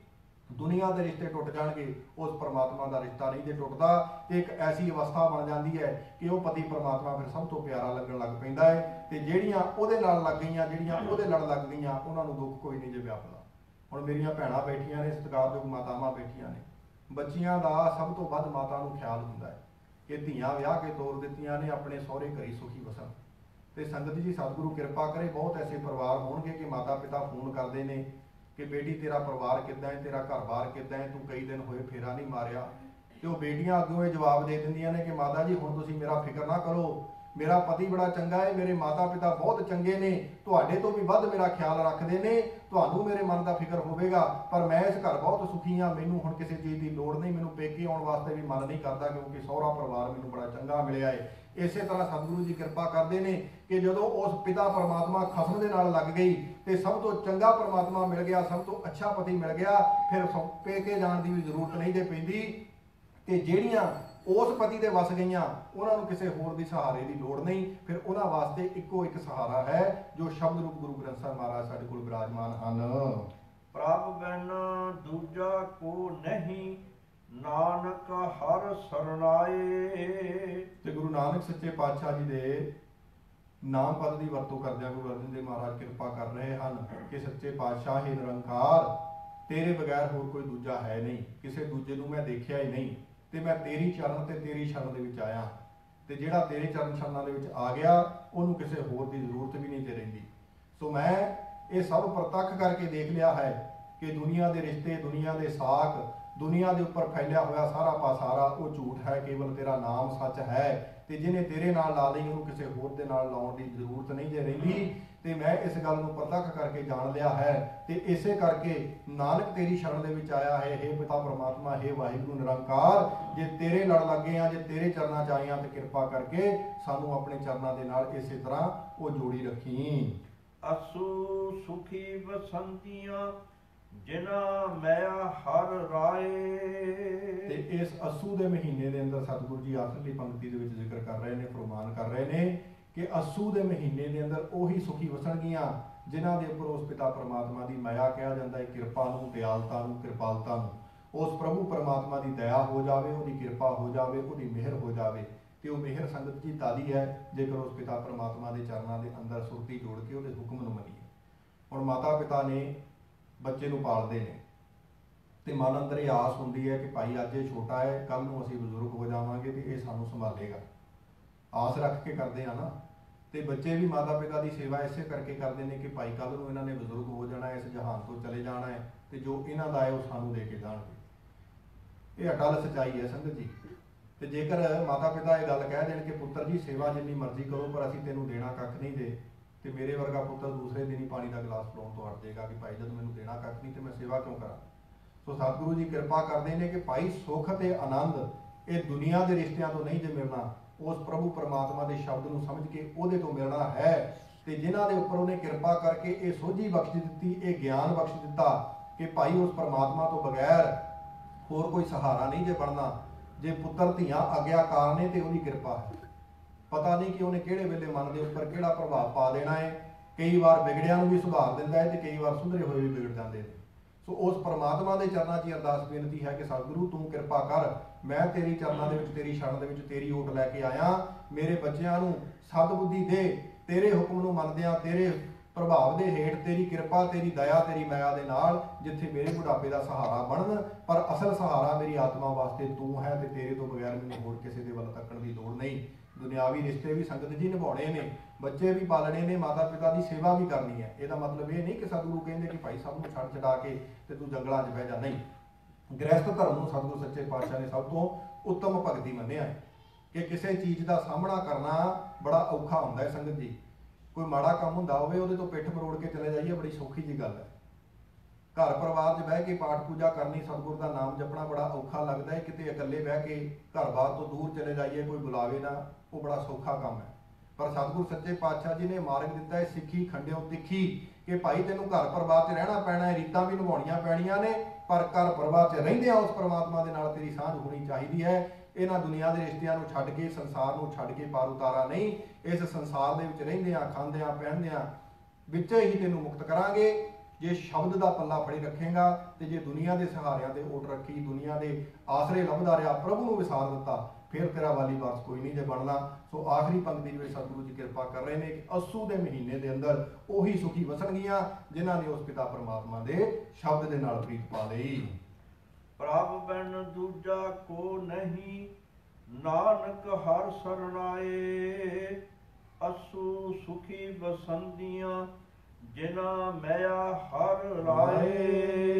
ਦੁਨੀਆ ਦੇ ਰਿਸ਼ਤੇ ਟੁੱਟ ਜਾਣਗੇ, ਉਸ ਪਰਮਾਤਮਾ ਦਾ ਰਿਸ਼ਤਾ ਨਹੀਂ ਜੇ ਟੁੱਟਦਾ। ਤੇ ਇੱਕ ਐਸੀ ਅਵਸਥਾ ਬਣ ਜਾਂਦੀ ਹੈ ਕਿ ਉਹ ਪਤੀ ਪਰਮਾਤਮਾ ਫਿਰ ਸਭ ਤੋਂ ਪਿਆਰਾ ਲੱਗਣ ਲੱਗ ਪੈਂਦਾ ਹੈ। ਤੇ ਜਿਹੜੀਆਂ ਉਹਦੇ ਨਾਲ ਲੱਗ ਗਈਆਂ, ਜਿਹੜੀਆਂ ਉਹਦੇ ਲੜ ਲੱਗ ਗਈਆਂ, ਉਹਨਾਂ ਨੂੰ ਦੁੱਖ ਕੋਈ ਨਹੀਂ ਜੇ ਵਿਆਪਦਾ। ਹੁਣ ਮੇਰੀਆਂ ਭੈਣਾਂ ਬੈਠੀਆਂ ਨੇ, ਸਤਿਕਾਰਯੋਗ ਮਾਤਾਵਾਂ ਬੈਠੀਆਂ ਨੇ, ਬੱਚੀਆਂ ਦਾ ਸਭ ਤੋਂ ਵੱਧ ਮਾਤਾ ਨੂੰ ਖਿਆਲ ਹੁੰਦਾ ਹੈ ਕਿ ਧੀਆਂ ਵਿਆਹ ਕੇ ਤੋਰ ਦਿੱਤੀਆਂ ਨੇ, ਆਪਣੇ ਸਹੁਰੇ ਘਰੀ ਸੁਖੀ ਵਸਣ। ਤੇ ਸੰਗਤ ਜੀ, ਸਤਿਗੁਰੂ ਕਿਰਪਾ ਕਰੇ, ਬਹੁਤ ਐਸੇ ਪਰਿਵਾਰ ਹੋਣਗੇ ਕਿ ਮਾਤਾ ਪਿਤਾ ਫੋਨ ਕਰਦੇ ਨੇ ਕਿ ਬੇਟੀ ਤੇਰਾ ਪਰਿਵਾਰ ਕਿੱਦਾਂ ਹੈ, ਤੇਰਾ ਘਰ-ਬਾਰ ਕਿੱਦਾਂ ਹੈ, ਤੂੰ ਕਈ ਦਿਨ ਹੋਏ ਫੇਰਾ ਨਹੀਂ ਮਾਰਿਆ। ਤੇ ਉਹ ਬੇਟੀਆਂ ਅੱਗੋਂ ਇਹ ਜਵਾਬ ਦੇ ਦਿੰਦੀਆਂ ਨੇ ਕਿ ਮਾਤਾ ਜੀ ਹੁਣ ਤੁਸੀਂ ਮੇਰਾ ਫਿਕਰ ਨਾ ਕਰੋ, ਮੇਰਾ ਪਤੀ ਬੜਾ ਚੰਗਾ ਹੈ, ਮੇਰੇ ਮਾਤਾ ਪਿਤਾ ਬਹੁਤ ਚੰਗੇ ਨੇ, ਤੁਹਾਡੇ ਤੋਂ ਵੀ ਵੱਧ ਮੇਰਾ ਖਿਆਲ ਰੱਖਦੇ ਨੇ, ਤੁਹਾਨੂੰ ਮੇਰੇ ਮਨ ਦਾ ਫਿਕਰ ਹੋਵੇਗਾ, ਪਰ ਮੈਂ ਇਸ ਘਰ ਬਹੁਤ ਸੁਖੀ ਹਾਂ, ਮੈਨੂੰ ਹੁਣ ਕਿਸੇ ਚੀਜ਼ ਦੀ ਲੋੜ ਨਹੀਂ, ਮੈਨੂੰ ਪੇਕੇ ਆਉਣ ਵਾਸਤੇ ਵੀ ਮਨ ਨਹੀਂ ਕਰਦਾ ਕਿਉਂਕਿ ਸਹੁਰਾ ਪਰਿਵਾਰ ਮੈਨੂੰ ਬੜਾ ਚੰਗਾ ਮਿਲਿਆ ਹੈ। ਇਸੇ ਤਰ੍ਹਾਂ ਸਤਿਗੁਰੂ ਜੀ ਕਿਰਪਾ ਕਰਦੇ ਨੇ ਕਿ ਜਦੋਂ ਉਸ ਪਿਤਾ ਪਰਮਾਤਮਾ ਖਸਮ ਦੇ ਨਾਲ ਲੱਗ ਗਈ ਤੇ ਸਭ ਤੋਂ ਚੰਗਾ ਪਰਮਾਤਮਾ ਮਿਲ ਗਿਆ, ਸਭ ਤੋਂ ਅੱਛਾ ਪਤੀ ਮਿਲ ਗਿਆ, ਫਿਰ ਪੇਕੇ ਜਾਣ ਦੀ ਵੀ ਜ਼ਰੂਰਤ ਨਹੀਂ ਜੇ ਪੈਂਦੀ। ਤੇ ਜਿਹੜੀਆਂ ਉਸ ਪਤੀ ਦੇ ਵਸ ਗਈਆਂ, ਉਹਨਾਂ ਨੂੰ ਕਿਸੇ ਹੋਰ ਦੀ ਸਹਾਰੇ ਦੀ ਲੋੜ ਨਹੀਂ, ਫਿਰ ਉਹਨਾਂ ਵਾਸਤੇ ਇੱਕੋ ਇੱਕ ਸਹਾਰਾ ਹੈ ਜੋ ਸ਼ਬਦ ਰੂਪ ਗੁਰੂ ਗ੍ਰੰਥ ਸਾਹਿਬ ਮਹਾਰਾਜ ਸਾਡੇ ਕੋਲ ਬਿਰਾਜਮਾਨ ਹਨ। ਪ੍ਰਭ ਬਿਨ ਦੂਜਾ ਕੋ ਨਹੀਂ, ਨਾਨਕ ਹਰ ਸਰਣਾਏ। ਤੇ ਗੁਰੂ ਨਾਨਕ ਸੱਚੇ ਪਾਤਸ਼ਾਹ ਜੀ ਦੇ ਨਾਮ ਪਦ ਦੀ ਵਰਤੋਂ ਕਰਦਿਆਂ ਗੁਰੂ ਅਰਜਨ ਦੇਵ ਮਹਾਰਾਜ ਕਿਰਪਾ ਕਰ ਰਹੇ ਹਨ ਕਿ ਸੱਚੇ ਪਾਤਸ਼ਾਹ ਹੀ ਨਿਰੰਕਾਰ, ਤੇਰੇ ਬਗੈਰ ਹੋਰ ਕੋਈ ਦੂਜਾ ਹੈ ਨਹੀਂ, ਕਿਸੇ ਦੂਜੇ ਨੂੰ ਮੈਂ ਦੇਖਿਆ ਹੀ ਨਹੀਂ, ਤੇ ਮੈਂ ਤੇਰੀ ਚਰਨ ਤੇ ਤੇਰੀ ਸ਼ਰਨ ਦੇ ਵਿੱਚ ਆਇਆ, ਤੇ ਜਿਹੜਾ ਤੇਰੇ ਚਰਨ ਸ਼ਰਨਾਂ ਦੇ ਵਿੱਚ ਆ ਗਿਆ ਉਹਨੂੰ ਕਿਸੇ ਹੋਰ ਦੀ ਜ਼ਰੂਰਤ ਵੀ ਨਹੀਂ ਤੇ ਰਹਿੰਦੀ। ਸੋ ਮੈਂ ਇਹ ਸਭ ਪ੍ਰਤੱਖ ਕਰਕੇ ਦੇਖ ਲਿਆ ਹੈ ਕਿ ਦੁਨੀਆ ਦੇ ਰਿਸ਼ਤੇ, ਦੁਨੀਆ ਦੇ ਸਾਕ, ਦੁਨੀਆ ਦੇ ਉੱਪਰ ਫੈਲਿਆ ਹੋਇਆ ਸਾਰਾ ਪਾਸਾਰਾ ਉਹ ਝੂਠ ਹੈ, ਕੇਵਲ ਤੇਰਾ ਨਾਮ ਸੱਚ ਹੈ। ਤੇ ਜਿਹਨੇ ਤੇਰੇ ਨਾਲ ਲਾ ਲਈ ਉਹਨੂੰ ਕਿਸੇ ਹੋਰ ਦੇ ਨਾਲ ਲਾਉਣ ਦੀ ਜ਼ਰੂਰਤ ਨਹੀਂ ਜੇ ਰਹਿੰਦੀ। ਤੇ ਮੈਂ ਇਸ ਗੱਲ ਨੂੰ ਪ੍ਰਤੱਖ ਕਰਕੇ ਜਾਣ ਲਿਆ ਹੈ ਤੇ ਇਸੇ ਕਰਕੇ ਨਾਨਕ ਤੇਰੀ ਸ਼ਰਨ ਦੇ ਵਿੱਚ ਆਇਆ ਹੈ। ਹੇ ਪਿਤਾ ਪਰਮਾਤਮਾ, ਹੇ ਵਾਹਿਗੁਰੂ ਨਿਰੰਕਾਰ, ਜੇ ਤੇਰੇ ਲੜ ਲੱਗੇ ਆ, ਜੇ ਤੇਰੇ ਚਰਨਾਂ 'ਚ ਆਏ ਆ, ਤੇ ਕਿਰਪਾ ਕਰਕੇ ਸਾਨੂੰ ਆਪਣੇ ਚਰਨਾਂ ਦੇ ਨਾਲ ਇਸੇ ਤਰ੍ਹਾਂ ਉਹ ਜੋੜੀ ਰੱਖੀ। ਅਸੂ ਸੁਖੀ ਵਸੰਤੀਆਂ ਜਿਨਾ ਮੈਂ ਹਰ ਰਾਏ। ਤੇ ਇਸ ਅਸੂ ਦੇ ਮਹੀਨੇ ਦੇ ਅੰਦਰ ਸਤਿਗੁਰੂ ਜੀ ਆਖਰਲੀ ਪੰਕਤੀ ਦੇ ਵਿੱਚ ਜ਼ਿਕਰ ਕਰ ਰਹੇ ਨੇ, ਫਰਮਾਨ ਕਰ ਰਹੇ ਨੇ ਕਿ ਅਸੂ ਦੇ ਮਹੀਨੇ ਦੇ ਅੰਦਰ ਉਹੀ ਸੁਖੀ ਵਸਣਗੀਆਂ ਜਿਨ੍ਹਾਂ ਦੇ ਉੱਪਰ ਉਸ ਪਿਤਾ ਪਰਮਾਤਮਾ ਦੀ ਮਾਇਆ ਕਿਹਾ ਜਾਂਦਾ ਹੈ, ਕਿਰਪਾ ਨੂੰ, ਦਿਆਲਤਾ ਨੂੰ, ਕਿਰਪਾਲਤਾ ਨੂੰ। ਉਸ ਪ੍ਰਭੂ ਪਰਮਾਤਮਾ ਦੀ ਦਇਆ ਹੋ ਜਾਵੇ, ਉਹਦੀ ਕਿਰਪਾ ਹੋ ਜਾਵੇ, ਉਹਦੀ ਮਿਹਰ ਹੋ ਜਾਵੇ। ਤੇ ਉਹ ਮਿਹਰ ਸੰਗਤ ਜੀ ਤਾਦੀ ਹੈ ਜੇਕਰ ਉਸ ਪਿਤਾ ਪਰਮਾਤਮਾ ਦੇ ਚਰਨਾਂ ਦੇ ਅੰਦਰ ਸੁਰਤੀ ਜੋੜ ਕੇ ਉਹਦੇ ਹੁਕਮ ਨੂੰ ਮੰਨੀਏ। ਹੁਣ ਮਾਤਾ ਪਿਤਾ ਨੇ ਬੱਚੇ ਨੂੰ ਪਾਲਦੇ ਨੇ ਤੇ ਮਨ ਅੰਦਰ ਇਹ ਆਸ ਹੁੰਦੀ ਹੈ ਕਿ ਭਾਈ ਅੱਜ ਇਹ ਛੋਟਾ ਹੈ, ਕੱਲ ਨੂੰ ਅਸੀਂ ਬਜ਼ੁਰਗ ਹੋ ਜਾਵਾਂਗੇ ਤੇ ਇਹ ਸਾਨੂੰ ਸੰਭਾਲੇਗਾ। ਆਸ ਰੱਖ ਕੇ ਕਰਦੇ ਆ ਨਾ। ਤੇ ਬੱਚੇ ਵੀ ਮਾਤਾ ਪਿਤਾ ਦੀ ਸੇਵਾ ਇਸੇ ਕਰਕੇ ਕਰਦੇ ਨੇ ਕਿ ਭਾਈ ਕੱਲ ਨੂੰ ਇਹਨਾਂ ਨੇ ਬਜ਼ੁਰਗ ਹੋ ਜਾਣਾ, ਇਸ ਜਹਾਨ ਤੋਂ ਚਲੇ ਜਾਣਾ ਹੈ, ਤੇ ਜੋ ਇਹਨਾਂ ਦਾ ਹੈ ਉਹ ਸਾਨੂੰ ਦੇ ਕੇ ਜਾਣਗੇ। ਇਹ ਅਟਲ ਸੱਚਾਈ ਹੈ ਸੰਗਤ ਜੀ। ਤੇ ਜੇਕਰ ਮਾਤਾ ਪਿਤਾ ਇਹ ਗੱਲ ਕਹਿ ਦੇਣ ਕਿ ਪੁੱਤਰ ਜੀ ਸੇਵਾ ਜਿੰਨੀ ਮਰਜ਼ੀ ਕਰੋ ਪਰ ਅਸੀਂ ਤੈਨੂੰ ਦੇਣਾ ਕੱਖ ਨਹੀਂ ਦੇ, ਤੇ ਮੇਰੇ ਵਰਗਾ ਪੁੱਤਰ ਦੂਸਰੇ ਦਿਨ ਹੀ ਪਾਣੀ ਦਾ ਗਲਾਸ ਪਿਲਾਉਣ ਤੋਂ ਹਟ ਜਾਏਗਾ ਕਿ ਭਾਈ ਜਦ ਮੈਨੂੰ ਦੇਣਾ ਕੱਖ ਨਹੀਂ ਤੇ ਮੈਂ ਸੇਵਾ ਕਿਉਂ ਕਰਾਂ। ਸੋ ਸਤਿਗੁਰੂ ਜੀ ਕਿਰਪਾ ਕਰਦੇ ਨੇ ਕਿ ਭਾਈ ਸੁੱਖ ਤੇ ਆਨੰਦ ਇਹ ਦੁਨੀਆ ਦੇ ਰਿਸ਼ਤਿਆਂ ਤੋਂ ਨਹੀਂ ਜੇ ਮਿਲਣਾ, ਉਸ ਪ੍ਰਭੂ ਪਰਮਾਤਮਾ ਦੇ ਸ਼ਬਦ ਨੂੰ ਸਮਝ ਕੇ ਉਹਦੇ ਤੋਂ ਮਿਲਣਾ ਹੈ। ਤੇ ਜਿਨ੍ਹਾਂ ਦੇ ਉੱਪਰ ਉਹਨੇ ਕਿਰਪਾ ਕਰਕੇ ਇਹ ਸੋਝੀ ਬਖਸ਼ ਦਿੱਤੀ, ਇਹ ਗਿਆਨ ਬਖਸ਼ ਦਿੱਤਾ ਕਿ ਭਾਈ ਉਸ ਪਰਮਾਤਮਾ ਤੋਂ ਬਗੈਰ ਹੋਰ ਕੋਈ ਸਹਾਰਾ ਨਹੀਂ ਜੇ ਬਣਨਾ। ਜੇ ਪੁੱਤਰ ਧੀਆਂ ਆਗਿਆਕਾਰ ਨੇ ਤੇ ਉਹਦੀ ਕਿਰਪਾ ਹੈ। ਪਤਾ ਨਹੀਂ ਕਿ ਉਹਨੇ ਕਿਹੜੇ ਵੇਲੇ ਮਨ ਦੇ ਉੱਪਰ ਕਿਹੜਾ ਪ੍ਰਭਾਵ ਪਾ ਦੇਣਾ ਹੈ। ਕਈ ਵਾਰ ਵਿਗੜਿਆਂ ਨੂੰ ਵੀ ਸੁਧਾਰ ਦਿੰਦਾ ਹੈ ਤੇ ਕਈ ਵਾਰ ਸੁਧਰੇ ਹੋਏ ਵੀ ਵਿਗੜ ਜਾਂਦੇ ਨੇ। ਸੋ ਉਸ ਪਰਮਾਤਮਾ ਦੇ ਚਰਨਾਂ 'ਚ ਅਰਦਾਸ ਬੇਨਤੀ ਹੈ ਕਿ ਸਤਿਗੁਰੂ ਤੂੰ ਕਿਰਪਾ ਕਰ, ਮੈਂ ਤੇਰੀ ਚਰਨਾਂ ਦੇ ਵਿੱਚ, ਤੇਰੀ ਸ਼ਰਨ ਦੇ ਵਿੱਚ ਤੇਰੀ ਓਟ ਲੈ ਕੇ ਆਇਆ। ਮੇਰੇ ਬੱਚਿਆਂ ਨੂੰ ਸਤਬੁੱਧੀ ਦੇ, ਤੇਰੇ ਹੁਕਮ ਨੂੰ ਮੰਨਦਿਆਂ, ਤੇਰੇ ਪ੍ਰਭਾਵ ਦੇ ਹੇਠ, ਤੇਰੀ ਕਿਰਪਾ, ਤੇਰੀ ਦਇਆ, ਤੇਰੀ ਮਾਇਆ ਦੇ ਨਾਲ ਜਿੱਥੇ ਮੇਰੇ ਬੁਢਾਪੇ ਦਾ ਸਹਾਰਾ ਬਣਨ, ਪਰ ਅਸਲ ਸਹਾਰਾ ਮੇਰੀ ਆਤਮਾ ਵਾਸਤੇ ਤੂੰ ਹੈ ਤੇ ਤੇਰੇ ਤੋਂ ਬਗੈਰ ਮੈਨੂੰ ਹੋਰ ਕਿਸੇ ਦੇ ਵੱਲ ਤੱਕਣ ਦੀ ਲੋੜ ਨਹੀਂ। ਦੁਨਿਆਵੀ ਰਿਸ਼ਤੇ ਵੀ ਸੰਗਤ ਜੀ ਨਿਭਾਉਣੇ ਨੇ, ਬੱਚੇ ਵੀ ਪਾਲਣੇ ਨੇ, ਮਾਤਾ ਪਿਤਾ ਦੀ ਸੇਵਾ ਵੀ ਕਰਨੀ ਹੈ। ਇਹਦਾ ਮਤਲਬ ਇਹ ਨਹੀਂ ਕਿ ਸਤਿਗੁਰੂ ਕਹਿੰਦੇ ਕਿ ਭਾਈ ਸਭ ਨੂੰ ਛੱਡ ਛਡਾ ਕੇ ਤੇ ਤੂੰ ਜੰਗਲਾਂ 'ਚ ਬਹਿ ਜਾ, ਨਹੀਂ। ਗ੍ਰਹਿਸਥ ਧਰਮ ਨੂੰ ਸਤਿਗੁਰੂ ਸੱਚੇ ਪਾਤਸ਼ਾਹ ਨੇ ਸਭ ਤੋਂ ਉੱਤਮ ਭਗਤੀ ਮੰਨਿਆ ਹੈ ਕਿ ਕਿਸੇ ਚੀਜ਼ ਦਾ ਸਾਹਮਣਾ ਕਰਨਾ ਬੜਾ ਔਖਾ ਹੁੰਦਾ ਹੈ ਸੰਗਤ ਜੀ। ਕੋਈ ਮਾੜਾ ਕੰਮ ਹੁੰਦਾ ਹੋਵੇ ਉਹਦੇ ਤੋਂ ਪਿੱਠ ਮਰੋੜ ਕੇ ਚਲੇ ਜਾਈਏ, ਬੜੀ ਸੌਖੀ ਜੀ ਗੱਲ ਹੈ। ਘਰ ਪਰਿਵਾਰ 'ਚ ਬਹਿ ਕੇ ਪਾਠ ਪੂਜਾ ਕਰਨੀ, ਸਤਿਗੁਰ ਦਾ ਨਾਮ ਜਪਣਾ ਬੜਾ ਔਖਾ ਲੱਗਦਾ ਹੈ। ਕਿਤੇ ਇਕੱਲੇ ਬਹਿ ਕੇ ਘਰ-ਬਾਰ ਤੋਂ ਦੂਰ ਚਲੇ ਜਾਈਏ, ਕੋਈ ਬੁਲਾਵੇ ਨਾ, ਉਹ ਬੜਾ ਸੌਖਾ ਕੰਮ ਹੈ। ਪਰ ਸਤਿਗੁਰ ਸੱਚੇ ਪਾਤਸ਼ਾਹ ਜੀ ਨੇ ਮਾਰਗ ਦਿੱਤਾ ਹੈ ਸਿੱਖੀ ਖੰਡਿਓ ਤਿੱਖੀ ਕਿ ਭਾਈ ਤੈਨੂੰ ਘਰ ਪਰਿਵਾਰ 'ਚ ਰਹਿਣਾ ਪੈਣਾ ਹੈ, ਰੀਤਾਂ ਵੀ ਨਿਭਾਉਣੀਆਂ ਪੈਣੀਆਂ ਨੇ, ਪਰ ਘਰ ਪਰਿਵਾਰ 'ਚ ਰਹਿੰਦਿਆਂ ਉਸ ਪਰਮਾਤਮਾ ਦੇ ਨਾਲ ਤੇਰੀ ਸਾਂਝ ਹੋਣੀ ਚਾਹੀਦੀ ਹੈ। ਇਹਨਾਂ ਦੁਨੀਆ ਦੇ ਰਿਸ਼ਤਿਆਂ ਨੂੰ ਛੱਡ ਕੇ, ਸੰਸਾਰ ਨੂੰ ਛੱਡ ਕੇ ਪਾਰ ਉਤਾਰਾ ਨਹੀਂ। ਇਸ ਸੰਸਾਰ ਦੇ ਵਿੱਚ ਰਹਿੰਦਿਆਂ, ਖਾਂਦਿਆਂ, ਪਹਿਨਦਿਆਂ ਵਿੱਚ ਹੀ ਤੈਨੂੰ ਮੁਕਤ ਕਰਾਂਗੇ। ਜੇ ਸ਼ਬਦ ਦਾ ਪੱਲਾ ਫੜੀ ਰੱਖੇਗਾ ਤੇ ਜੇ ਦੁਨੀਆ ਦੇ ਸਹਾਰਿਆਂ ਤੇ ਓਟ ਰੱਖੀ, ਦੁਨੀਆ ਦੇ ਆਸਰੇ ਲੱਭਦਾ ਰਿਹਾ, ਪ੍ਰਭੂ ਨੂੰ ਵਿਸਾਰ ਦਿੱਤਾ, ਫਿਰ ਤੇਰਾ ਵਾਲੀ ਵਾਰਸ ਕੋਈ ਨਹੀਂ ਜੇ ਬਣਨਾ। ਸੋ ਆਖਰੀ ਪੰਕਤੀ ਵਿੱਚ ਸਤਿਗੁਰੂ ਜੀ ਕਿਰਪਾ ਕਰ ਰਹੇ ਨੇ ਕਿ ਅੱਸੂ ਦੇ ਮਹੀਨੇ ਦੇ ਅੰਦਰ ਉਹੀ ਸੁਖੀ ਵਸਣਗੀਆਂ ਜਿਨ੍ਹਾਂ ਨੇ ਉਸ ਪਿਤਾ ਪਰਮਾਤਮਾ ਦੇ ਸ਼ਬਦ ਦੇ ਨਾਲ ਪ੍ਰੀਤ ਪਾ ਲਈ। ਪ੍ਰਭ ਬਿਨ ਦੂਜਾ ਕੋ ਨਹੀਂ, ਨਾਨਕ ਹਰ ਸਰਣਾਏ। ਅੱਸੂ ਸੁਖੀ ਵਸੰਦੀਆਂ, ਜਿਨ੍ਹਾਂ ਮਿਆ ਹਰ ਰਾਏ।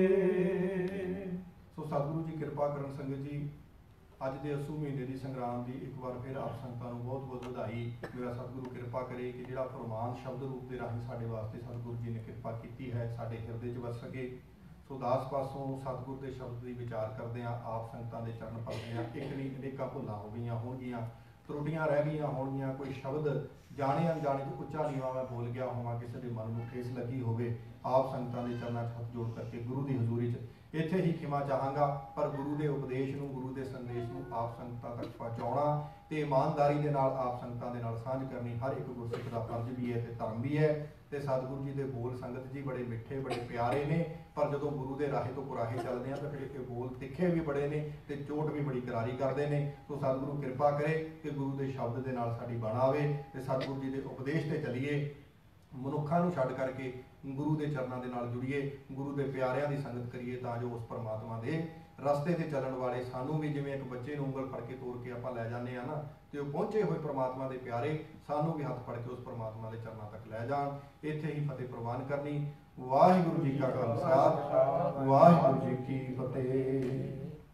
ਸੋ ਸਤਿਗੁਰੂ ਜੀ ਕਿਰਪਾ ਕਰਨ ਸੰਗਤ ਜੀ, ਅੱਜ ਦੇ ਅੱਸੂ ਮਹੀਨੇ ਦੀ ਸੰਗਰਾਮ ਦੀ ਇੱਕ ਵਾਰ ਫਿਰ ਆਪ ਸੰਗਤਾਂ ਨੂੰ ਬਹੁਤ ਬਹੁਤ ਵਧਾਈ। ਮੇਰਾ ਸਤਿਗੁਰੂ ਕਿਰਪਾ ਕਰੇ ਕਿ ਜਿਹੜਾ ਫਰਮਾਨ ਸ਼ਬਦ ਰੂਪ ਦੇ ਰਾਹੀਂ ਸਾਡੇ ਵਾਸਤੇ ਸਤਿਗੁਰੂ ਜੀ ਨੇ ਕਿਰਪਾ ਕੀਤੀ ਹੈ, ਸਾਡੇ ਹਿਰਦੇ 'ਚ ਵਸ ਸਕੇ। ਸੋ ਦਾਸ ਪਾਸੋਂ ਸਤਿਗੁਰ ਦੇ ਸ਼ਬਦ ਦੀ ਵਿਚਾਰ ਕਰਦੇ ਹਾਂ, ਆਪ ਸੰਗਤਾਂ ਦੇ ਚਰਨ ਪਰਦੇ ਹਾਂ। ਇੱਕ ਨਹੀਂ ਅਨੇਕਾਂ ਭੁੱਲਾਂ ਹੋ ਗਈਆਂ ਹੋਣਗੀਆਂ, ਤਰੁੱਟੀਆਂ ਰਹਿ ਗਈਆਂ ਹੋਣਗੀਆਂ, ਕੋਈ ਸ਼ਬਦ ਜਾਣੇ ਅਣਜਾਣੇ 'ਚ ਉੱਚਾ ਨੀਵਾਂ ਮੈਂ ਬੋਲ ਗਿਆ ਹੋਵਾਂ, ਕਿਸੇ ਦੇ ਮਨ ਨੂੰ ਠੇਸ ਲੱਗੀ ਹੋਵੇ, ਆਪ ਸੰਗਤਾਂ ਦੇ ਚਰਨਾਂ 'ਚ ਹੱਥ ਜੋੜ ਕਰਕੇ ਗੁਰੂ ਦੀ ਹਜ਼ੂਰੀ 'ਚ ਇੱਥੇ ਹੀ ਖਿਮਾ ਚਾਹਾਂਗਾ। ਪਰ ਗੁਰੂ ਦੇ ਉਪਦੇਸ਼ ਨੂੰ, ਗੁਰੂ ਦੇ ਸੰਦੇਸ਼ ਨੂੰ ਆਪ ਸੰਗਤਾਂ ਤੱਕ ਪਹੁੰਚਾਉਣਾ ਤੇ ਇਮਾਨਦਾਰੀ ਦੇ ਨਾਲ ਆਪ ਸੰਗਤਾਂ ਦੇ ਨਾਲ ਸਾਂਝ ਕਰਨੀ ਹਰ ਇੱਕ ਗੁਰਸਿੱਖ ਦਾ ਫਰਜ਼ ਵੀ ਹੈ ਤੇ ਧਰਮ ਵੀ ਹੈ। ਤੇ ਸਤਿਗੁਰੂ ਜੀ ਦੇ ਬੋਲ ਸੰਗਤ ਜੀ ਬੜੇ ਮਿੱਠੇ, ਬੜੇ ਪਿਆਰੇ ਨੇ, ਪਰ ਜਦੋਂ ਗੁਰੂ ਦੇ ਰਾਹੇ ਤੋਂ ਕੁਰਾਹੇ ਚੱਲਦੇ ਆ ਤਾਂ ਫਿਰ ਇਹ ਬੋਲ ਤਿੱਖੇ ਵੀ ਬੜੇ ਨੇ ਤੇ ਚੋਟ ਵੀ ਬੜੀ ਕਰਾਰੀ ਕਰਦੇ ਨੇ। ਸੋ ਸਤਿਗੁਰੂ ਕਿਰਪਾ ਕਰੇ ਕਿ ਗੁਰੂ ਦੇ ਸ਼ਬਦ ਦੇ ਨਾਲ ਸਾਡੀ ਬਣ ਆਵੇ ਤੇ ਸਤਿਗੁਰੂ ਜੀ ਦੇ ਉਪਦੇਸ਼ ਤੇ ਚੱਲੀਏ, ਮਨੁੱਖਾਂ ਨੂੰ ਛੱਡ ਕਰਕੇ ਗੁਰੂ ਦੇ ਚਰਨਾਂ ਦੇ ਨਾਲ ਜੁੜੀਏ, ਗੁਰੂ ਦੇ ਪਿਆਰਿਆਂ ਦੀ ਸੰਗਤ ਕਰੀਏ, ਤਾਂ ਜੋ ਉਸ ਪਰਮਾਤਮਾ ਦੇ ਰਸਤੇ ਤੇ ਚੱਲਣ ਵਾਲੇ ਸਾਨੂੰ ਵੀ, ਜਿਵੇਂ ਇੱਕ ਬੱਚੇ ਨੂੰ ਉਂਗਲ ਫੜ ਕੇ ਤੋਰ ਕੇ ਆਪਾਂ ਲੈ ਜਾਂਦੇ ਆ ਨਾ, ਤੇ ਉਹ ਪਹੁੰਚੇ ਹੋਏ ਪਰਮਾਤਮਾ ਦੇ ਪਿਆਰੇ ਸਾਨੂੰ ਵੀ ਹੱਥ ਫੜ ਕੇ ਉਸ ਪਰਮਾਤਮਾ ਦੇ ਚਰਨਾਂ ਤੱਕ ਲੈ ਜਾਣ। ਇੱਥੇ ਹੀ ਫਤਿਹ ਪ੍ਰਵਾਨ ਕਰਨੀ। ਵਾਹਿਗੁਰੂ ਜੀ ਕਾ ਖਾਲਸਾ, ਵਾਹਿਗੁਰੂ ਜੀ ਕੀ ਫਤਿਹ।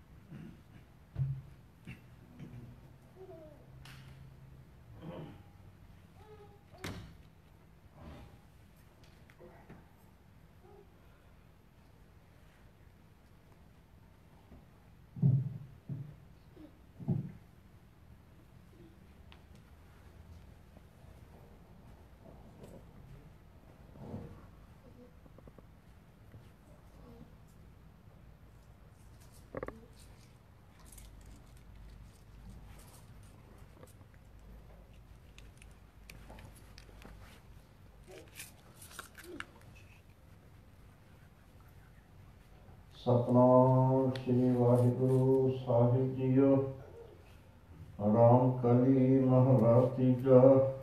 ਸਤਿਨਾਮ ਸ੍ਰੀ ਵਾਹਿਗੁਰੂ ਸਾਹਿਬ ਜੀਓ। ਰਾਮ ਕਲੀ ਮਹਲਾ ਤੀਜਾ।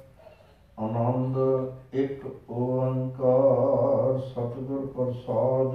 ਆਨੰਦ ਇੱਕ ਓੰਕਾਰ ਸਤਿਗੁਰ ਪ੍ਰਸਾਦ।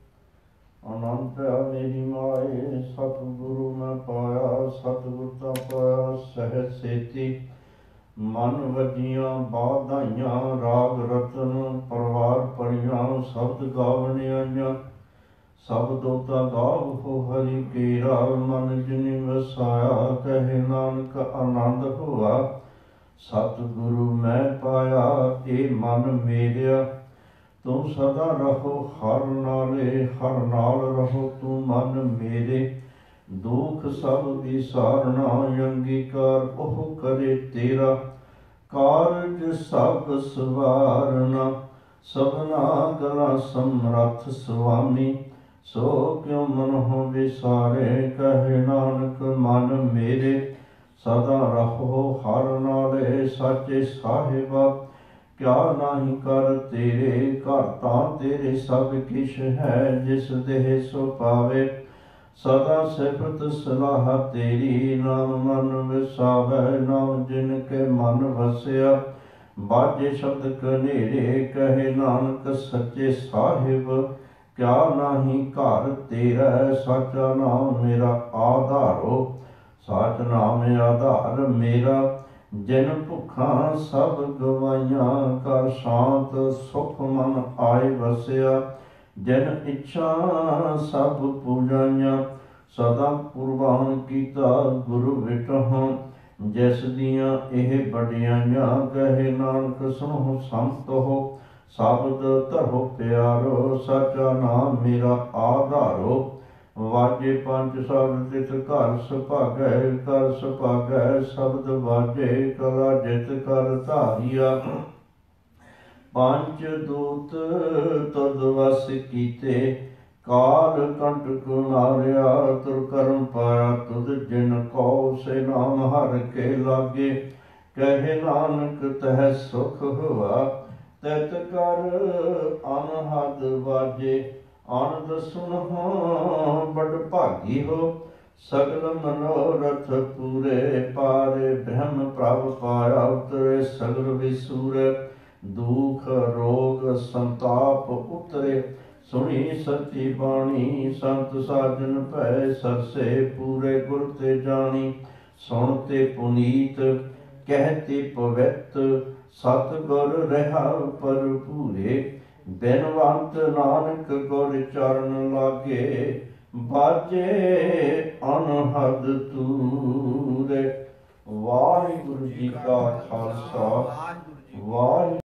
ਆਨੰਦ ਪਿਆ ਮੇਰੀ ਮਾਏ, ਸਤਿਗੁਰੂ ਮੈਂ ਪਾਇਆ, ਸਤਿਗੁਰ ਤਾਂ ਪਾਇਆ ਸਹਿਜ ਸੇਤੀ। ਮਨ ਵੱਜੀਆਂ ਬਾਧਾਈਆਂ, ਰਾਗ ਰਤਨ ਪਰਵਾਰ ਪੜੀਆਂ, ਸ਼ਬਦ ਗਾਵਣ ਆਈਆਂ। ਸਬਦੋ ਤਾ ਗਾਵੋ ਹਰਿ ਕੇਰਾ, ਮਨ ਜਿਨਿ ਵਸਾਇਆ, ਕਹੇ ਨਾਨਕ ਆਨੰਦ ਹੋਆ। ਸਤਿਗੁਰੂ ਮੈਂ ਪਾਇਆ, ਏ ਮਨ ਮੇਰਿਆ, ਤੂੰ ਸਦਾ ਰਹੋ ਹਰ ਨਾਲੇ, ਹਰ ਨਾਲ ਰਹੋ ਤੂੰ ਮਨ ਮੇਰੇ। ਦੁਖ ਸਭ ਵਿਸਾਰਨਾ, ਅੰਗੀਕਾਰ ਉਹ ਕਰੇ ਤੇਰਾ। ਕਾਰਜ ਸਭ ਸਵਾਰਨਾ, ਸਭਨਾ ਗਲਾ ਸਮਰੱਥ ਸੁਆਮੀ। ਸੋ ਕਿਉ ਮਨਹੁ ਵਿਸਾਰੇ, ਕਹੇ ਨਾਨਕ ਮਨ ਮੇਰੇ। ਸਦਾ ਰਹੋ ਹਰ ਨਾਲੇ, ਸਾਚੇ ਸਾਹਿਬਾ ਕਿਆ ਨਾਹੀ ਕਰ ਤੇਰੇ। ਘਰ ਤਾਂ ਤੇਰੇ ਸਭ ਕਿਛ ਹੈ, ਜਿਸ ਦੇਹ ਸੋ ਪਾਵੇ। ਸਦਾ ਸਿਫਤ ਸਲਾਹ ਤੇਰੀ, ਨਾਮ ਮਨ ਵਿਸਾਵੈ। ਨਾਮ ਜਿਨ ਕੇ ਮਨ ਵਸਿਆ, ਬਾਜੇ ਸ਼ਬਦ ਕਨੇਰੇ। ਕਹੇ ਨਾਨਕ ਸੱਚੇ ਸਾਹਿਬ ਕਿਆ ਨਾਹੀ ਘਰ ਤੇਰਾ। ਸਾਚਾ ਨਾਮ ਮੇਰਾ ਆਧਾਰੋ, ਸਾਚ ਨਾਮ ਆਧਾਰ ਮੇਰਾ। ਜਿਨ ਭੁੱਖਾਂ ਸਭ ਗਵਾਈਆਂ, ਕਰ ਸ਼ਾਂਤ ਸੁਖ ਮਨ ਆਏ ਵਸਿਆ। ਜਿਨ ਇੱਛਾ ਸਭ ਪੂਜਾਈਆਂ, ਸਦਾ ਕੁਰਬਾਨ ਕੀਤਾ ਗੁਰੂ ਵਿਟਹੁ। ਜਿਸ ਦੀਆਂ ਇਹ ਵਡਿਆਈਆਂ, ਕਹੇ ਨਾਨਕ ਸੁਣੋ ਸੰਤ ਹੋ। ਸ਼ਬਦ ਧਰੋ ਪਿਆਰੋ, ਸਾਚਾ ਨਾਮ ਮੇਰਾ ਆਧਾਰੋ। ਵਾਜੇ ਪੰਜ ਸ਼ਬਦ ਤਿਤ ਘਰ ਸੁਭਾਗੈ, ਕਰ ਸੁਭਾਗੈ ਸ਼ਬਦ ਵਾਜੇ। ਕਲਾ ਜਿਤ ਕਰ ਧਾਰੀਆ, ਪੰਜ ਦੂਤ ਤੁਧ ਵਸ ਕੀਤੇ। ਕਾਲ ਕੰਟਕ ਮਾਰਿਆ, ਤੁਰ ਕਰਮ ਪਾਇਆ ਤੁਧ ਜਿਨ ਕੋ। ਸੇ ਨਾਮ ਹਰਿ ਕੇ ਲਾਗੇ, ਕਹੇ ਨਾਨਕ ਤਹ ਸੁਖ ਹੋਆ। ਤਿਤ ਕਰ ਅਨਹਦ ਵਾਜੇ। ਆਨੰਦ ਸੁਣਹੁ ਬੜ ਭਾਗੀ ਹੋ, ਸਗਲ ਮਨੋਰਥ ਪੂਰੇ ਪਾਰੇ। ਬ੍ਰਹਮ ਪ੍ਰਭ ਪਾਇਆ ਉਤਰੇ ਸਗਲ ਵਿਸੂਰ, ਦੁਖ ਰੋਗ ਸੰਤਾਪ ਉਤਰੇ। ਸੁਣੀ ਸਚੀ ਬਾਣੀ ਸੰਤ ਸਾਜਨ ਭੈ ਸਰਸੇ ਪੂਰੇ। ਗੁਰ ਤੇ ਜਾਣੀ ਸੁਣ ਤੇ ਪੁਨੀਤ, ਕਹਿ ਤੇ ਪਵਿੱਤ ਸਤ ਗੁਰ ਰਹਾ ਭਰਪੂਰੇ। ਬਿਨਵੰਤ ਨਾਨਕ ਗੁਰ ਚਰਨ ਲਾਗੇ, ਬਾਜੇ ਅਨਹਦ ਤੂਰੇ। ਵਾਹਿਗੁਰੂ ਜੀ ਕਾ ਖਾਲਸਾ, ਵਾਹਿਗੁਰੂ